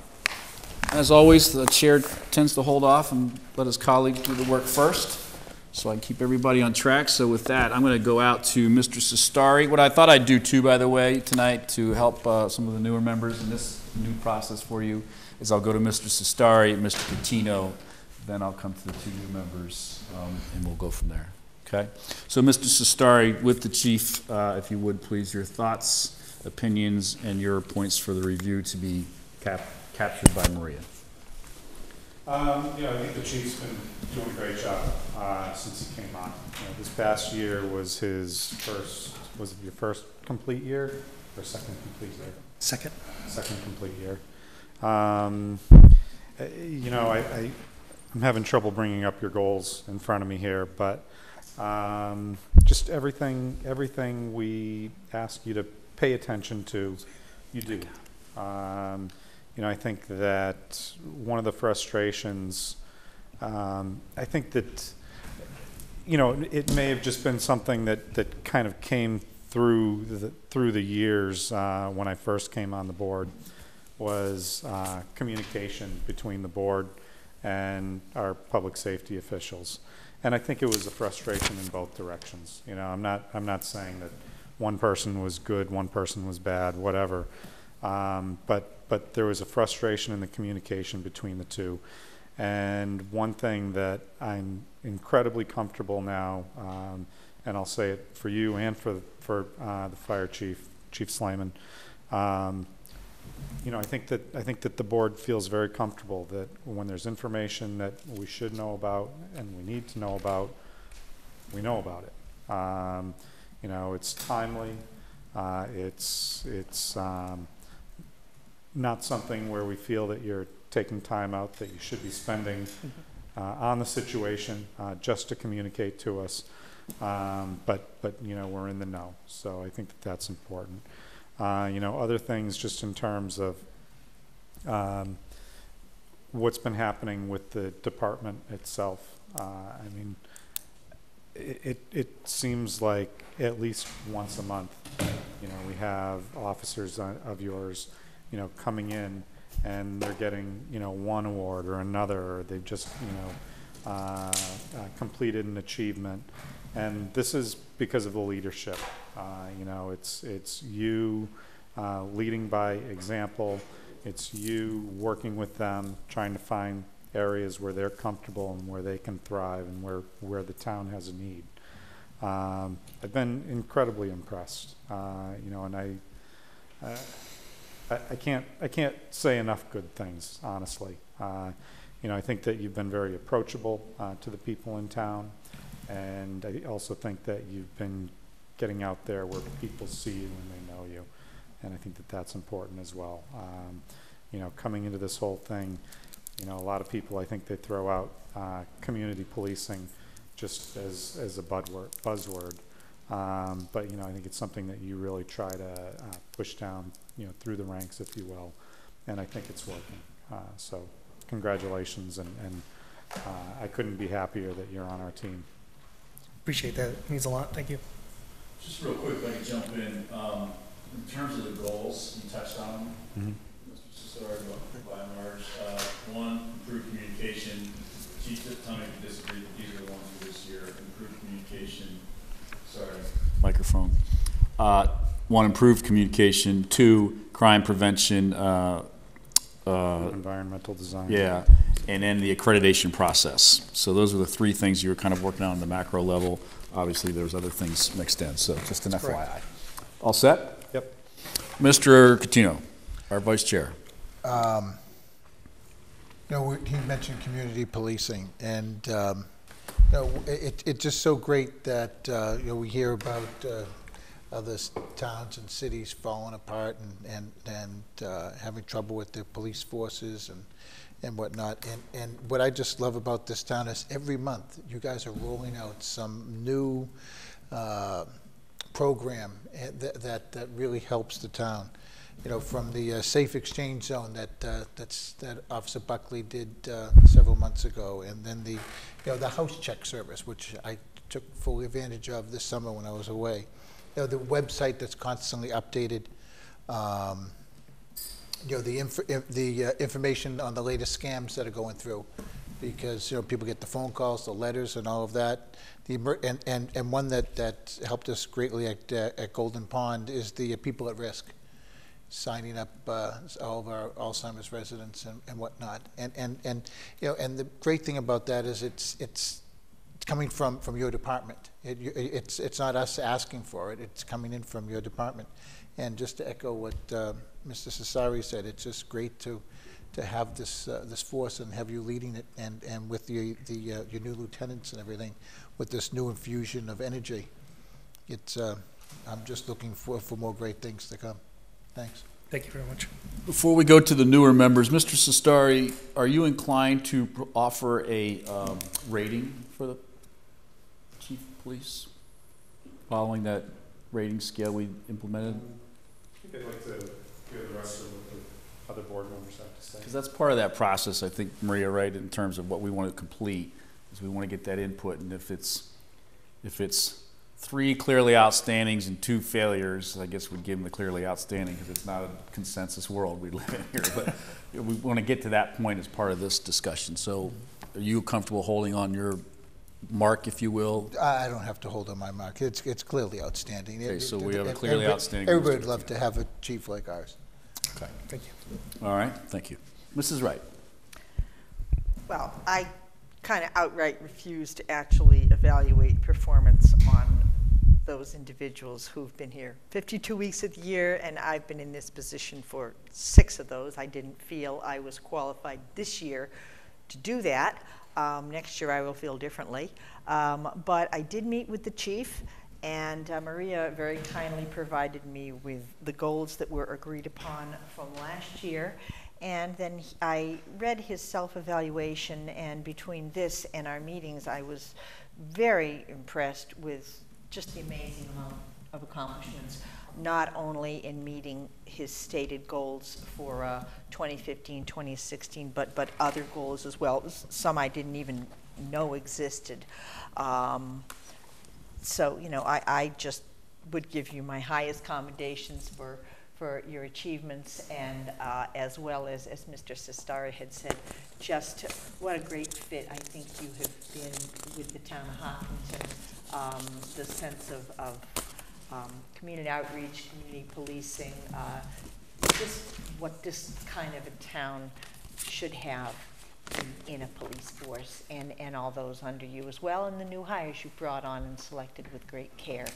As always, the chair tends to hold off and let his colleague do the work first. so I can keep everybody on track. So with that, I'm going to go out to Mr. Sestari. What I thought I'd do too, by the way, tonight to help some of the newer members in this new process for you is I'll go to Mr. Sestari, Mr. Catino, then I'll come to the two new members, and we'll go from there. Okay? So Mr. Sestari, with the chief, if you would please, your thoughts, opinions, and your points for the review to be captured by Maria. I think the chief's been doing a great job since he came on. This past year was his first, was it your first complete year or second complete year? Second. Second complete year. I'm having trouble bringing up your goals in front of me here, but just everything we ask you to pay attention to, you do. I think that one of the frustrations, I think that, it may have just been something that kind of came through the years when I first came on the board, was communication between the board and our public safety officials. And I think it was a frustration in both directions. I'm not saying that one person was good, one person was bad, whatever. But there was a frustration in the communication between the two. And one thing that I'm incredibly comfortable now, and I'll say it for you and for the fire chief, Chief Slayman, I think that the board feels very comfortable that when there's information that we should know about and we need to know about, we know about it. It's timely. It's not something where we feel that you're taking time out that you should be spending on the situation just to communicate to us. But we're in the know, so I think that that's important. Other things just in terms of what's been happening with the department itself. It seems like at least once a month, we have officers of yours, coming in and they're getting, one award or another, or they've just, completed an achievement. And this is because of the leadership. It's you leading by example. It's you working with them, trying to find areas where they're comfortable and where they can thrive and where the town has a need. I've been incredibly impressed, and I can't say enough good things, honestly. I think that you've been very approachable to the people in town, and I also think that you've been getting out there where people see you and they know you, and I think that that's important as well. Coming into this whole thing, a lot of people, I think they throw out community policing just as a buzzword. But I think it's something that you really try to push down, through the ranks, if you will, and I think it's working. So congratulations, and I couldn't be happier that you're on our team. Appreciate that. It means a lot. Thank you. Just real quick, if I can jump in. In terms of the goals, you touched on them. Mr. Cesar, by and large. One, improved communication. Chief, tell me if you disagree, but these are the ones for this year. Improved communication. Sorry. Microphone. One, improved communication. Two, crime prevention. Environmental design. Yeah. And then the accreditation process. So those are the three things you were kind of working on the macro level. Obviously, there's other things mixed in. So just an FYI. All set? Yep. Mr. Catino, our vice chair. He mentioned community policing, and it's just so great that we hear about other towns and cities falling apart and having trouble with their police forces and whatnot. And what I just love about this town is every month you guys are rolling out some new program that really helps the town. From the safe exchange zone that Officer Buckley did several months ago, and then the house check service, which I took full advantage of this summer when I was away. The website that's constantly updated. The information on the latest scams that are going through. because, people get the phone calls, the letters and all of that. And one that helped us greatly at Golden Pond is the people at risk, signing up all of our Alzheimer's residents and whatnot. And the great thing about that is it's coming from your department. It's not us asking for it. It's coming in from your department. And just to echo what Mr. Cesari said, it's just great to have this force and have you leading it, and with your new lieutenants and everything, with this new infusion of energy. It's I'm just looking for more great things to come. Thanks. Thank you very much. Before we go to the newer members, Mr. Sestari, are you inclined to offer a rating for the chief of police following that rating scale we implemented? I think I'd like to hear the rest of what the other board members have to say. Because that's part of that process, I think, Maria, right, in terms of what we want to complete, is we want to get that input, and if it's 3 clearly outstandings and 2 failures, I guess we'd give them the clearly outstanding, because it's not a consensus world we live in here. But we want to get to that point as part of this discussion. So are you comfortable holding on your mark, if you will? I don't have to hold on my mark. It's clearly outstanding. Okay, so we have a clearly outstanding. Everybody would love to have a chief like ours. Okay. Thank you. All right, thank you. Mrs. Wright. Well, I kind of outright refuse to actually evaluate performance on those individuals who've been here 52 weeks of the year, and I've been in this position for 6 of those. I didn't feel I was qualified this year to do that. Next year I will feel differently. But I did meet with the chief, and Maria very kindly provided me with the goals that were agreed upon from last year. And then I read his self-evaluation, and between this and our meetings, I was very impressed with just the amazing amount of accomplishments, not only in meeting his stated goals for 2015, 2016, but other goals as well. Some I didn't even know existed. So, I just would give you my highest commendations for your achievements, and as well as Mr. Sestari had said, just what a great fit I think you have been with the town of Hopkinton. The sense of community outreach, community policing, just what this kind of a town should have in a police force, and all those under you as well, and the new hires you brought on and selected with great care.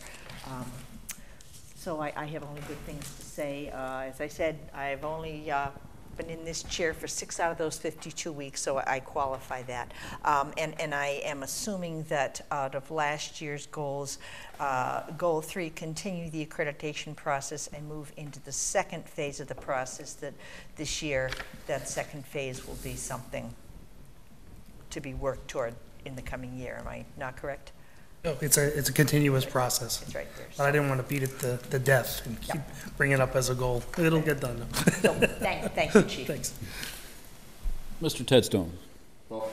So I have only good things to say. As I said, I've only been in this chair for 6 out of those 52 weeks, so I qualify that. And I am assuming that out of last year's goals, Goal 3, continue the accreditation process and move into the second phase of the process, that this year that second phase will be something to be worked toward in the coming year. Am I not correct? No, it's a continuous process. It's right there. But I didn't want to beat it to death and keep bringing it up as a goal. It'll get done. So, thank you, Chief. Thanks. Mr. Tedstone. Well,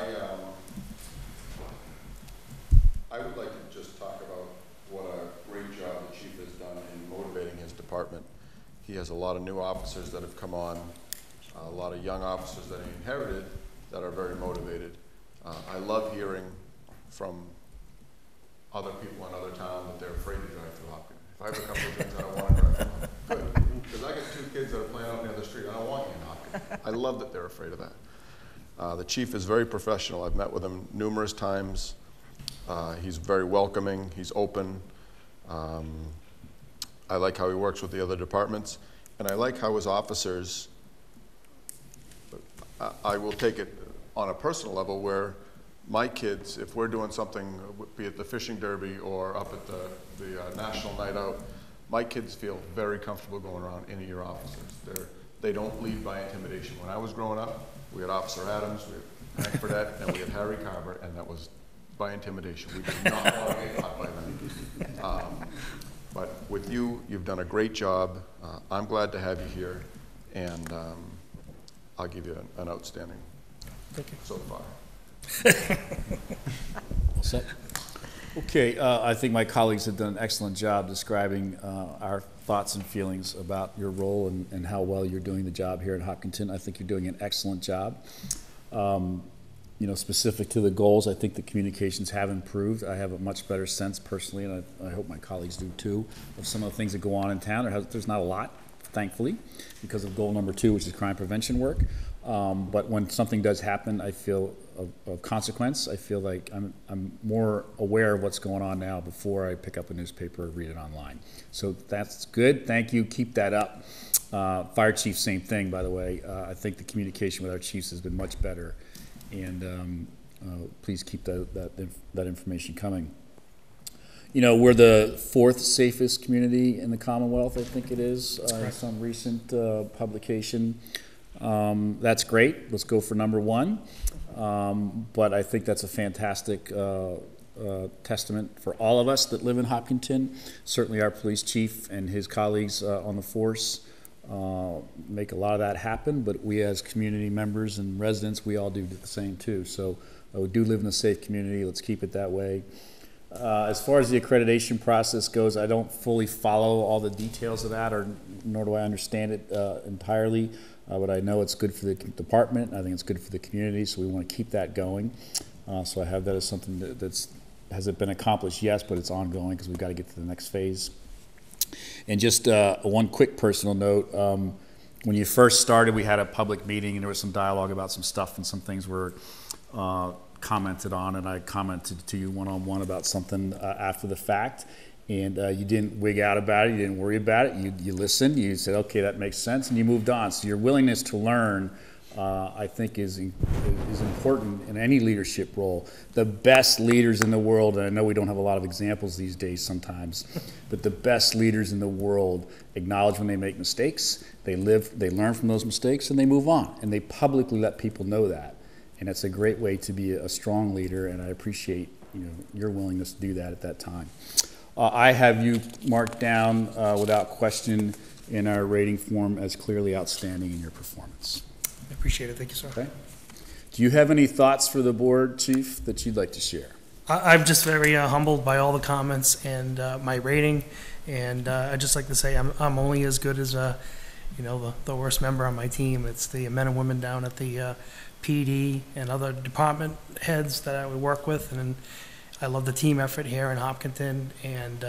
I would like to just talk about what a great job the chief has done in motivating his department. He has a lot of new officers that have come on, a lot of young officers that he inherited that are very motivated. I love hearing from other people in other towns that they're afraid to drive through Hopkinton. If I have a couple of things I don't want to drive through, good. Because I got 2 kids that are playing out on the other street. I don't want you in Hopkinton. I love that they're afraid of that. The chief is very professional. I've met with him numerous times. He's very welcoming. He's open. I like how he works with the other departments. And I like how his officers, I will take it on a personal level, where my kids, if we're doing something, be it the fishing derby or up at the national night out, my kids feel very comfortable going around any of your officers. They don't lead by intimidation. When I was growing up, we had Officer Adams, we had Hank Burdett, and we had Harry Carver, and that was by intimidation. We did not want to get caught by them. But with you, you've done a great job. I'm glad to have you here, and I'll give you an outstanding so far. All set? Okay, I think my colleagues have done an excellent job describing our thoughts and feelings about your role and how well you're doing the job here at Hopkinton. I think you're doing an excellent job. specific to the goals, I think the communications have improved. I have a much better sense personally, and I hope my colleagues do too, of some of the things that go on in town. There's not a lot, thankfully, because of goal number 2, which is crime prevention work. But when something does happen, I feel of consequence. I feel like I'm more aware of what's going on now before I pick up a newspaper or read it online. So that's good. Thank you. Keep that up. Fire chief, same thing, by the way. I think the communication with our chiefs has been much better, and please keep that information coming. We're the 4th safest community in the Commonwealth, I think it is, some recent publication. That's great. Let's go for number 1. But I think that's a fantastic testament for all of us that live in Hopkinton. Certainly our police chief and his colleagues on the force make a lot of that happen, but we as community members and residents, we all do the same too. So we do live in a safe community. Let's keep it that way. As far as the accreditation process goes, I don't fully follow all the details of that, nor do I understand it entirely. But I know it's good for the department. I think it's good for the community, so we want to keep that going. So I have that as something has it been accomplished? Yes, but it's ongoing because we've got to get to the next phase. And just one quick personal note. When you first started, we had a public meeting, and there was some dialogue about some stuff, and some things were commented on, and I commented to you one-on-one about something after the fact. And you didn't wig out about it, you didn't worry about it, you listened, you said, okay, that makes sense, and you moved on. So your willingness to learn, I think, is important in any leadership role. The best leaders in the world, and I know we don't have a lot of examples these days sometimes, but the best leaders in the world acknowledge when they make mistakes, they learn from those mistakes, and they move on. And they publicly let people know that. And it's a great way to be a strong leader, and I appreciate your willingness to do that at that time. I have you marked down without question in our rating form as clearly outstanding in your performance. I appreciate it. Thank you, sir. Okay. Do you have any thoughts for the board, Chief, that you'd like to share? I'm just very humbled by all the comments and my rating, and I'd just like to say I'm only as good as the worst member on my team. It's the men and women down at the PD and other department heads that I would work with, and I love the team effort here in Hopkinton, and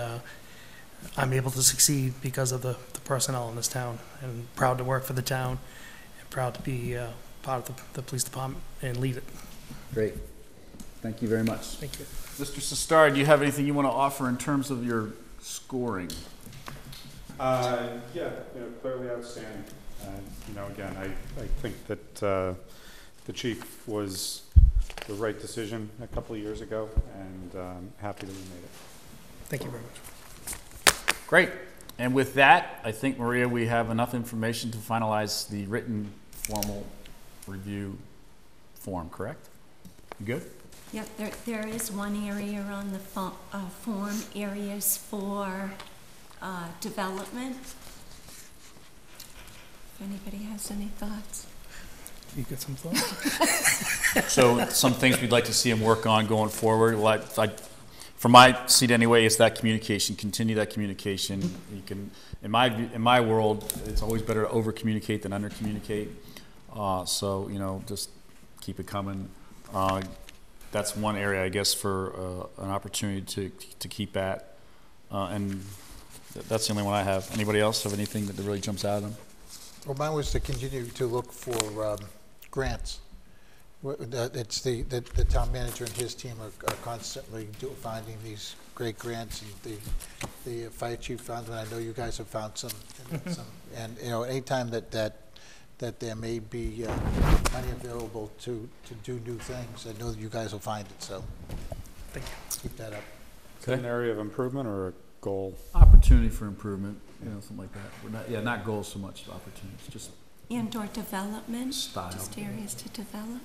I'm able to succeed because of the personnel in this town. And proud to work for the town, and proud to be part of the police department and lead it. Great. Thank you very much. Thank you. Mr. Sestard, do you have anything you want to offer in terms of your scoring? Yeah, clearly outstanding. Again, I think that the chief was the right decision a couple of years ago, and happy that we made it. Thank you very much. Great. And with that, I think, Maria, we have enough information to finalize the written formal review form, correct? You good? Yep, there is one area on the form, areas for development. If anybody has any thoughts. You get some thoughts? So some things we'd like to see him work on going forward. Well, from my seat anyway, it's that communication. Continue that communication. You can, in my world, it's always better to over communicate than under communicate. So just keep it coming. That's one area, I guess, for an opportunity to keep at, and that's the only one I have. Anybody else have anything that really jumps out at them? Well, mine was to continue to look for grants. It's the town manager and his team are constantly finding these great grants, and the fire chief found one. I know you guys have found some, and anytime that there may be money available to do new things, I know that you guys will find it. So, thank you. Keep that up. Is it an area of improvement or a goal? Opportunity for improvement, something like that. We're not goals so much, opportunities, just and/or development. Style. Just areas to develop.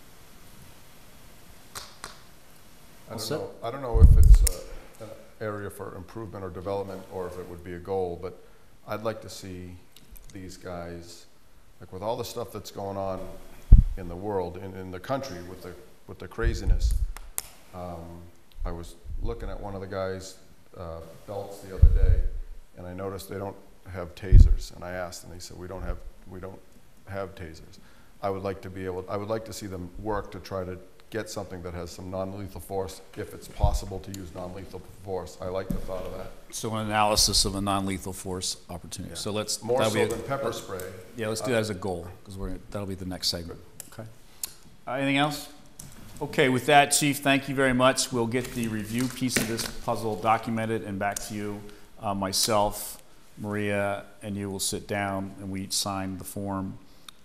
I don't know if it's an area for improvement or development, or if it would be a goal, but I'd like to see these guys, like with all the stuff that's going on in the world, in the country, with the craziness. I was looking at one of the guys' belts the other day, and I noticed they don't have tasers. And I asked, and they said we don't have tasers. I would like to see them work to try to get something that has some non-lethal force, if it's possible to use non-lethal force. I like the thought of that. So an analysis of a non-lethal force opportunity. Yeah. So let's. More that'll so be than pepper spray. Yeah, let's do that as a goal, because that'll be the next segment. Okay. Anything else? Okay, with that, Chief, thank you very much. We'll get the review piece of this puzzle documented and back to you. Myself, Maria, and you will sit down and we each sign the form.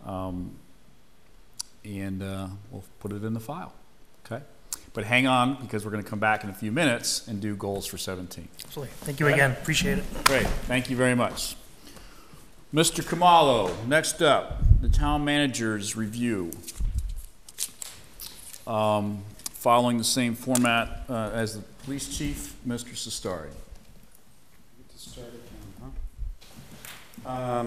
And we'll put it in the file, okay? But hang on, because we're gonna come back in a few minutes and do goals for 17. Absolutely. Thank you again. Appreciate it. Great, thank you very much. Mr. Kamalo, next up, the town manager's review. Following the same format as the police chief, Mr. Sestari. Get to start again, huh?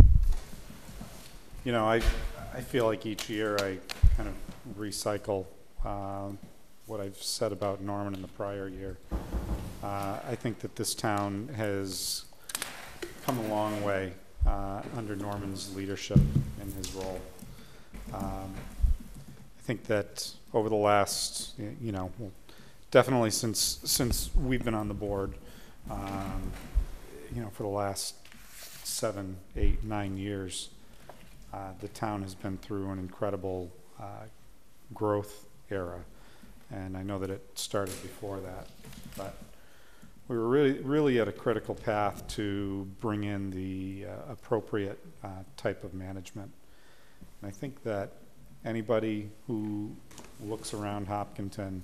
You know, I feel like each year I kind of recycle what I've said about Norman in the prior year. I think that this town has come a long way under Norman's leadership in his role. I think that over the last, you know, well, definitely since we've been on the board, you know, for the last 7, 8, 9 years, the town has been through an incredible growth era, and I know that it started before that, but we were really at a critical path to bring in the appropriate type of management. And I think that anybody who looks around Hopkinton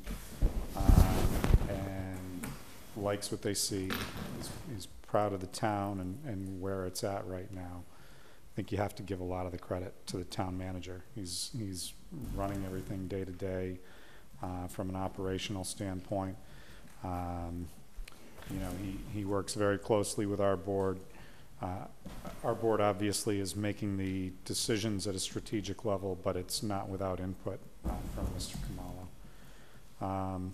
and likes what they see is proud of the town and where it's at right now. I think you have to give a lot of the credit to the town manager. He's running everything day to day from an operational standpoint. You know, he works very closely with our board. Our board obviously is making the decisions at a strategic level, but it's not without input from Mr. Kamala.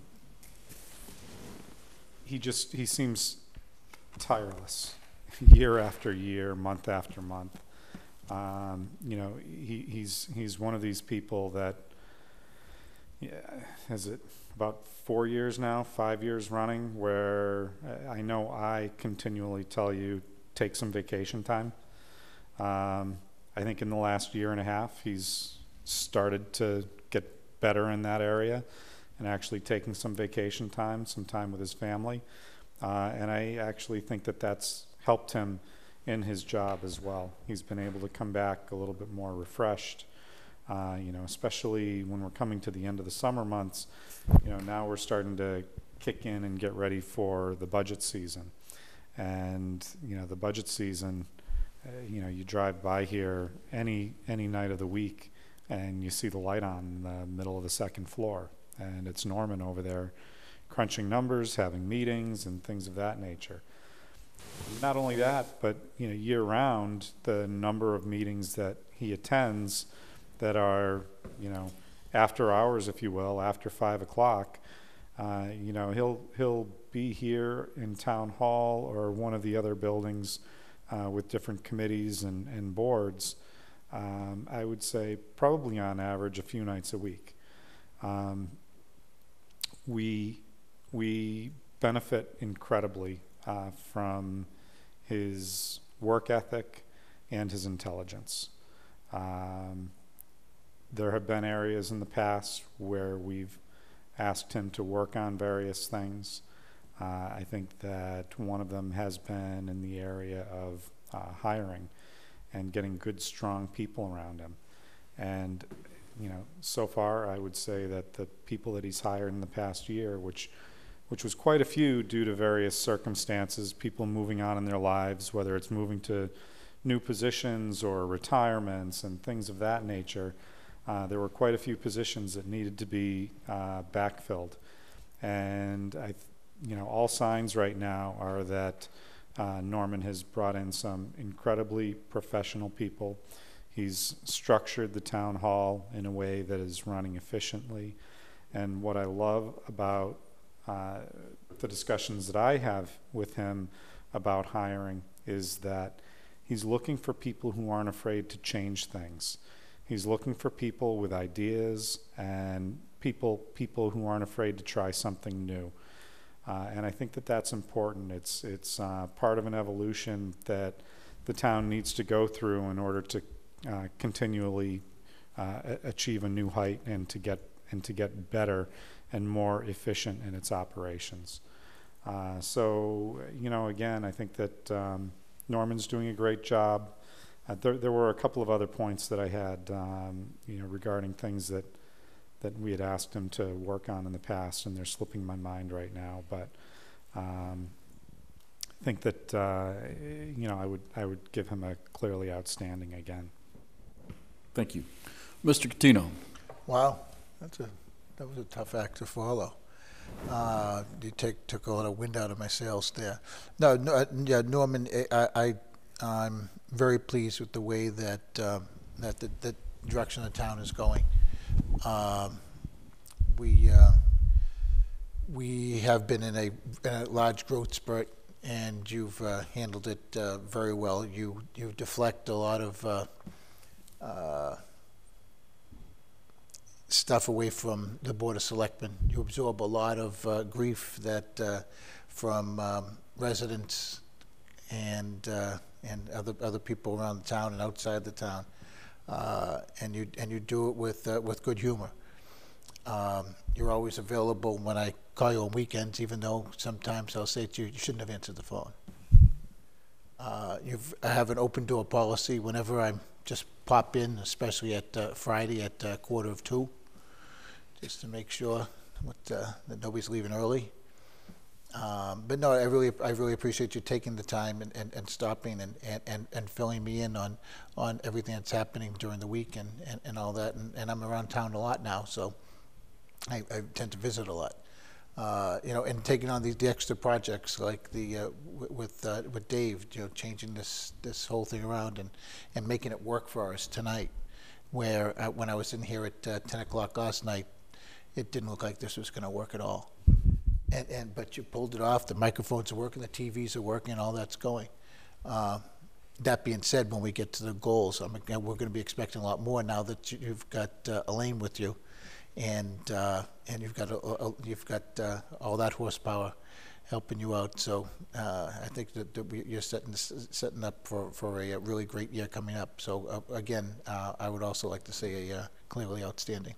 He seems tireless year after year, month after month. You know, he's one of these people that, yeah, has it about 4 years now, 5 years running, where I know I continually tell you, take some vacation time. I think in the last year and a half, he's started to get better in that area and actually taking some vacation time, some time with his family. And I actually think that that's helped him in his job as well. He's been able to come back a little bit more refreshed, you know, especially when we're coming to the end of the summer months. You know, now we're starting to kick in and get ready for the budget season. And, you know, the budget season, you know, you drive by here any night of the week and you see the light on in the middle of the second floor. And it's Norman over there crunching numbers, having meetings and things of that nature. Not only that, but, you know, year round, the number of meetings that he attends that are, you know, after hours, if you will, after 5 o'clock, you know, he'll be here in town hall or one of the other buildings with different committees and boards. I would say probably on average a few nights a week. We benefit incredibly from his work ethic and his intelligence. There have been areas in the past where we've asked him to work on various things. I think that one of them has been in the area of hiring and getting good, strong people around him. And, you know, so far I would say that the people that he's hired in the past year, which was quite a few due to various circumstances, people moving on in their lives, whether it's moving to new positions or retirements and things of that nature, there were quite a few positions that needed to be backfilled. And you know, all signs right now are that Norman has brought in some incredibly professional people. He's structured the town hall in a way that is running efficiently. And what I love about the discussions that I have with him about hiring is that he's looking for people who aren't afraid to change things. He's looking for people with ideas and people who aren't afraid to try something new. And I think that that's important. It's part of an evolution that the town needs to go through in order to continually achieve a new height and to get better and more efficient in its operations. So, you know, again, I think that Norman's doing a great job. There were a couple of other points that I had, you know, regarding things that we had asked him to work on in the past, and they're slipping my mind right now. But I think that you know, I would give him a clearly outstanding again. Thank you, Mr. Catino. Wow, that was a tough act to follow. You took a lot of wind out of my sails there. No, yeah, Norman, I'm very pleased with the way that the direction the town is going. We have been in a large growth spurt, and you've handled it very well. You deflect a lot of stuff away from the Board of Selectmen. You absorb a lot of grief that from residents and other people around the town and outside the town, and you do it with good humor. You're always available when I call you on weekends, even though sometimes I'll say to you, you shouldn't have answered the phone. I have an open door policy whenever I just pop in, especially at Friday at 1:45, just to make sure that nobody's leaving early. But no, I really appreciate you taking the time and stopping and filling me in on everything that's happening during the week and all that. And I'm around town a lot now, so I tend to visit a lot. You know, and taking on the extra projects like the with Dave, you know, changing this whole thing around and making it work for us tonight. Where when I was in here at 10 o'clock last night, it didn't look like this was going to work at all. But you pulled it off. The microphones are working, the TVs are working, all that's going. That being said, when we get to the goals, we're going to be expecting a lot more now that you've got Elaine with you, and you've got all that horsepower helping you out. So I think that you're setting up for a really great year coming up. So again, I would also like to say a clearly outstanding.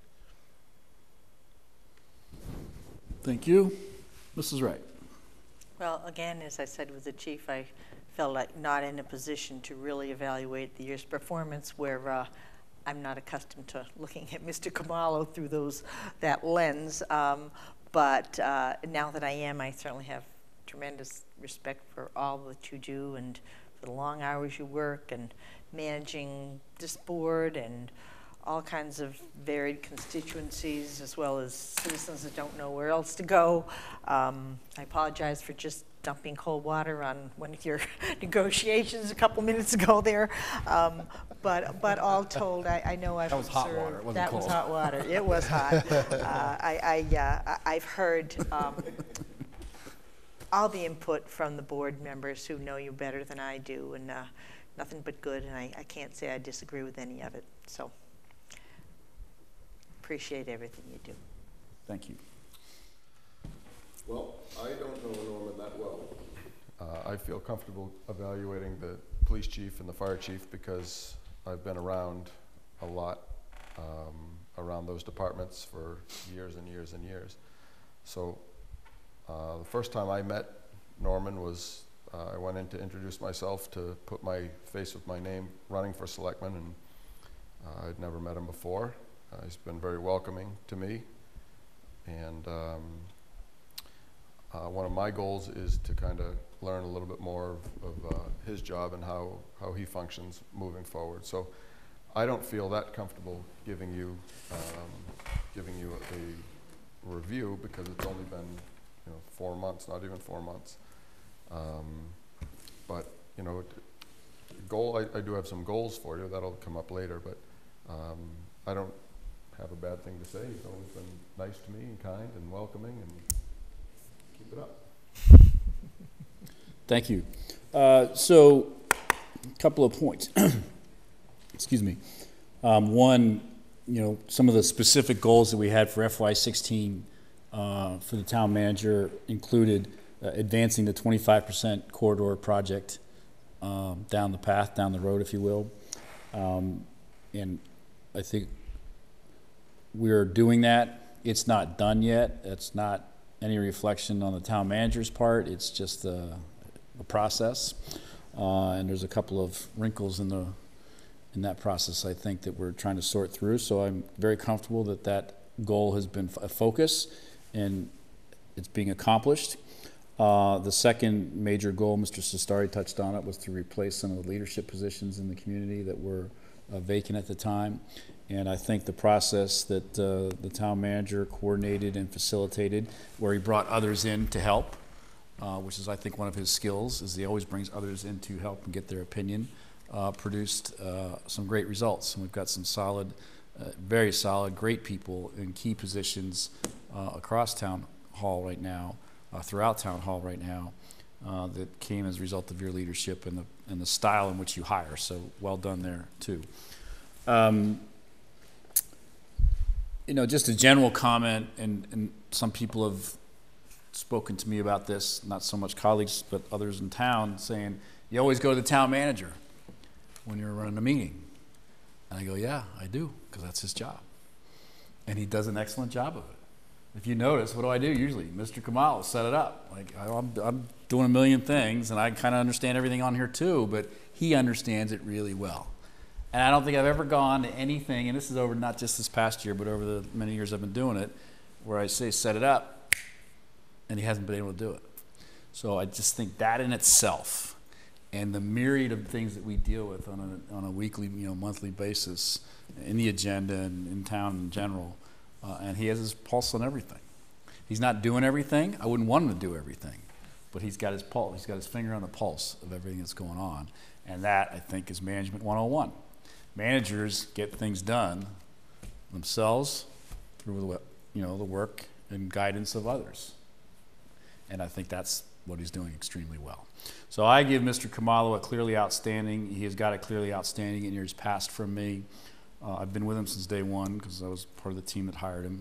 Thank you. Mrs. Wright. Well, again, as I said with the chief, I felt like not in a position to really evaluate the year's performance, where I'm not accustomed to looking at Mr. Kamalo through that lens. But now that I am, I certainly have tremendous respect for all that you do and for the long hours you work and managing this board and all kinds of varied constituencies, as well as citizens that don't know where else to go. I apologize for just dumping cold water on one of your negotiations a couple minutes ago there. But all told, I know I've observed. That was hot water, it wasn't that cold. Was hot water. It was hot. I've heard all the input from the board members who know you better than I do, and nothing but good, and I can't say I disagree with any of it. So appreciate everything you do. Thank you. Well, I don't know Norman that well. I feel comfortable evaluating the police chief and the fire chief because I've been around a lot, around those departments for years and years and years. So the first time I met Norman was I went in to introduce myself, to put my face with my name running for selectman, and I'd never met him before. He's been very welcoming to me, and one of my goals is to kind of learn a little bit more of his job and how he functions moving forward. So I don't feel that comfortable giving you a review because it's only been 4 months, not even 4 months. But I do have some goals for you that'll come up later. But I don't have a bad thing to say. He's always been nice to me and kind and welcoming, and keep it up. Thank you. So, a couple of points. Excuse me. One, some of the specific goals that we had for FY16 for the town manager included advancing the 25% corridor project down the road, if you will. And I think we're doing that. It's not done yet. It's not any reflection on the town manager's part. It's just a process. And there's a couple of wrinkles in that process, I think, that we're trying to sort through. So I'm very comfortable that that goal has been a focus and it's being accomplished. The second major goal, Mr. Sestari touched on it, was to replace some of the leadership positions in the community that were vacant at the time. And I think the process that the town manager coordinated and facilitated, where he brought others in to help, which is, I think, one of his skills, is he always brings others in to help and get their opinion, produced some great results. And we've got some solid, very solid, great people in key positions across town hall right now, throughout town hall right now, that came as a result of your leadership and the style in which you hire. So well done there too. Just a general comment, and some people have spoken to me about this, not so much colleagues, but others in town, saying, you always go to the town manager when you're running a meeting. And I go, yeah, I do, because that's his job. And he does an excellent job of it. If you notice, what do I do usually? Mr. Kamal will set it up. Like, I'm doing a million things, and I kind of understand everything on here too, but he understands it really well. And I don't think I've ever gone to anything, and this is over not just this past year, but over the many years I've been doing it, where I say set it up, and he hasn't been able to do it. So I just think that in itself, and the myriad of things that we deal with on a weekly, monthly basis, in the agenda and in town in general, and he has his pulse on everything. He's not doing everything. I wouldn't want him to do everything, but he's got his pulse. He's got his finger on the pulse of everything that's going on, and that, I think, is management 101. Managers get things done themselves through the work and guidance of others, and I think that's what he's doing extremely well. So I give Mr. Kamalo a clearly outstanding. He has got a clearly outstanding in years past from me. I've been with him since day one because I was part of the team that hired him.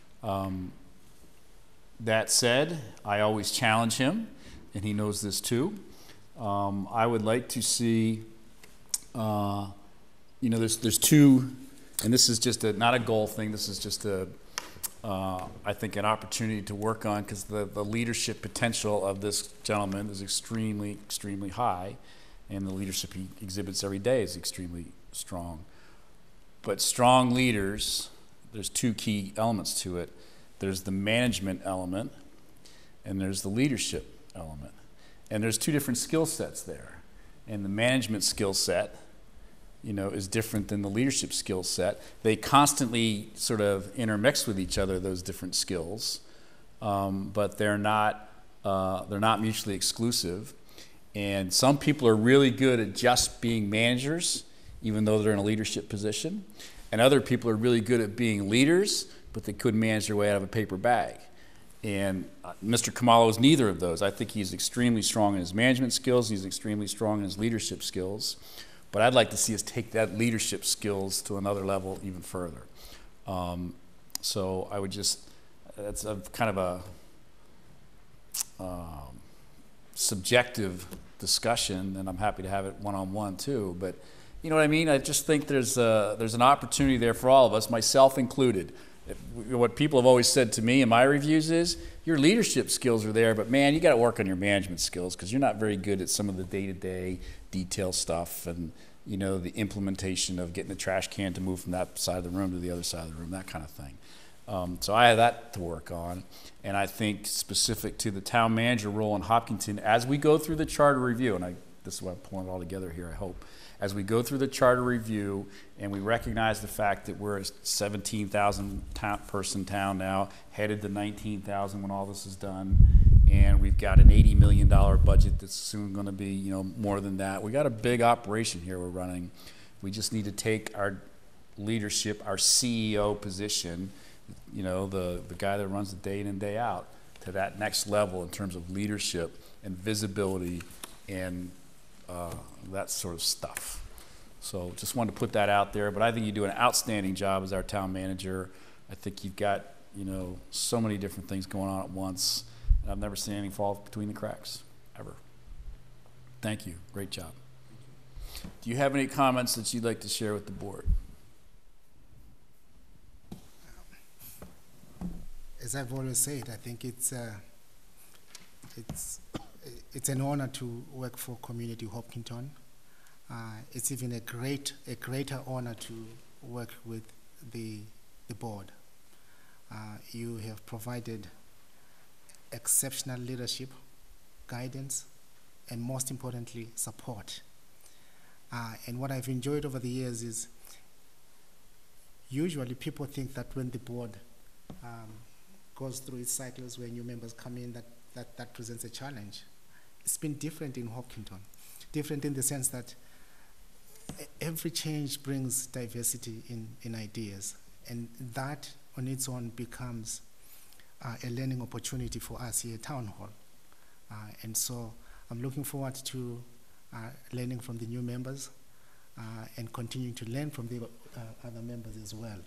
That said, I always challenge him, and he knows this too. I would like to see, there's two, and this is just not a goal thing. This is just I think, an opportunity to work on, because the leadership potential of this gentleman is extremely, extremely high, and the leadership he exhibits every day is extremely strong. But strong leaders, there's two key elements to it. There's the management element, and there's the leadership element. And there's two different skill sets there. And the management skill set, is different than the leadership skill set. They constantly sort of intermix with each other, those different skills, but they're not mutually exclusive. And some people are really good at just being managers, even though they're in a leadership position. And other people are really good at being leaders, but they couldn't manage their way out of a paper bag. And Mr. Kamalo is neither of those. I think he's extremely strong in his management skills. He's extremely strong in his leadership skills. But I'd like to see us take that leadership skills to another level even further. So I would that's a kind of a subjective discussion, and I'm happy to have it one-on-one too. But you know what I mean? I just think there's an opportunity there for all of us, myself included. What people have always said to me in my reviews is, your leadership skills are there, but man, you got to work on your management skills, because you're not very good at some of the day-to-day detail stuff, and the implementation of getting the trash can to move from that side of the room to the other side of the room, that kind of thing. So I have that to work on, and I think specific to the town manager role in Hopkinton, as we go through the charter review, and this is why I'm pulling it all together here, I hope, as we go through the charter review and we recognize the fact that we're a 17,000 person town now, headed to 19,000 when all this is done, and we've got an $80 million budget that's soon going to be more than that. We got a big operation here we're running. We just need to take our leadership, our CEO position, the guy that runs the day in and day out, to that next level in terms of leadership and visibility and that sort of stuff. So just wanted to put that out there, but I think you do an outstanding job as our town manager. I think you've got, so many different things going on at once, and I've never seen anything fall between the cracks, ever. Thank you. Great job. Do you have any comments that you'd like to share with the board? As I've always said, I think it's an honor to work for Community Hopkinton. It's even a greater honor to work with the board. You have provided exceptional leadership, guidance, and most importantly, support. And what I've enjoyed over the years is usually people think that when the board goes through its cycles where new members come in, that presents a challenge. It's been different in Hopkinton. Different in the sense that every change brings diversity in ideas, and that on its own becomes a learning opportunity for us here at Town Hall. And so I'm looking forward to learning from the new members and continuing to learn from the other members as well.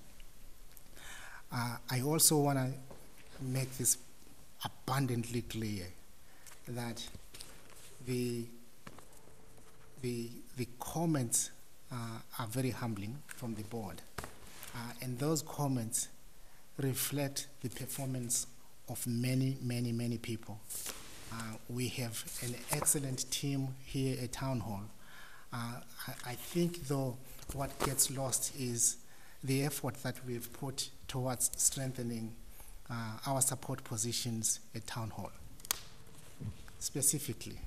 I also want to make this abundantly clear that the comments are very humbling from the board, and those comments reflect the performance of many people. We have an excellent team here at Town Hall. I think, though, what gets lost is the effort that we've put towards strengthening our support positions at Town Hall. Specifically,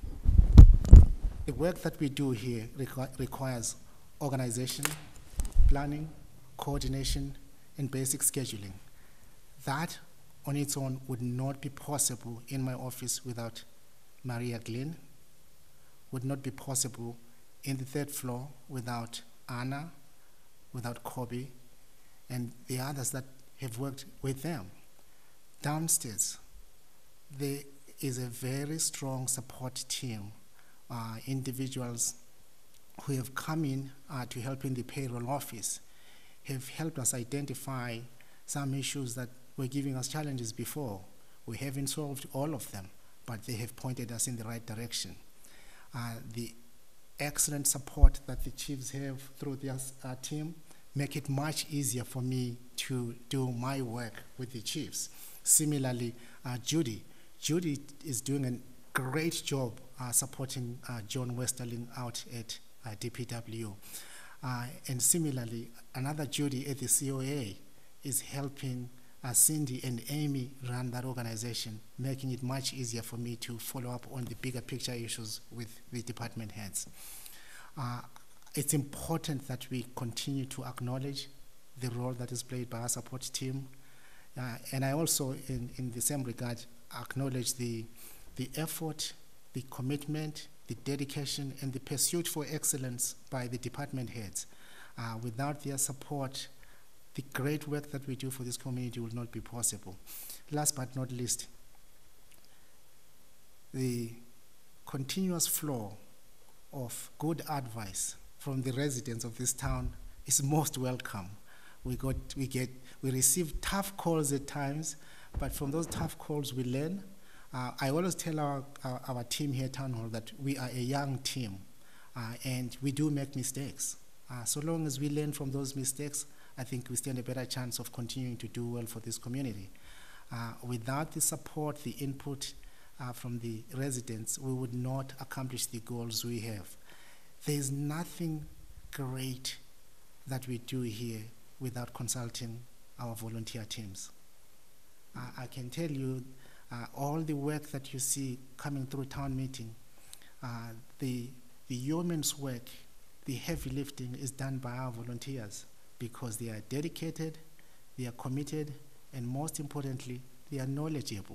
the work that we do here requires organization, planning, coordination, and basic scheduling. That on its own would not be possible in my office without Maria Glynn, would not be possible in the third floor without Anna, without Kobe, and the others that have worked with them. Downstairs, there is a very strong support team, individuals who have come in to help in the payroll office, have helped us identify some issues that were giving us challenges before. We haven't solved all of them, but they have pointed us in the right direction. The excellent support that the chiefs have through their team make it much easier for me to do my work with the chiefs. Similarly, Judy is doing a great job supporting John Westerling out at DPW. And similarly, another Judy at the COA is helping Cindy and Amy run that organization, making it much easier for me to follow up on the bigger picture issues with the department heads. It's important that we continue to acknowledge the role that is played by our support team. And I also, in the same regard, acknowledge the effort, the commitment, the dedication, and the pursuit for excellence by the department heads. Without their support, the great work that we do for this community will not be possible. Last but not least, the continuous flow of good advice from the residents of this town is most welcome. We receive tough calls at times, but from those tough calls we learn. I always tell our team here at Town Hall that we are a young team, and we do make mistakes. So long as we learn from those mistakes, I think we stand a better chance of continuing to do well for this community. Without the support, the input from the residents, we would not accomplish the goals we have. There is nothing great that we do here without consulting our volunteer teams. I can tell you all the work that you see coming through town meeting, the yeoman's work, the heavy lifting is done by our volunteers because they are dedicated, they are committed, and most importantly, they are knowledgeable.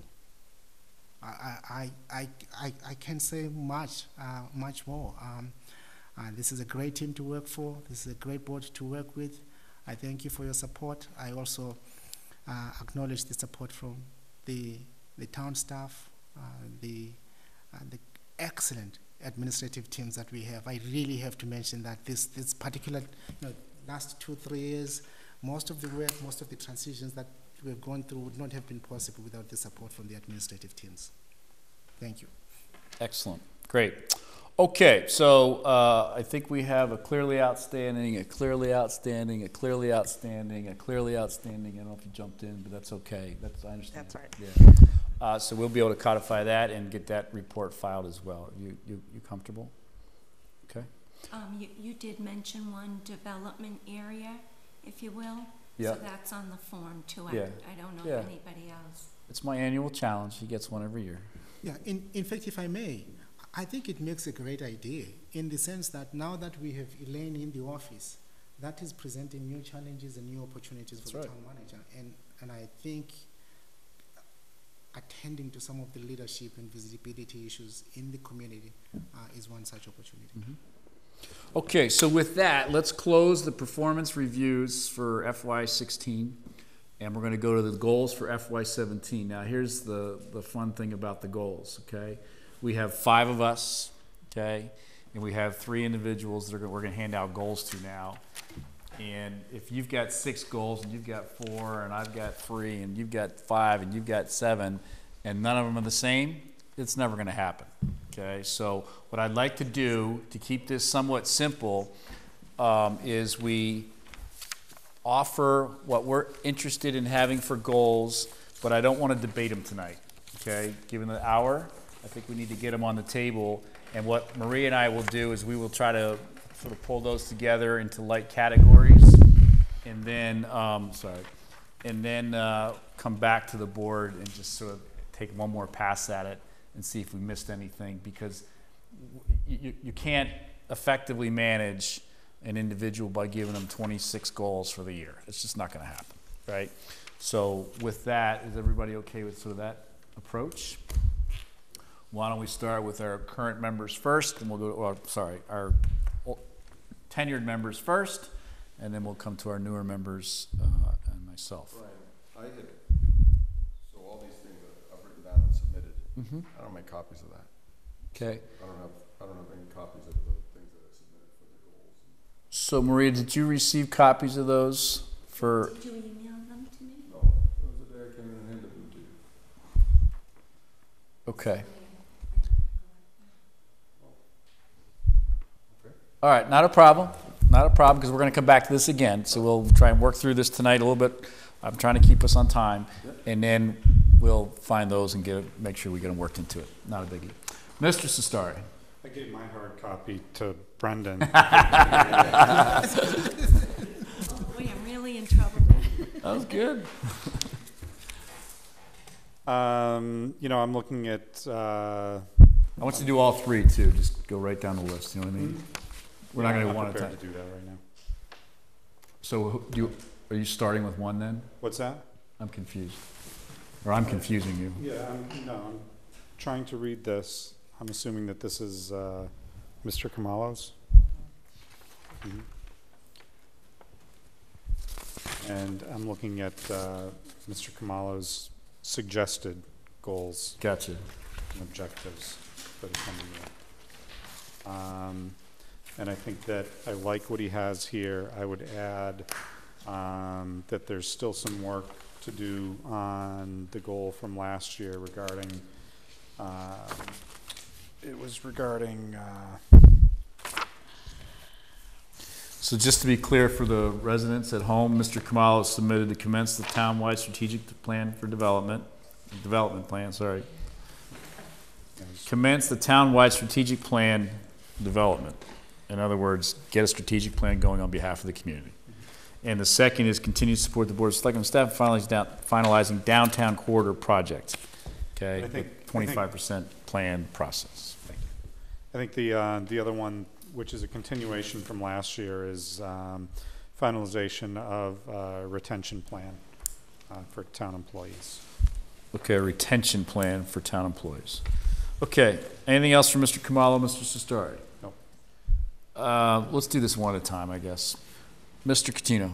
I can't say much more. This is a great team to work for. This is a great board to work with. I thank you for your support. I also acknowledge the support from the town staff, the excellent administrative teams that we have. I really have to mention that this particular, last 2-3 years, most of the work, most of the transitions that we've gone through would not have been possible without the support from the administrative teams. Thank you. Excellent. Great. Okay, so I think we have a clearly outstanding, a clearly outstanding, a clearly outstanding, a clearly outstanding. I don't know if you jumped in, but that's okay. I understand. That's right. Yeah. So we'll be able to codify that and get that report filed as well. You comfortable? Okay. You did mention one development area, if you will. Yeah. So that's on the form too. Yeah. I don't know Yeah. if anybody else. It's my annual challenge. He gets one every year. Yeah, in fact, if I may, I think it makes a great idea in the sense that now that we have Elaine in the office, that is presenting new challenges and new opportunities for the town manager. And I think attending to some of the leadership and visibility issues in the community is one such opportunity. Mm-hmm. Okay, so with that, let's close the performance reviews for FY16, and we're going to go to the goals for FY17. Now, here's the fun thing about the goals, okay? We have 5 of us, okay, and we have 3 individuals that we're going to hand out goals to now. And if you've got 6 goals, and you've got 4, and I've got 3, and you've got 5, and you've got 7, and none of them are the same, it's never going to happen. Okay, so what I'd like to do to keep this somewhat simple is we offer what we're interested in having for goals, but I don't want to debate them tonight. Okay, given the hour, I think we need to get them on the table. And what Maria and I will do is we will try to sort of pull those together into light categories, and then come back to the board and just sort of take one more pass at it and see if we missed anything, because you can't effectively manage an individual by giving them 26 goals for the year. It's just not going to happen, right? So with that, is everybody okay with sort of that approach? Why don't we start with our current members first, and we'll go, our tenured members first, and then we'll come to our newer members and myself. Brian, so all these things I've written down and submitted. Mm-hmm. I don't make copies of that. Okay. I don't have any copies of the things that I submitted for the goals. So Maria, did you receive copies of those for? Did you email them to me? No, it was the day I came in and handed them to you. Okay. All right, not a problem. Not a problem, because we're going to come back to this again. So we'll try and work through this tonight a little bit. I'm trying to keep us on time, and then we'll find those and make sure we get them worked into it. Not a biggie. Mr. Sestari. I gave my hard copy to Brendan. Oh boy, I'm really in trouble now. That was good. I'm looking at. I want you to do all 3 too. Just go right down the list. You know what I mean? We're not going to want to do that right now. So are you starting with 1 then? What's that? I'm confused. Or I'm confusing you. Yeah, I'm trying to read this. I'm assuming that this is Mr. Kamalo's. Mm-hmm. And I'm looking at Mr. Kamalo's suggested goals. Gotcha. And objectives for the coming year. And I think that I like what he has here. I would add that there's still some work to do on the goal from last year regarding, So just to be clear for the residents at home, Mr. Kamalo submitted to commence the town-wide strategic plan for development plan, sorry. Commence the town-wide strategic plan development. In other words, get a strategic plan going on behalf of the community. And the second is continue to support the Board of Selectmen staff finalizing downtown corridor project. Okay, I think 25% plan process. Thank you. I think the other one, which is a continuation from last year, is finalization of retention plan for town employees. Okay, a retention plan for town employees. Okay, anything else from Mr. Kamalo, Mr. Sestari? No. Let's do this one at a time, I guess. Mr. Catino.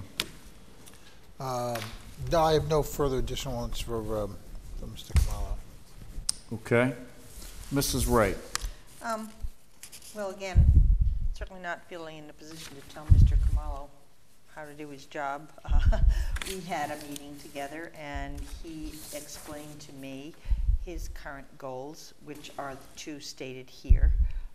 No, I have no further additional ones for Mr. Kamalo. Okay. Mrs. Wright. Well, again, certainly not feeling in the position to tell Mr. Kamalo how to do his job. We had a meeting together, and he explained to me his current goals, which are the two stated here.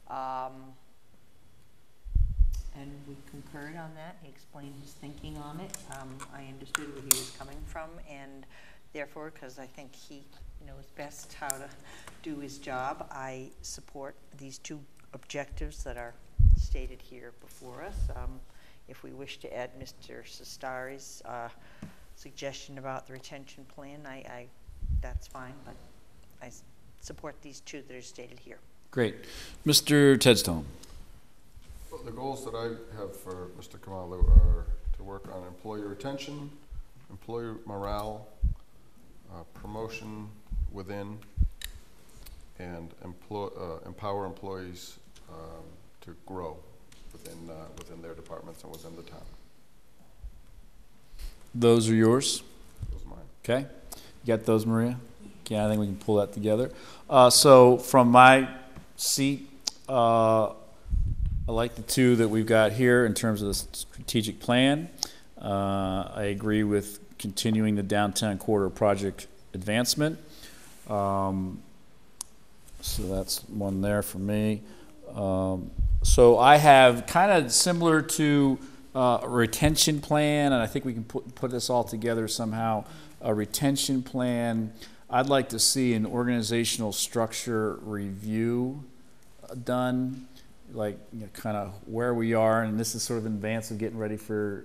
And we concurred on that. He explained his thinking on it. I understood where he was coming from, and therefore, because I think he knows best how to do his job, I support these two objectives that are stated here before us. If we wish to add Mr. Sestari's suggestion about the retention plan, that's fine, but I support these two that are stated here. Great. Mr. Tedstone. Well, the goals that I have for Mr. Kamalo are to work on employee retention, employee morale, promotion within, and empower employees to grow within their departments and within the town. Those are yours? Those are mine. Okay. You got those, Maria? Okay, I think we can pull that together. So from my seat, I like the two that we've got here in terms of the strategic plan. I agree with continuing the downtown corridor project advancement. So that's one there for me. So I have kind of similar to a retention plan, and I think we can put this all together somehow. A retention plan. I'd like to see an organizational structure review done, like kind of where we are, and this is sort of in advance of getting ready for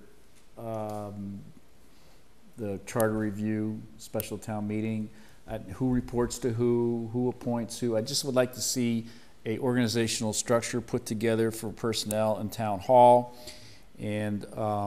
the charter review, special town meeting. Who reports to who appoints who. I just would like to see a organizational structure put together for personnel in town hall, and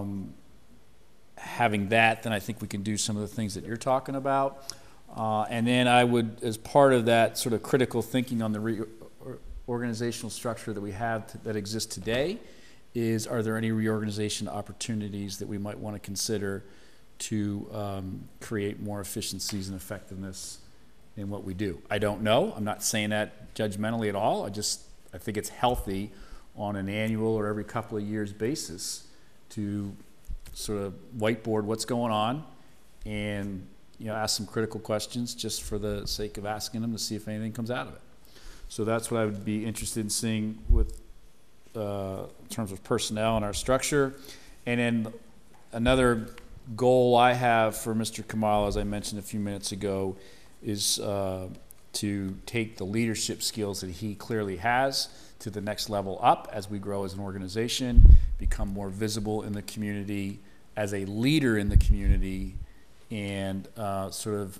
having that, then I think we can do some of the things that you're talking about. And then I would, as part of that sort of critical thinking on the organizational structure that we have that exists today, are there any reorganization opportunities that we might want to consider to create more efficiencies and effectiveness in what we do? I don't know. I'm not saying that judgmentally at all. I think it's healthy on an annual or every couple of years basis to sort of whiteboard what's going on and ask some critical questions just for the sake of asking them to see if anything comes out of it. So that's what I would be interested in seeing with in terms of personnel and our structure. And then another goal I have for Mr. Kamalo, as I mentioned a few minutes ago, is to take the leadership skills that he clearly has to the next level up as we grow as an organization, become more visible in the community as a leader in the community, and sort of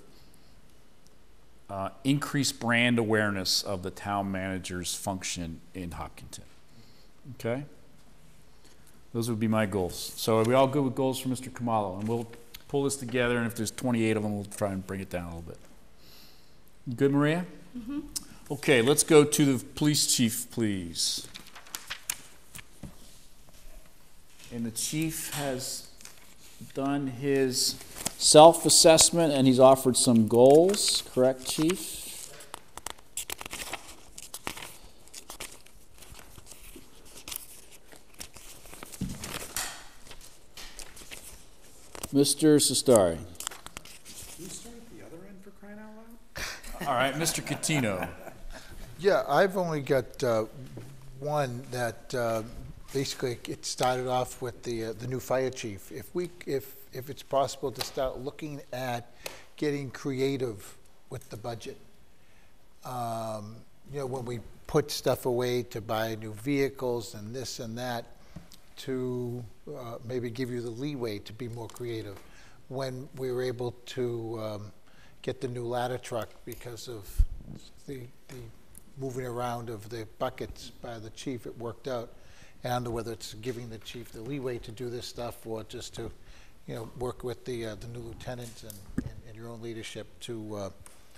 increase brand awareness of the town manager's function in Hopkinton. Okay? Those would be my goals. So are we all good with goals for Mr. Kamalo? And we'll pull this together, and if there's 28 of them, we'll try and bring it down a little bit. Good, Maria? Mm-hmm. Okay, let's go to the police chief, please. And the chief has done his self-assessment, and he's offered some goals. Correct, Chief? Mr. Sestari. Can you start at the other end for crying out loud? All right, Mr. Catino. Yeah, I've only got one that basically it started off with the new fire chief. If it's possible to start looking at getting creative with the budget. When we put stuff away to buy new vehicles and this and that, to maybe give you the leeway to be more creative. When we were able to get the new ladder truck because of the moving around of the buckets by the chief, it worked out. And I don't know whether it's giving the chief the leeway to do this stuff or just to, work with the new lieutenants and your own leadership to,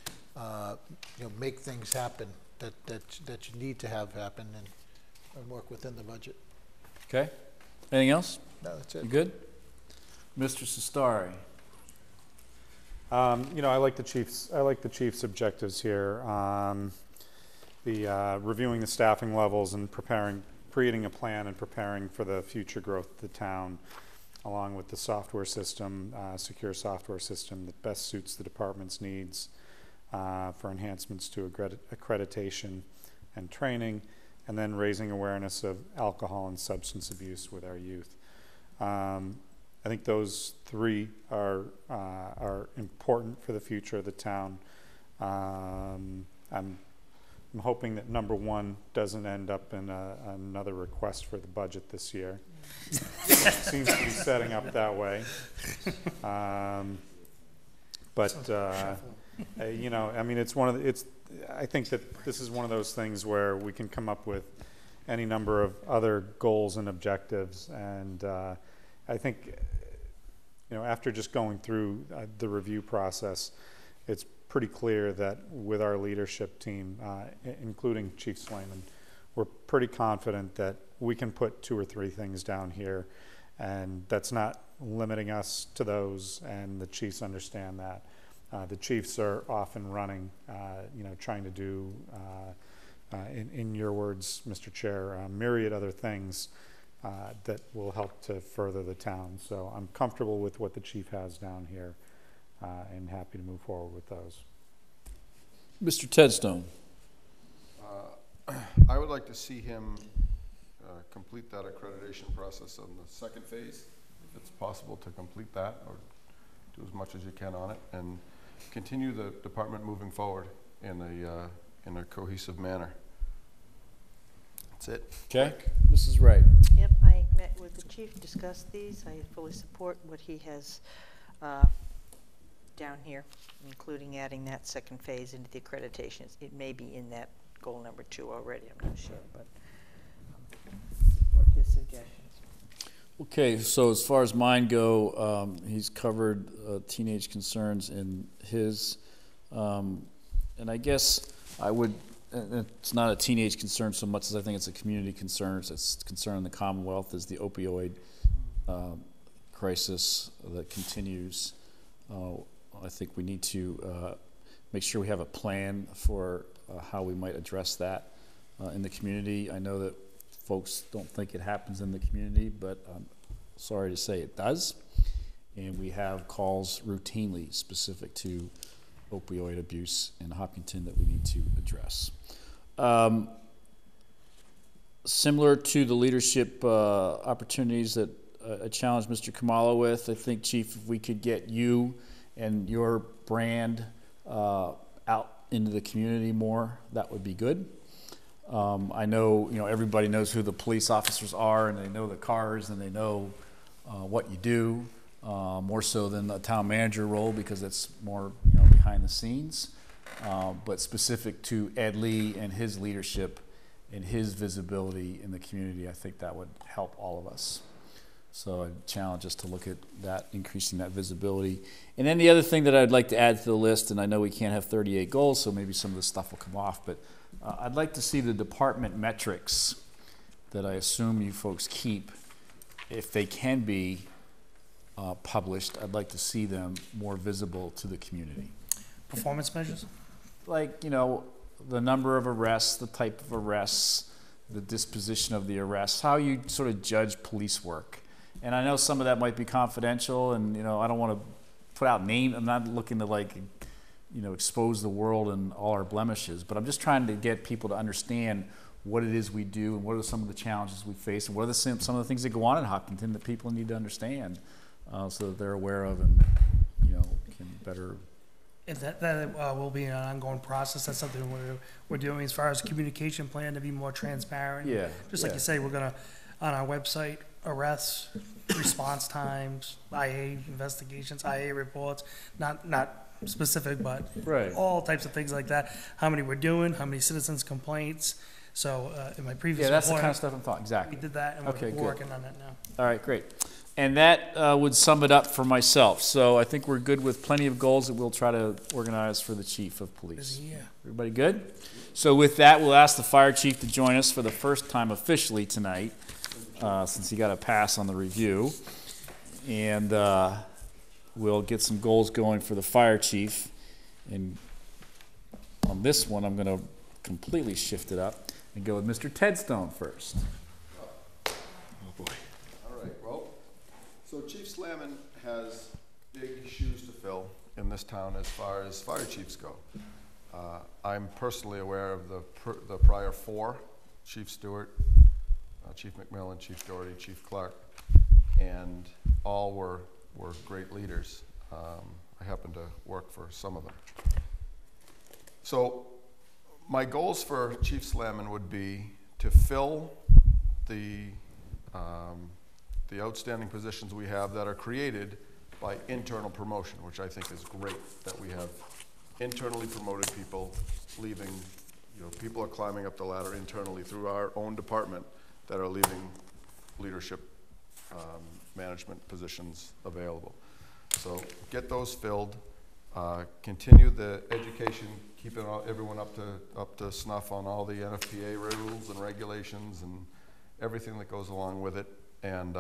make things happen that you need to have happen and work within the budget. Okay. Anything else? No, that's it. You good? Mr. Sestari. I like the chief's objectives here. reviewing the staffing levels and creating a plan and preparing for the future growth of the town, along with the software system, secure software system that best suits the department's needs for enhancements to accreditation and training, and then raising awareness of alcohol and substance abuse with our youth. I think those three are important for the future of the town. I'm hoping that number one doesn't end up in another request for the budget this year. Seems to be setting up that way. You know, I mean, I think that this is one of those things where we can come up with any number of other goals and objectives, and I think, you know, after just going through the review process, it's pretty clear that with our leadership team, including Chief Slayman, we're pretty confident that we can put 2 or 3 things down here, and that's not limiting us to those, and the chiefs understand that. The chiefs are often running, you know, trying to do, in your words, Mr. Chair, myriad other things that will help to further the town. So I'm comfortable with what the chief has down here, and happy to move forward with those. Mr. Tedstone. I would like to see him complete that accreditation process on the second phase, if it's possible to complete that, or do as much as you can on it, and continue the department moving forward in a cohesive manner. That's it. Okay, Mrs. Wright. Yep, I met with the chief, discussed these. I fully support what he has down here, including adding that second phase into the accreditations. It may be in that goal number 2 already, I'm not sure, but support his suggestions. Okay, so as far as mine go, he's covered teenage concerns in his, and I guess I would, it's not a teenage concern so much as I think it's a community concern. It's a concern in the Commonwealth is the opioid crisis that continues. I think we need to make sure we have a plan for how we might address that in the community. I know that folks don't think it happens in the community, but I'm sorry to say it does. And we have calls routinely specific to opioid abuse in Hopkinton that we need to address. Similar to the leadership opportunities that I challenged Mr. Kamala with, I think, Chief, if we could get you and your brand out into the community more, that would be good. I know, you know, everybody knows who the police officers are, and they know the cars, and they know what you do, more so than the town manager role, because it's more, you know, behind the scenes. But specific to Ed Lee and his leadership and his visibility in the community, I think that would help all of us. So I challenge us to look at that, increasing that visibility. And then the other thing that I'd like to add to the list, and I know we can't have 38 goals, so maybe some of this stuff will come off, but I'd like to see the department metrics that I assume you folks keep, if they can be published, I'd like to see them more visible to the community. Performance measures? Like, you know, the number of arrests, the type of arrests, the disposition of the arrests, how you sort of judge police work. And I know some of that might be confidential, and, you know, I don't want to put out names. I'm not looking to, like, you know, expose the world and all our blemishes, but I'm just trying to get people to understand what it is we do and what are some of the challenges we face and what are some of the things that go on in Hopkinton that people need to understand so that they're aware of and, you know, can better. And that will be an ongoing process. That's something we're doing as far as a communication plan to be more transparent. Yeah. Just like you say, we're going to, on our website, arrests, response times, IA investigations, IA reports, not specific, but right. All types of things like that. How many we're doing, how many citizens' complaints. So in my previous that's report, the kind of stuff I'm talking. Exactly. We did that, and we're working on that now. All right, great. And that would sum it up for myself. So I think we're good with plenty of goals that we'll try to organize for the chief of police. Yeah. Everybody good? So with that, we'll ask the fire chief to join us for the first time officially tonight, since he got a pass on the review. And we'll get some goals going for the fire chief. And on this one, I'm going to completely shift it up and go with Mr. Ted Stone first. Oh, boy. All right, well, so Chief Slammin has big shoes to fill in this town as far as fire chiefs go. I'm personally aware of the prior four, Chief Stewart, Chief McMillan, Chief Doherty, Chief Clark, and all were great leaders. I happen to work for some of them. So my goals for Chief Slammin would be to fill the outstanding positions we have that are created by internal promotion, which I think is great that we have internally promoted people leaving, people are climbing up the ladder internally through our own department that are leaving leadership management positions available. So get those filled, continue the education, keeping everyone up to snuff on all the NFPA rules and regulations and everything that goes along with it, and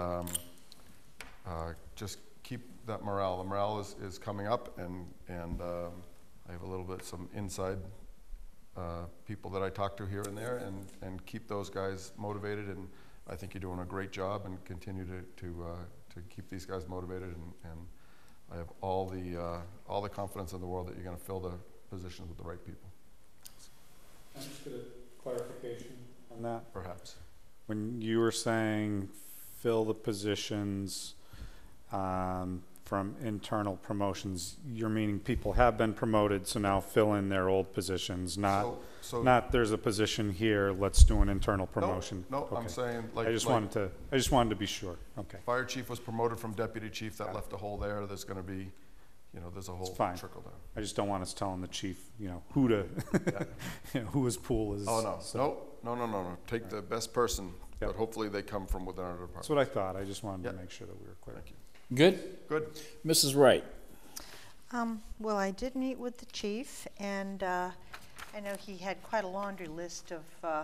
just keep that morale. The morale is coming up, and I have a little bit some inside people that I talk to here and there, and keep those guys motivated. And I think you're doing a great job, and continue to keep these guys motivated. And I have all the confidence in the world that you're going to fill the positions with the right people. I'm just going to clarification on that. Perhaps. When you were saying fill the positions from internal promotions, you're meaning people have been promoted, so now fill in their old positions, not there's a position here, let's do an internal promotion. No, okay. I'm saying I just wanted to be sure. Okay. Fire chief was promoted from deputy chief. That left a hole there. There's going to be, there's a whole trickle down. I just don't want us telling the chief, who to, who his pool is. Oh, no. So. No. Take the best person, but hopefully they come from within our department. That's what I thought. I just wanted to make sure that we were clear. Thank you. Good? Good. Mrs. Wright. Well, I did meet with the chief, and I know he had quite a laundry list of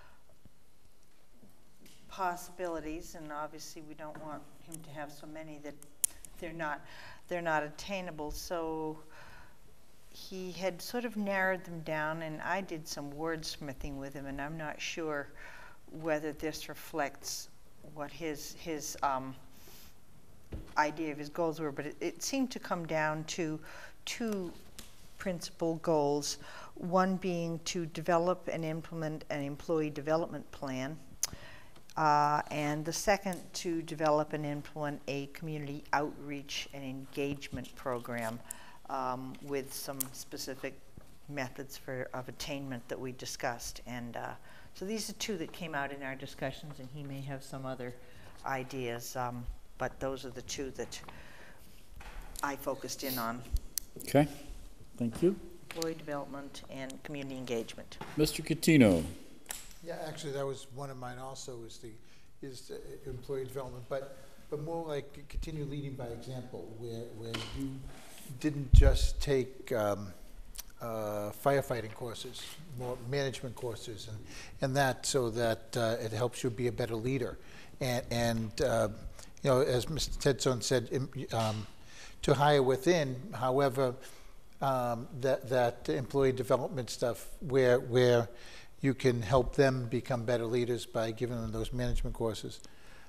possibilities, and obviously we don't want him to have so many that they're not attainable. So he had sort of narrowed them down, and I did some wordsmithing with him, and I'm not sure whether this reflects what his idea of his goals were, but it seemed to come down to two principal goals, one being to develop and implement an employee development plan, and the second to develop and implement a community outreach and engagement program with some specific methods of attainment that we discussed. And so these are two that came out in our discussions, and he may have some other ideas, but those are the two that I focused in on. Okay, thank you. Employee development and community engagement. Mr. Catino. Yeah, actually, that was one of mine also, is the employee development, but more like continue leading by example, where you didn't just take firefighting courses, more management courses, and that, so that it helps you be a better leader. And as Mr. Tedson said, to hire within, however, that employee development stuff where you can help them become better leaders by giving them those management courses.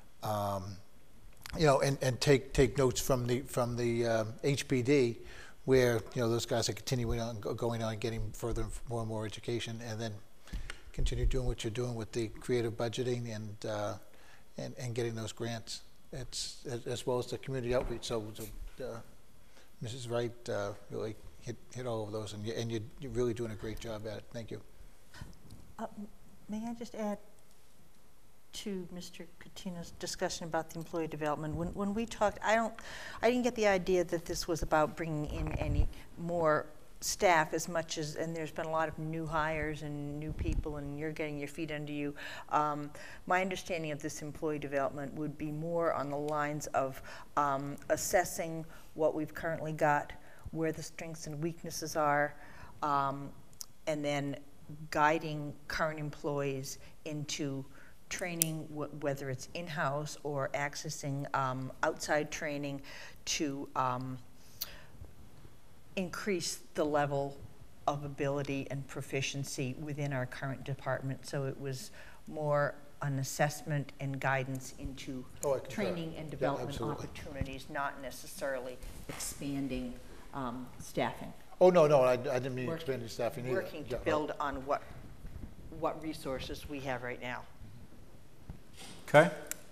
And take notes from the HPD, where those guys are continuing on, going on, getting further more and more education, and then continue doing what you're doing with the creative budgeting and getting those grants. It's as well as the community outreach. So Mrs. Wright really hit all of those, and you're really doing a great job at it. Thank you. May I just add to Mr. Catino's discussion about the employee development? When we talked, I didn't get the idea that this was about bringing in any more staff as much as, and there's been a lot of new hires and new people, and you're getting your feet under you. My understanding of this employee development would be more on the lines of assessing what we've currently got, where the strengths and weaknesses are, and then guiding current employees into training, whether it's in-house or accessing outside training to increase the level of ability and proficiency within our current department. So it was more an assessment and guidance into Oh, I concur. training and Yeah, development absolutely. opportunities, not necessarily expanding staffing. Oh, no, I didn't mean expanding staffing either. Working to Yeah, build on what resources we have right now. Okay.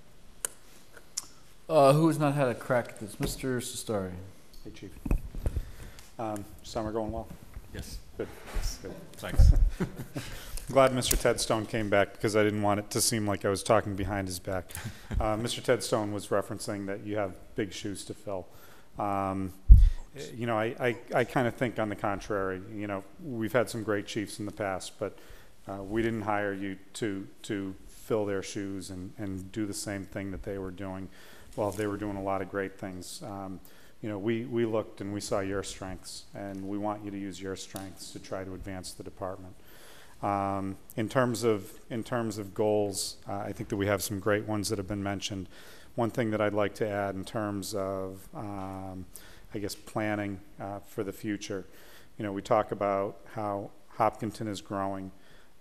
Who has not had a crack at this? Mr. Sestari. Hey, Chief. Summer going well? Yes. Good. Good. Thanks. I'm glad Mr. Ted Stone came back because I didn't want it to seem like I was talking behind his back. Mr. Ted Stone was referencing that you have big shoes to fill. You know, I kind of think on the contrary. You know, we've had some great chiefs in the past, but we didn't hire you to fill their shoes and do the same thing that they were doing. Well, they were doing a lot of great things. You know, we looked and we saw your strengths, and we want you to use your strengths to try to advance the department. In terms of goals, I think that we have some great ones that have been mentioned. One thing that I'd like to add in terms of, I guess, planning for the future. You know, we talk about how Hopkinton is growing,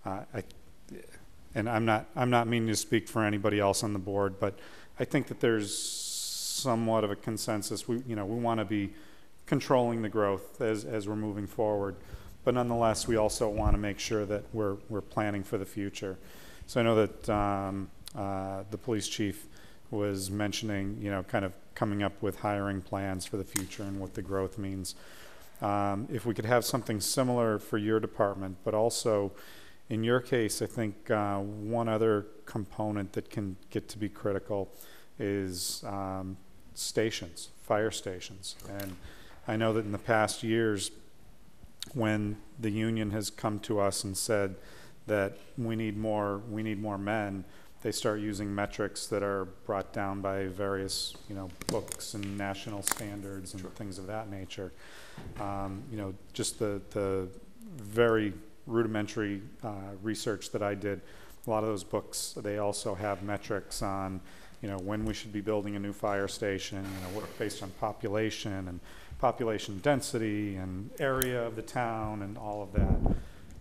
and I'm not meaning to speak for anybody else on the board, but I think that there's somewhat of a consensus. We want to be controlling the growth as we're moving forward, but nonetheless, we also want to make sure that we're planning for the future. So I know that the police chief was mentioning, you know, kind of coming up with hiring plans for the future and what the growth means. If we could have something similar for your department, but also in your case, I think one other component that can get to be critical is stations, fire stations. And I know that in the past years, when the union has come to us and said that we need more men, they start using metrics that are brought down by various, you know, books and national standards and things of that nature. You know, just the very rudimentary research that I did, a lot of those books, they also have metrics on, you know, when we should be building a new fire station, you know, based on population and population density and area of the town and all of that.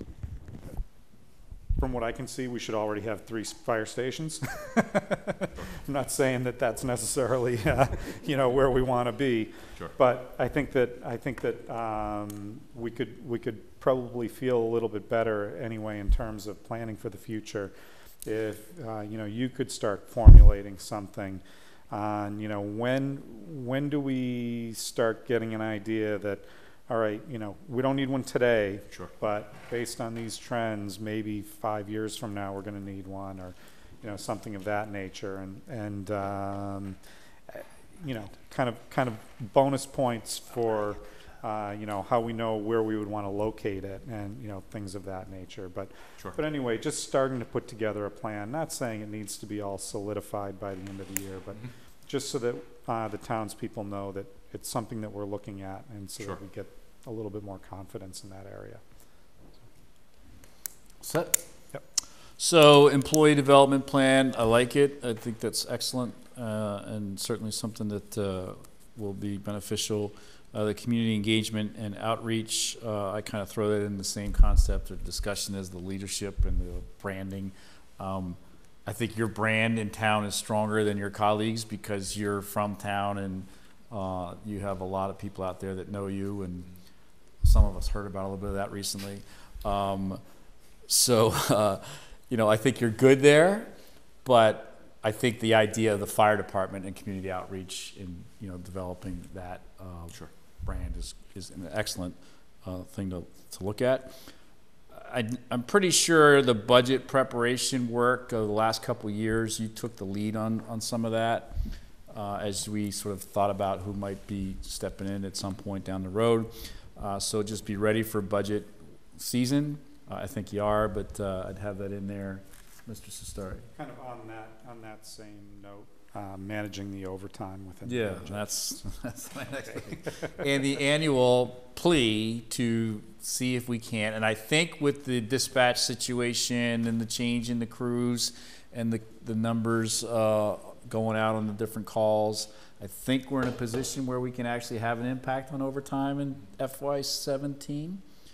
From what I can see, we should already have 3 fire stations. I'm not saying that that's necessarily, you know, where we want to be. Sure. But I think that we could probably feel a little bit better anyway in terms of planning for the future if you know, you could start formulating something on, you know, when do we start getting an idea that, all right, you know, we don't need one today, Sure. but based on these trends, maybe 5 years from now we're going to need one, or, you know, something of that nature, and you know, kind of bonus points for you know, how we know where we would want to locate it, and, you know, things of that nature. But Sure. but anyway, just starting to put together a plan. Not saying it needs to be all solidified by the end of the year, but just so that the townspeople know that it's something that we're looking at, and so Sure. that we get a little bit more confidence in that area. Set? Yep. So employee development plan, I like it. I think that's excellent, and certainly something that will be beneficial. The community engagement and outreach, I kind of throw that in the same concept of discussion as the leadership and the branding. I think your brand in town is stronger than your colleagues because you're from town, and you have a lot of people out there that know you, and some of us heard about a little bit of that recently. You know, I think you're good there, but I think the idea of the fire department and community outreach in, you know, developing that Sure. brand is an excellent thing to look at. I'm pretty sure the budget preparation work of the last couple of years, you took the lead on some of that as we sort of thought about who might be stepping in at some point down the road. So just be ready for budget season. I think you are, but I'd have that in there. Mr. Sestari. Kind of on that same note, managing the overtime within the Yeah, budget. that's my next thing. And the annual plea to see if we can, and I think with the dispatch situation and the change in the crews and the numbers going out on the different calls, I think we're in a position where we can actually have an impact on overtime in FY17.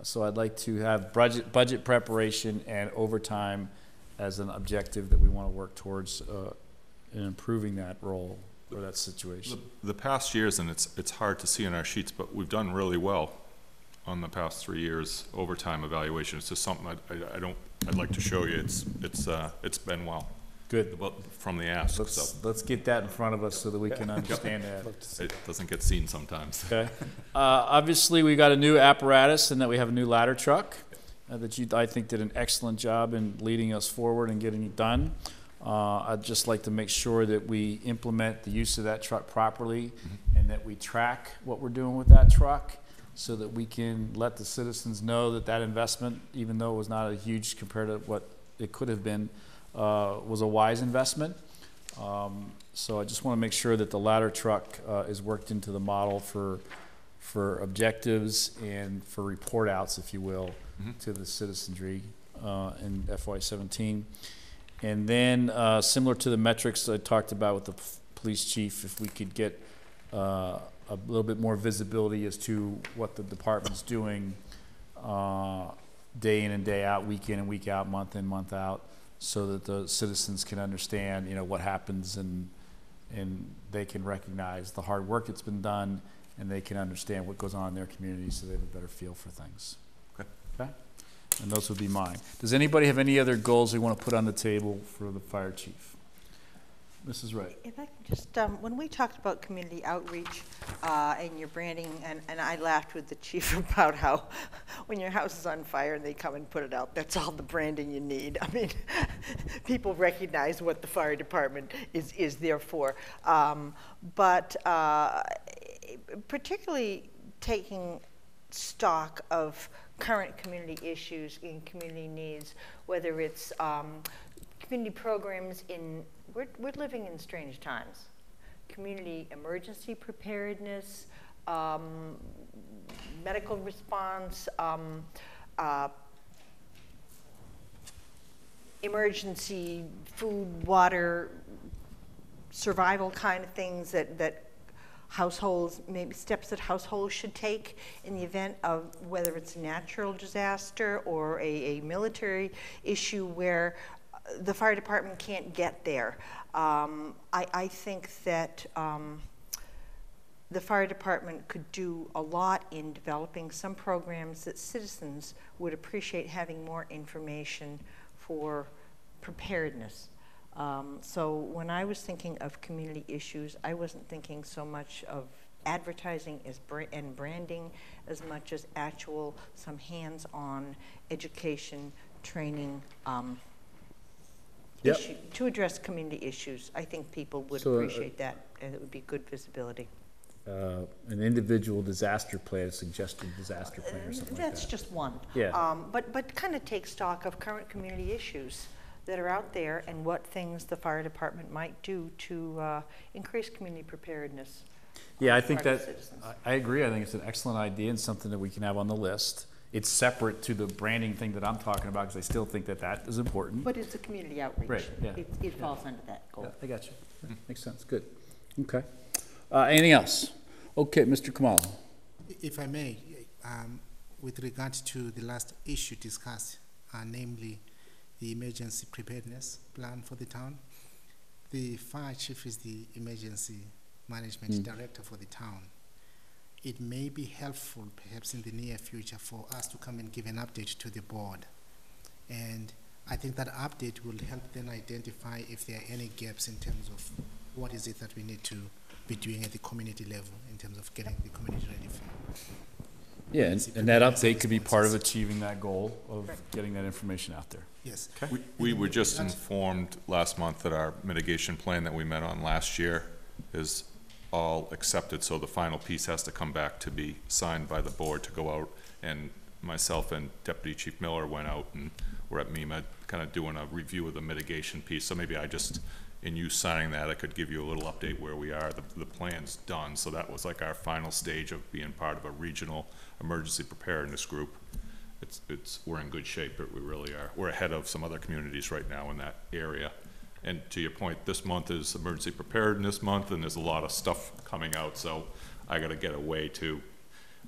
So I'd like to have budget preparation and overtime as an objective that we want to work towards in improving that role or that situation. The past years, and it's hard to see in our sheets, but we've done really well on the past 3 years overtime evaluation. It's just something I'd like to show you. It's been well. Good. From the ask. Let's get that in front of us so that we can understand that. It doesn't get seen sometimes. Okay. Obviously, we got a new apparatus and that we have a new ladder truck that you, I think, did an excellent job in leading us forward and getting it done. I'd just like to make sure that we implement the use of that truck properly and that we track what we're doing with that truck so that we can let the citizens know that that investment, even though it was not a huge compared to what it could have been, was a wise investment. So I just want to make sure that the ladder truck is worked into the model for objectives and for report outs, if you will, to the citizenry in FY17. And then similar to the metrics I talked about with the police chief, if we could get a little bit more visibility as to what the department's doing day in and day out, week in and week out, month in, month out, so that the citizens can understand, what happens and they can recognize the hard work that's been done and they can understand what goes on in their community so they have a better feel for things. Okay? And those would be mine. Does anybody have any other goals they want to put on the table for the fire chief? Mrs. Wright. If I can just, when we talked about community outreach and your branding, and I laughed with the chief about how when your house is on fire and they come and put it out, that's all the branding you need. I mean, people recognize what the fire department is there for. But particularly taking stock of current community issues and community needs, whether it's community programs in, we're living in strange times. Community emergency preparedness, medical response, emergency food, water, survival kind of things that households, maybe steps that households should take in the event of whether it's a natural disaster or a military issue where the fire department can't get there. I think that the fire department could do a lot in developing some programs that citizens would appreciate having more information for preparedness. So when I was thinking of community issues, I wasn't thinking so much of advertising and branding as much as actual some hands-on education, training, to address community issues. I think people would appreciate that, and it would be good visibility. An individual disaster plan, a suggested disaster plan or something like that. That's just one. Yeah. But kind of take stock of current community issues that are out there and what things the fire department might do to increase community preparedness. Yeah, I think that, I agree. I think it's an excellent idea and something that we can have on the list. It's separate to the branding thing that I'm talking about because I still think that that is important. But it's a community outreach. Right, yeah. It falls under that goal. Yeah, I got you. Makes sense. Good. Okay. Anything else? Okay, Mr. Kamala. If I may, with regard to the last issue discussed, namely the emergency preparedness plan for the town, the fire chief is the emergency management director for the town. It may be helpful, perhaps in the near future, for us to come and give an update to the board. And I think that update will help then identify if there are any gaps in terms of what is it that we need to be doing at the community level in terms of getting the community ready for. Yeah, and that update could be part of achieving that goal of getting that information out there. Yes. Okay. We were just informed last month that our mitigation plan that we met on last year is all accepted, so the final piece has to come back to be signed by the board to go out, and myself and Deputy Chief Miller went out and we're at MEMA kind of doing a review of the mitigation piece. So maybe I just, in you signing that, I could give you a little update where we are. The plan's done, so that was like our final stage of being part of a regional emergency preparedness group. We're in good shape, but we really are. We're ahead of some other communities right now in that area. And to your point, this month is emergency preparedness month, and there's a lot of stuff coming out, so I got to get away to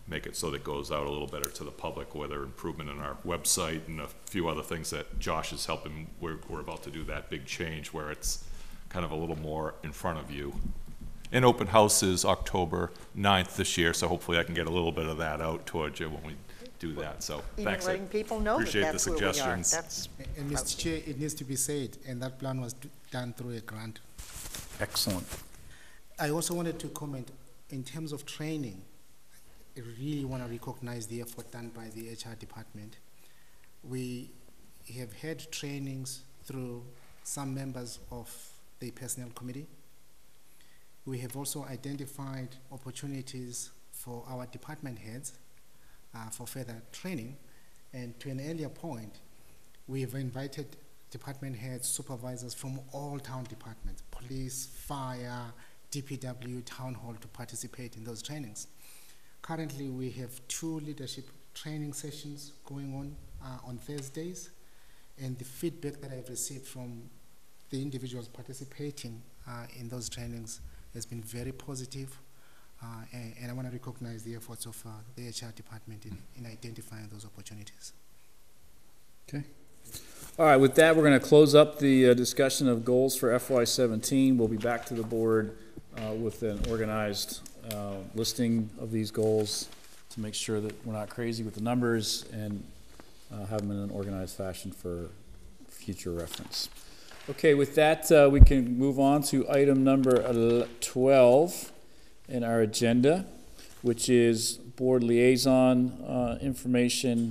make it so that it goes out a little better to the public, whether improvement in our website and a few other things that Josh is helping. We're about to do that big change where it's kind of a little more in front of you. And open house is October 9th this year, so hopefully I can get a little bit of that out towards you when we do that. So Even thanks. letting people know that Appreciate the that's where we are. suggestions. That's And Mr. Chair, it needs to be said, and that plan was done through a grant. Excellent. I also wanted to comment in terms of training. I really want to recognize the effort done by the HR department. We have had trainings through some members of the personnel committee. We have also identified opportunities for our department heads for further training. And to an earlier point, we have invited department heads, supervisors from all town departments, police, fire, DPW, town hall, to participate in those trainings. Currently, we have 2 leadership training sessions going on Thursdays, and the feedback that I've received from the individuals participating in those trainings has been very positive, and I want to recognize the efforts of the HR department in identifying those opportunities. Okay. All right, with that, we're going to close up the discussion of goals for FY17. We'll be back to the board with an organized listing of these goals to make sure that we're not crazy with the numbers and have them in an organized fashion for future reference. Okay, with that, we can move on to item number 12 in our agenda, which is board liaison information.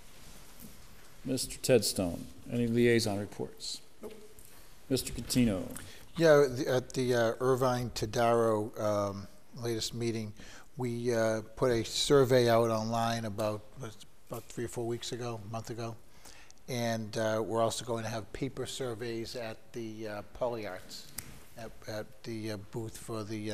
Mr. Tedstone, any liaison reports? Nope. Mr. Catino. Yeah, at the Irvine Tadaro latest meeting, we put a survey out online about 3 or 4 weeks ago, a month ago. And we're also going to have paper surveys at the Polyarts, at the booth for the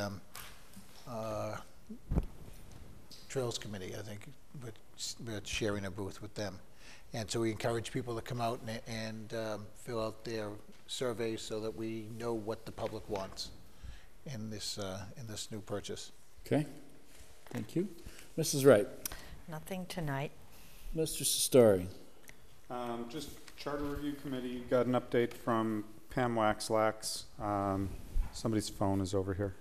Trails Committee, I think. We're sharing a booth with them. And so we encourage people to come out and fill out their surveys so that we know what the public wants in this new purchase. Okay, thank you. Mrs. Wright. nothing tonight. Mr. Sestari. Just Charter Review Committee, got an update from Pam Waxlax. Somebody's phone is over here.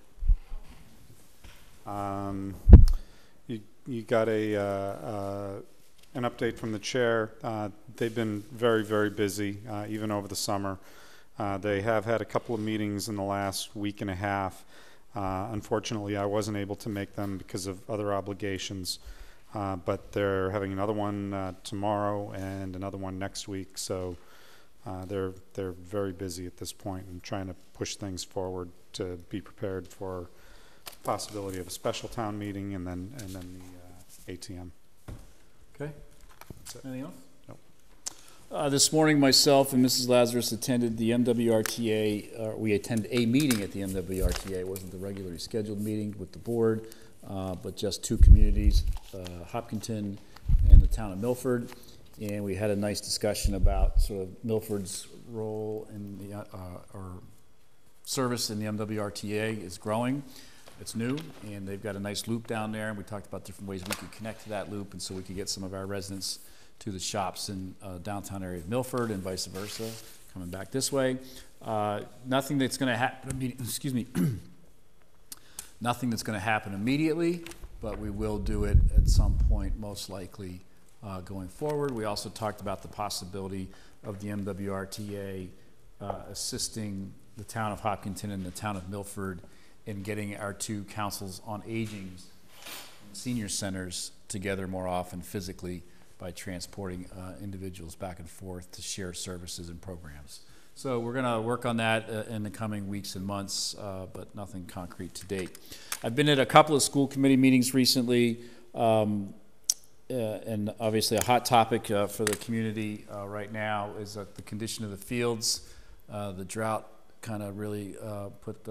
You got an update from the chair. They've been very, very busy, even over the summer. They have had a couple of meetings in the last week and a half. Unfortunately, I wasn't able to make them because of other obligations. But they're having another one tomorrow and another one next week. So they're very busy at this point and trying to push things forward to be prepared for the possibility of a special town meeting and then the ATM. Okay. Anything else? Nope. This morning, myself and Mrs. Lazarus attended the MWRTA. We attended a meeting at the MWRTA. It wasn't the regularly scheduled meeting with the board, but just two communities, Hopkinton and the town of Milford. And we had a nice discussion about sort of Milford's role in the or service in the MWRTA is growing. It's new, and they've got a nice loop down there, and we talked about different ways we could connect to that loop, and so we could get some of our residents to the shops in downtown area of Milford and vice versa, coming back this way. Nothing that's going to happen. Excuse me. Nothing that's going to happen immediately, but we will do it at some point, most likely going forward. We also talked about the possibility of the MWRTA assisting the town of Hopkinton and the town of Milford in getting our two councils on aging senior centers together more often physically by transporting individuals back and forth to share services and programs. So we're going to work on that in the coming weeks and months, but nothing concrete to date. I've been at a couple of school committee meetings recently, and obviously a hot topic for the community right now is that the condition of the fields. The drought kind of really put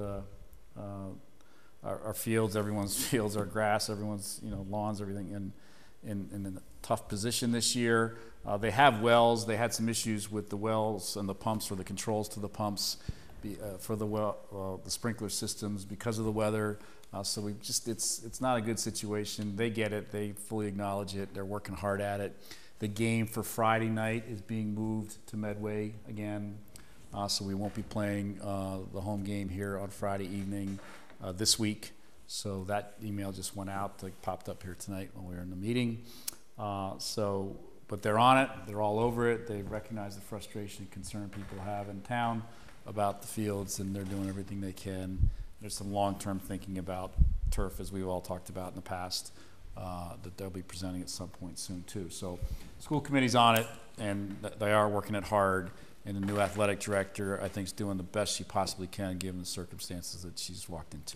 our fields, everyone's fields, our grass, everyone's lawns, everything in a tough position this year. They have wells. They had some issues with the wells and the pumps or the controls to the pumps for the well, the sprinkler systems because of the weather. So we just, it's not a good situation. They get it, they fully acknowledge it, they're working hard at it. The game for Friday night is being moved to Medway again, so we won't be playing the home game here on Friday evening this week. So that email just went out, like popped up here tonight when we were in the meeting. But they're on it, they're all over it, they recognize the frustration and concern people have in town about the fields, and they're doing everything they can. There's some long-term thinking about turf, as we've all talked about in the past, that they'll be presenting at some point soon too. So school committee's on it, and they are working it hard, and the new athletic director, I think, is doing the best she possibly can given the circumstances that she's walked into.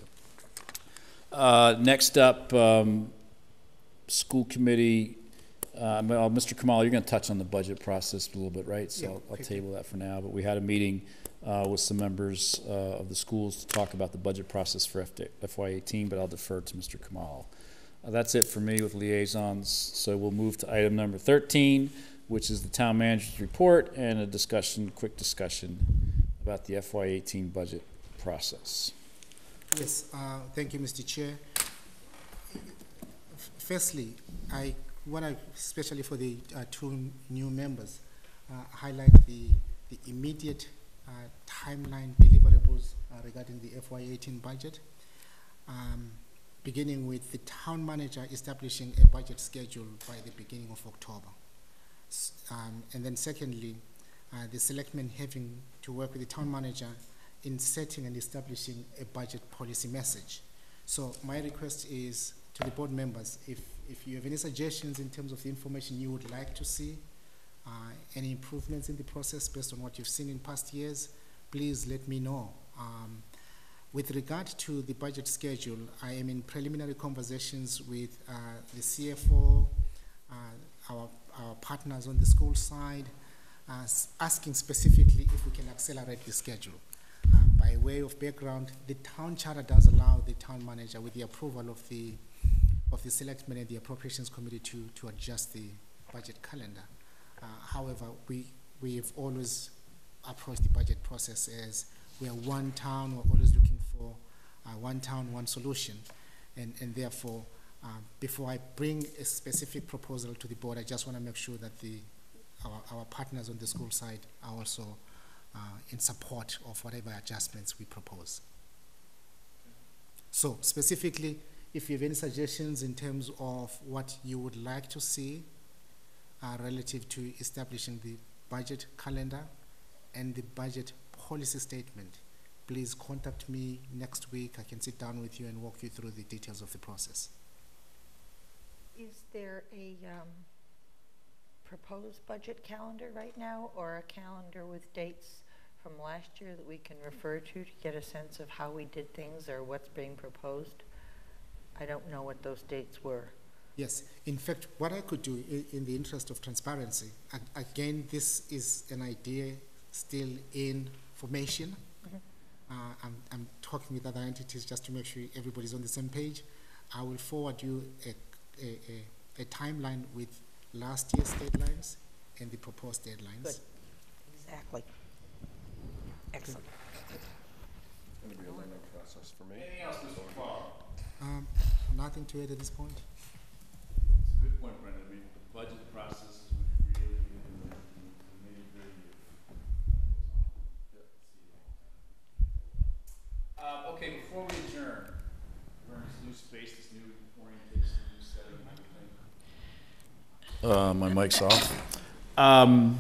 Next up, school committee. Mr. Kamal, you're going to touch on the budget process a little bit, right? So Yeah, I'll table that for now. But we had a meeting with some members of the schools to talk about the budget process for FY18, but I'll defer to Mr. Kamal. That's it for me with liaisons. So we'll move to item number 13, which is the town manager's report and a discussion, quick discussion about the FY18 budget process. Yes, thank you, Mr. Chair. Firstly, I want to, especially for the two new members, highlight the immediate timeline deliverables regarding the FY18 budget, beginning with the town manager establishing a budget schedule by the beginning of October. And then secondly, the selectmen having to work with the town manager in setting and establishing a budget policy message. So my request is to the board members, if you have any suggestions in terms of the information you would like to see, any improvements in the process based on what you've seen in past years, please let me know. With regard to the budget schedule, I am in preliminary conversations with the CFO, our partners on the school side, asking specifically if we can accelerate the schedule. By way of background, the town charter does allow the town manager, with the approval of the selectmen and the appropriations committee, to adjust the budget calendar. However, we have always approached the budget process as we are one town. We're always looking for one town, one solution, and therefore, before I bring a specific proposal to the board, I just want to make sure that our partners on the school side are also in support of whatever adjustments we propose. So specifically, if you have any suggestions in terms of what you would like to see relative to establishing the budget calendar and the budget policy statement, please contact me next week. I can sit down with you and walk you through the details of the process. Is there a proposed budget calendar right now, or a calendar with dates from last year that we can refer to get a sense of how we did things or what's being proposed? I don't know what those dates were. Yes, in fact, what I could do in the interest of transparency, again, this is an idea still in formation. Mm-hmm. I'm talking with other entities just to make sure everybody's on the same page. I will forward you a timeline with last year's deadlines and the proposed deadlines. Good, exactly. Excellent. It's going to be a learning process for me. Anything else, Mr. Farr? Nothing to add at this point. It's a good point, Brendan. I mean, the budget process is when you really get into the nitty-gritty of okay, before we adjourn, we're in this new space, this new orientation, new setting, and everything. My mic's off.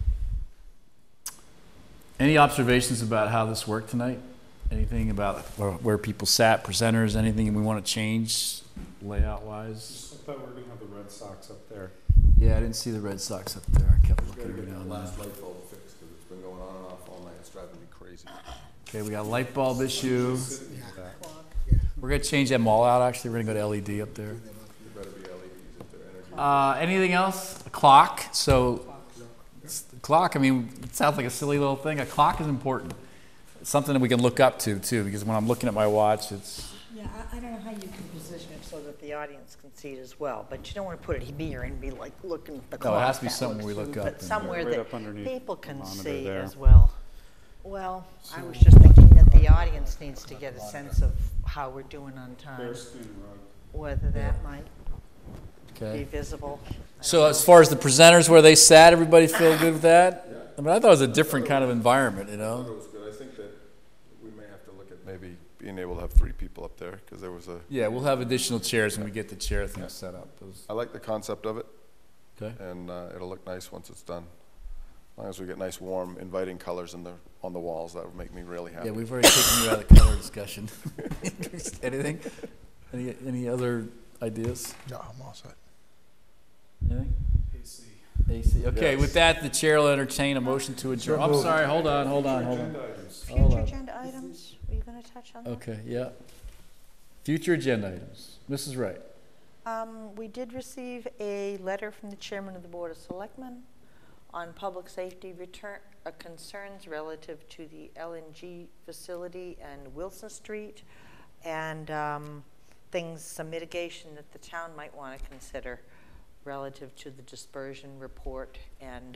Any observations about how this worked tonight? Anything about where people sat, presenters, anything we want to change layout-wise? I thought we were going to have the Red Sox up there. Yeah, I didn't see the Red Sox up there. I kept looking every now and then. Last light bulb fixed, because it's been going on and off all night. It's driving me crazy. Okay, we got a light bulb issue. We're going to change them all out, actually. We're going to go to LED up there. There better be LEDs if they're energy. Anything else? A clock. So, the clock, I mean, it sounds like a silly little thing. A clock is important. It's something that we can look up to, too, because when I'm looking at my watch, it's... Yeah, I don't know how you can position it so that the audience can see it as well, but you don't want to put it here and be like looking at the clock. No, it has to be That somewhere we looks look rude, up. but somewhere Right that up underneath people the can monitor see there. as well. Well, I was just thinking that the audience needs to get a sense of how we're doing on time, whether that might be Okay. visible. I don't So know. as far as the presenters, where they sat, everybody feel good with that? I mean, I thought it was a different kind of environment, you I know? thought it was good. I think that we may have to look at maybe being able to have 3 people up there, because there was a, Yeah, we'll have additional chairs when we get the chair thing set up. Those- I like the concept of it, Okay. and it'll look nice once it's done. As long as we get nice, warm, inviting colors on the walls, that would make me really happy. Yeah, we've already taken you out of the color discussion. Anything? Any other ideas? No, I'm all set. Anything? AC. Okay, with that, the chair will entertain a motion to adjourn. I'm sorry, hold on. Hold Future on. agenda items, are you going to touch on that? Okay, yeah. Future agenda items. Mrs. Wright. We did receive a letter from the chairman of the Board of Selectmen on public safety concerns relative to the LNG facility and Wilson Street, and some mitigation that the town might want to consider relative to the dispersion report and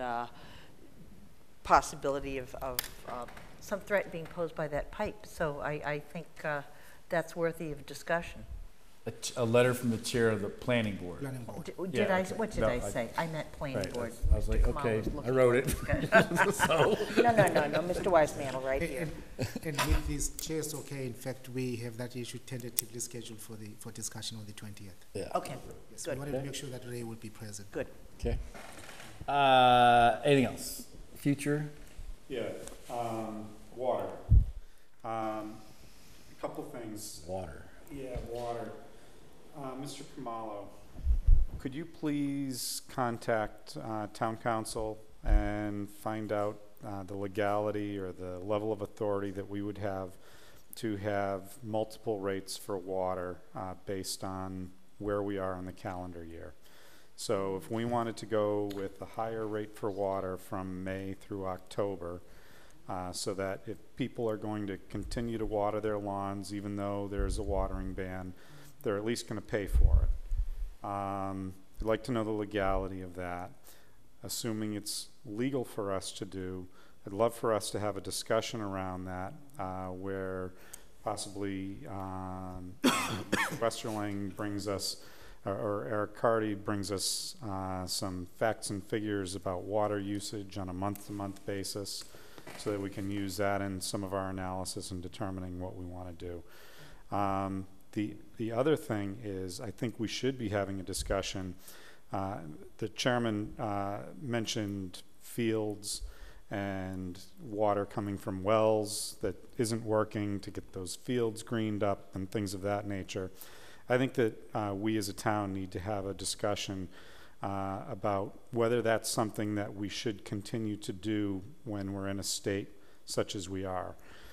possibility of some threat being posed by that pipe. So I think that's worthy of discussion. A letter from the chair of the planning board. Planning board. What Yeah, did okay. I say? I meant planning Right, board. I was like, Mr. okay, Kamala's I wrote it. looking- So- No, Mr. Wiseman, right here. And with these chairs, okay, in fact, we have that issue tentatively scheduled for discussion on the 20th. Yeah. Okay, Yes, we good, wanted to make sure that Ray would be present. good. Okay. Anything else? Future? Yeah, water. A couple things. Water. Yeah, water. Mr. Kamalo, could you please contact town council and find out the legality or the level of authority that we would have to have multiple rates for water based on where we are in the calendar year? So if we wanted to go with a higher rate for water from May through October, so that if people are going to continue to water their lawns, even though there's a watering ban, they're at least going to pay for it. I'd like to know the legality of that. Assuming it's legal for us to do, I'd love for us to have a discussion around that where possibly Westerling brings us, or Eric Carty brings us some facts and figures about water usage on a month-to-month basis, so that we can use that in some of our analysis in determining what we want to do. The other thing is, I think we should be having a discussion. The chairman mentioned fields and water coming from wells that isn't working to get those fields greened up and things of that nature. I think that we as a town need to have a discussion about whether that's something that we should continue to do when we're in a state such as we are.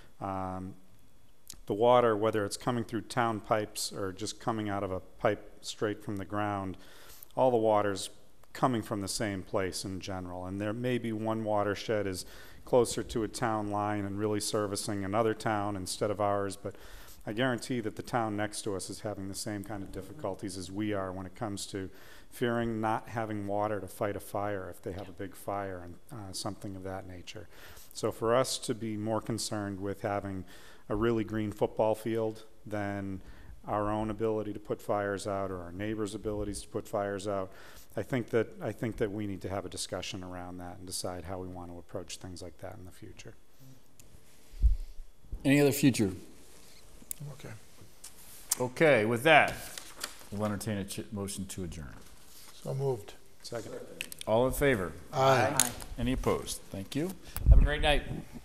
The water, whether it's coming through town pipes or just coming out of a pipe straight from the ground, all the water's coming from the same place in general. And there may be one watershed is closer to a town line and really servicing another town instead of ours, but I guarantee that the town next to us is having the same kind of difficulties as we are when it comes to fearing not having water to fight a fire if they have a big fire and something of that nature. So for us to be more concerned with having a really green football field than our own ability to put fires out or our neighbors' abilities to put fires out, I think that we need to have a discussion around that and decide how we want to approach things like that in the future. Any other future? Okay. Okay, with that, we'll entertain a motion to adjourn. So moved. Second. All in favor? Aye. Any opposed? Thank you. Have a great night.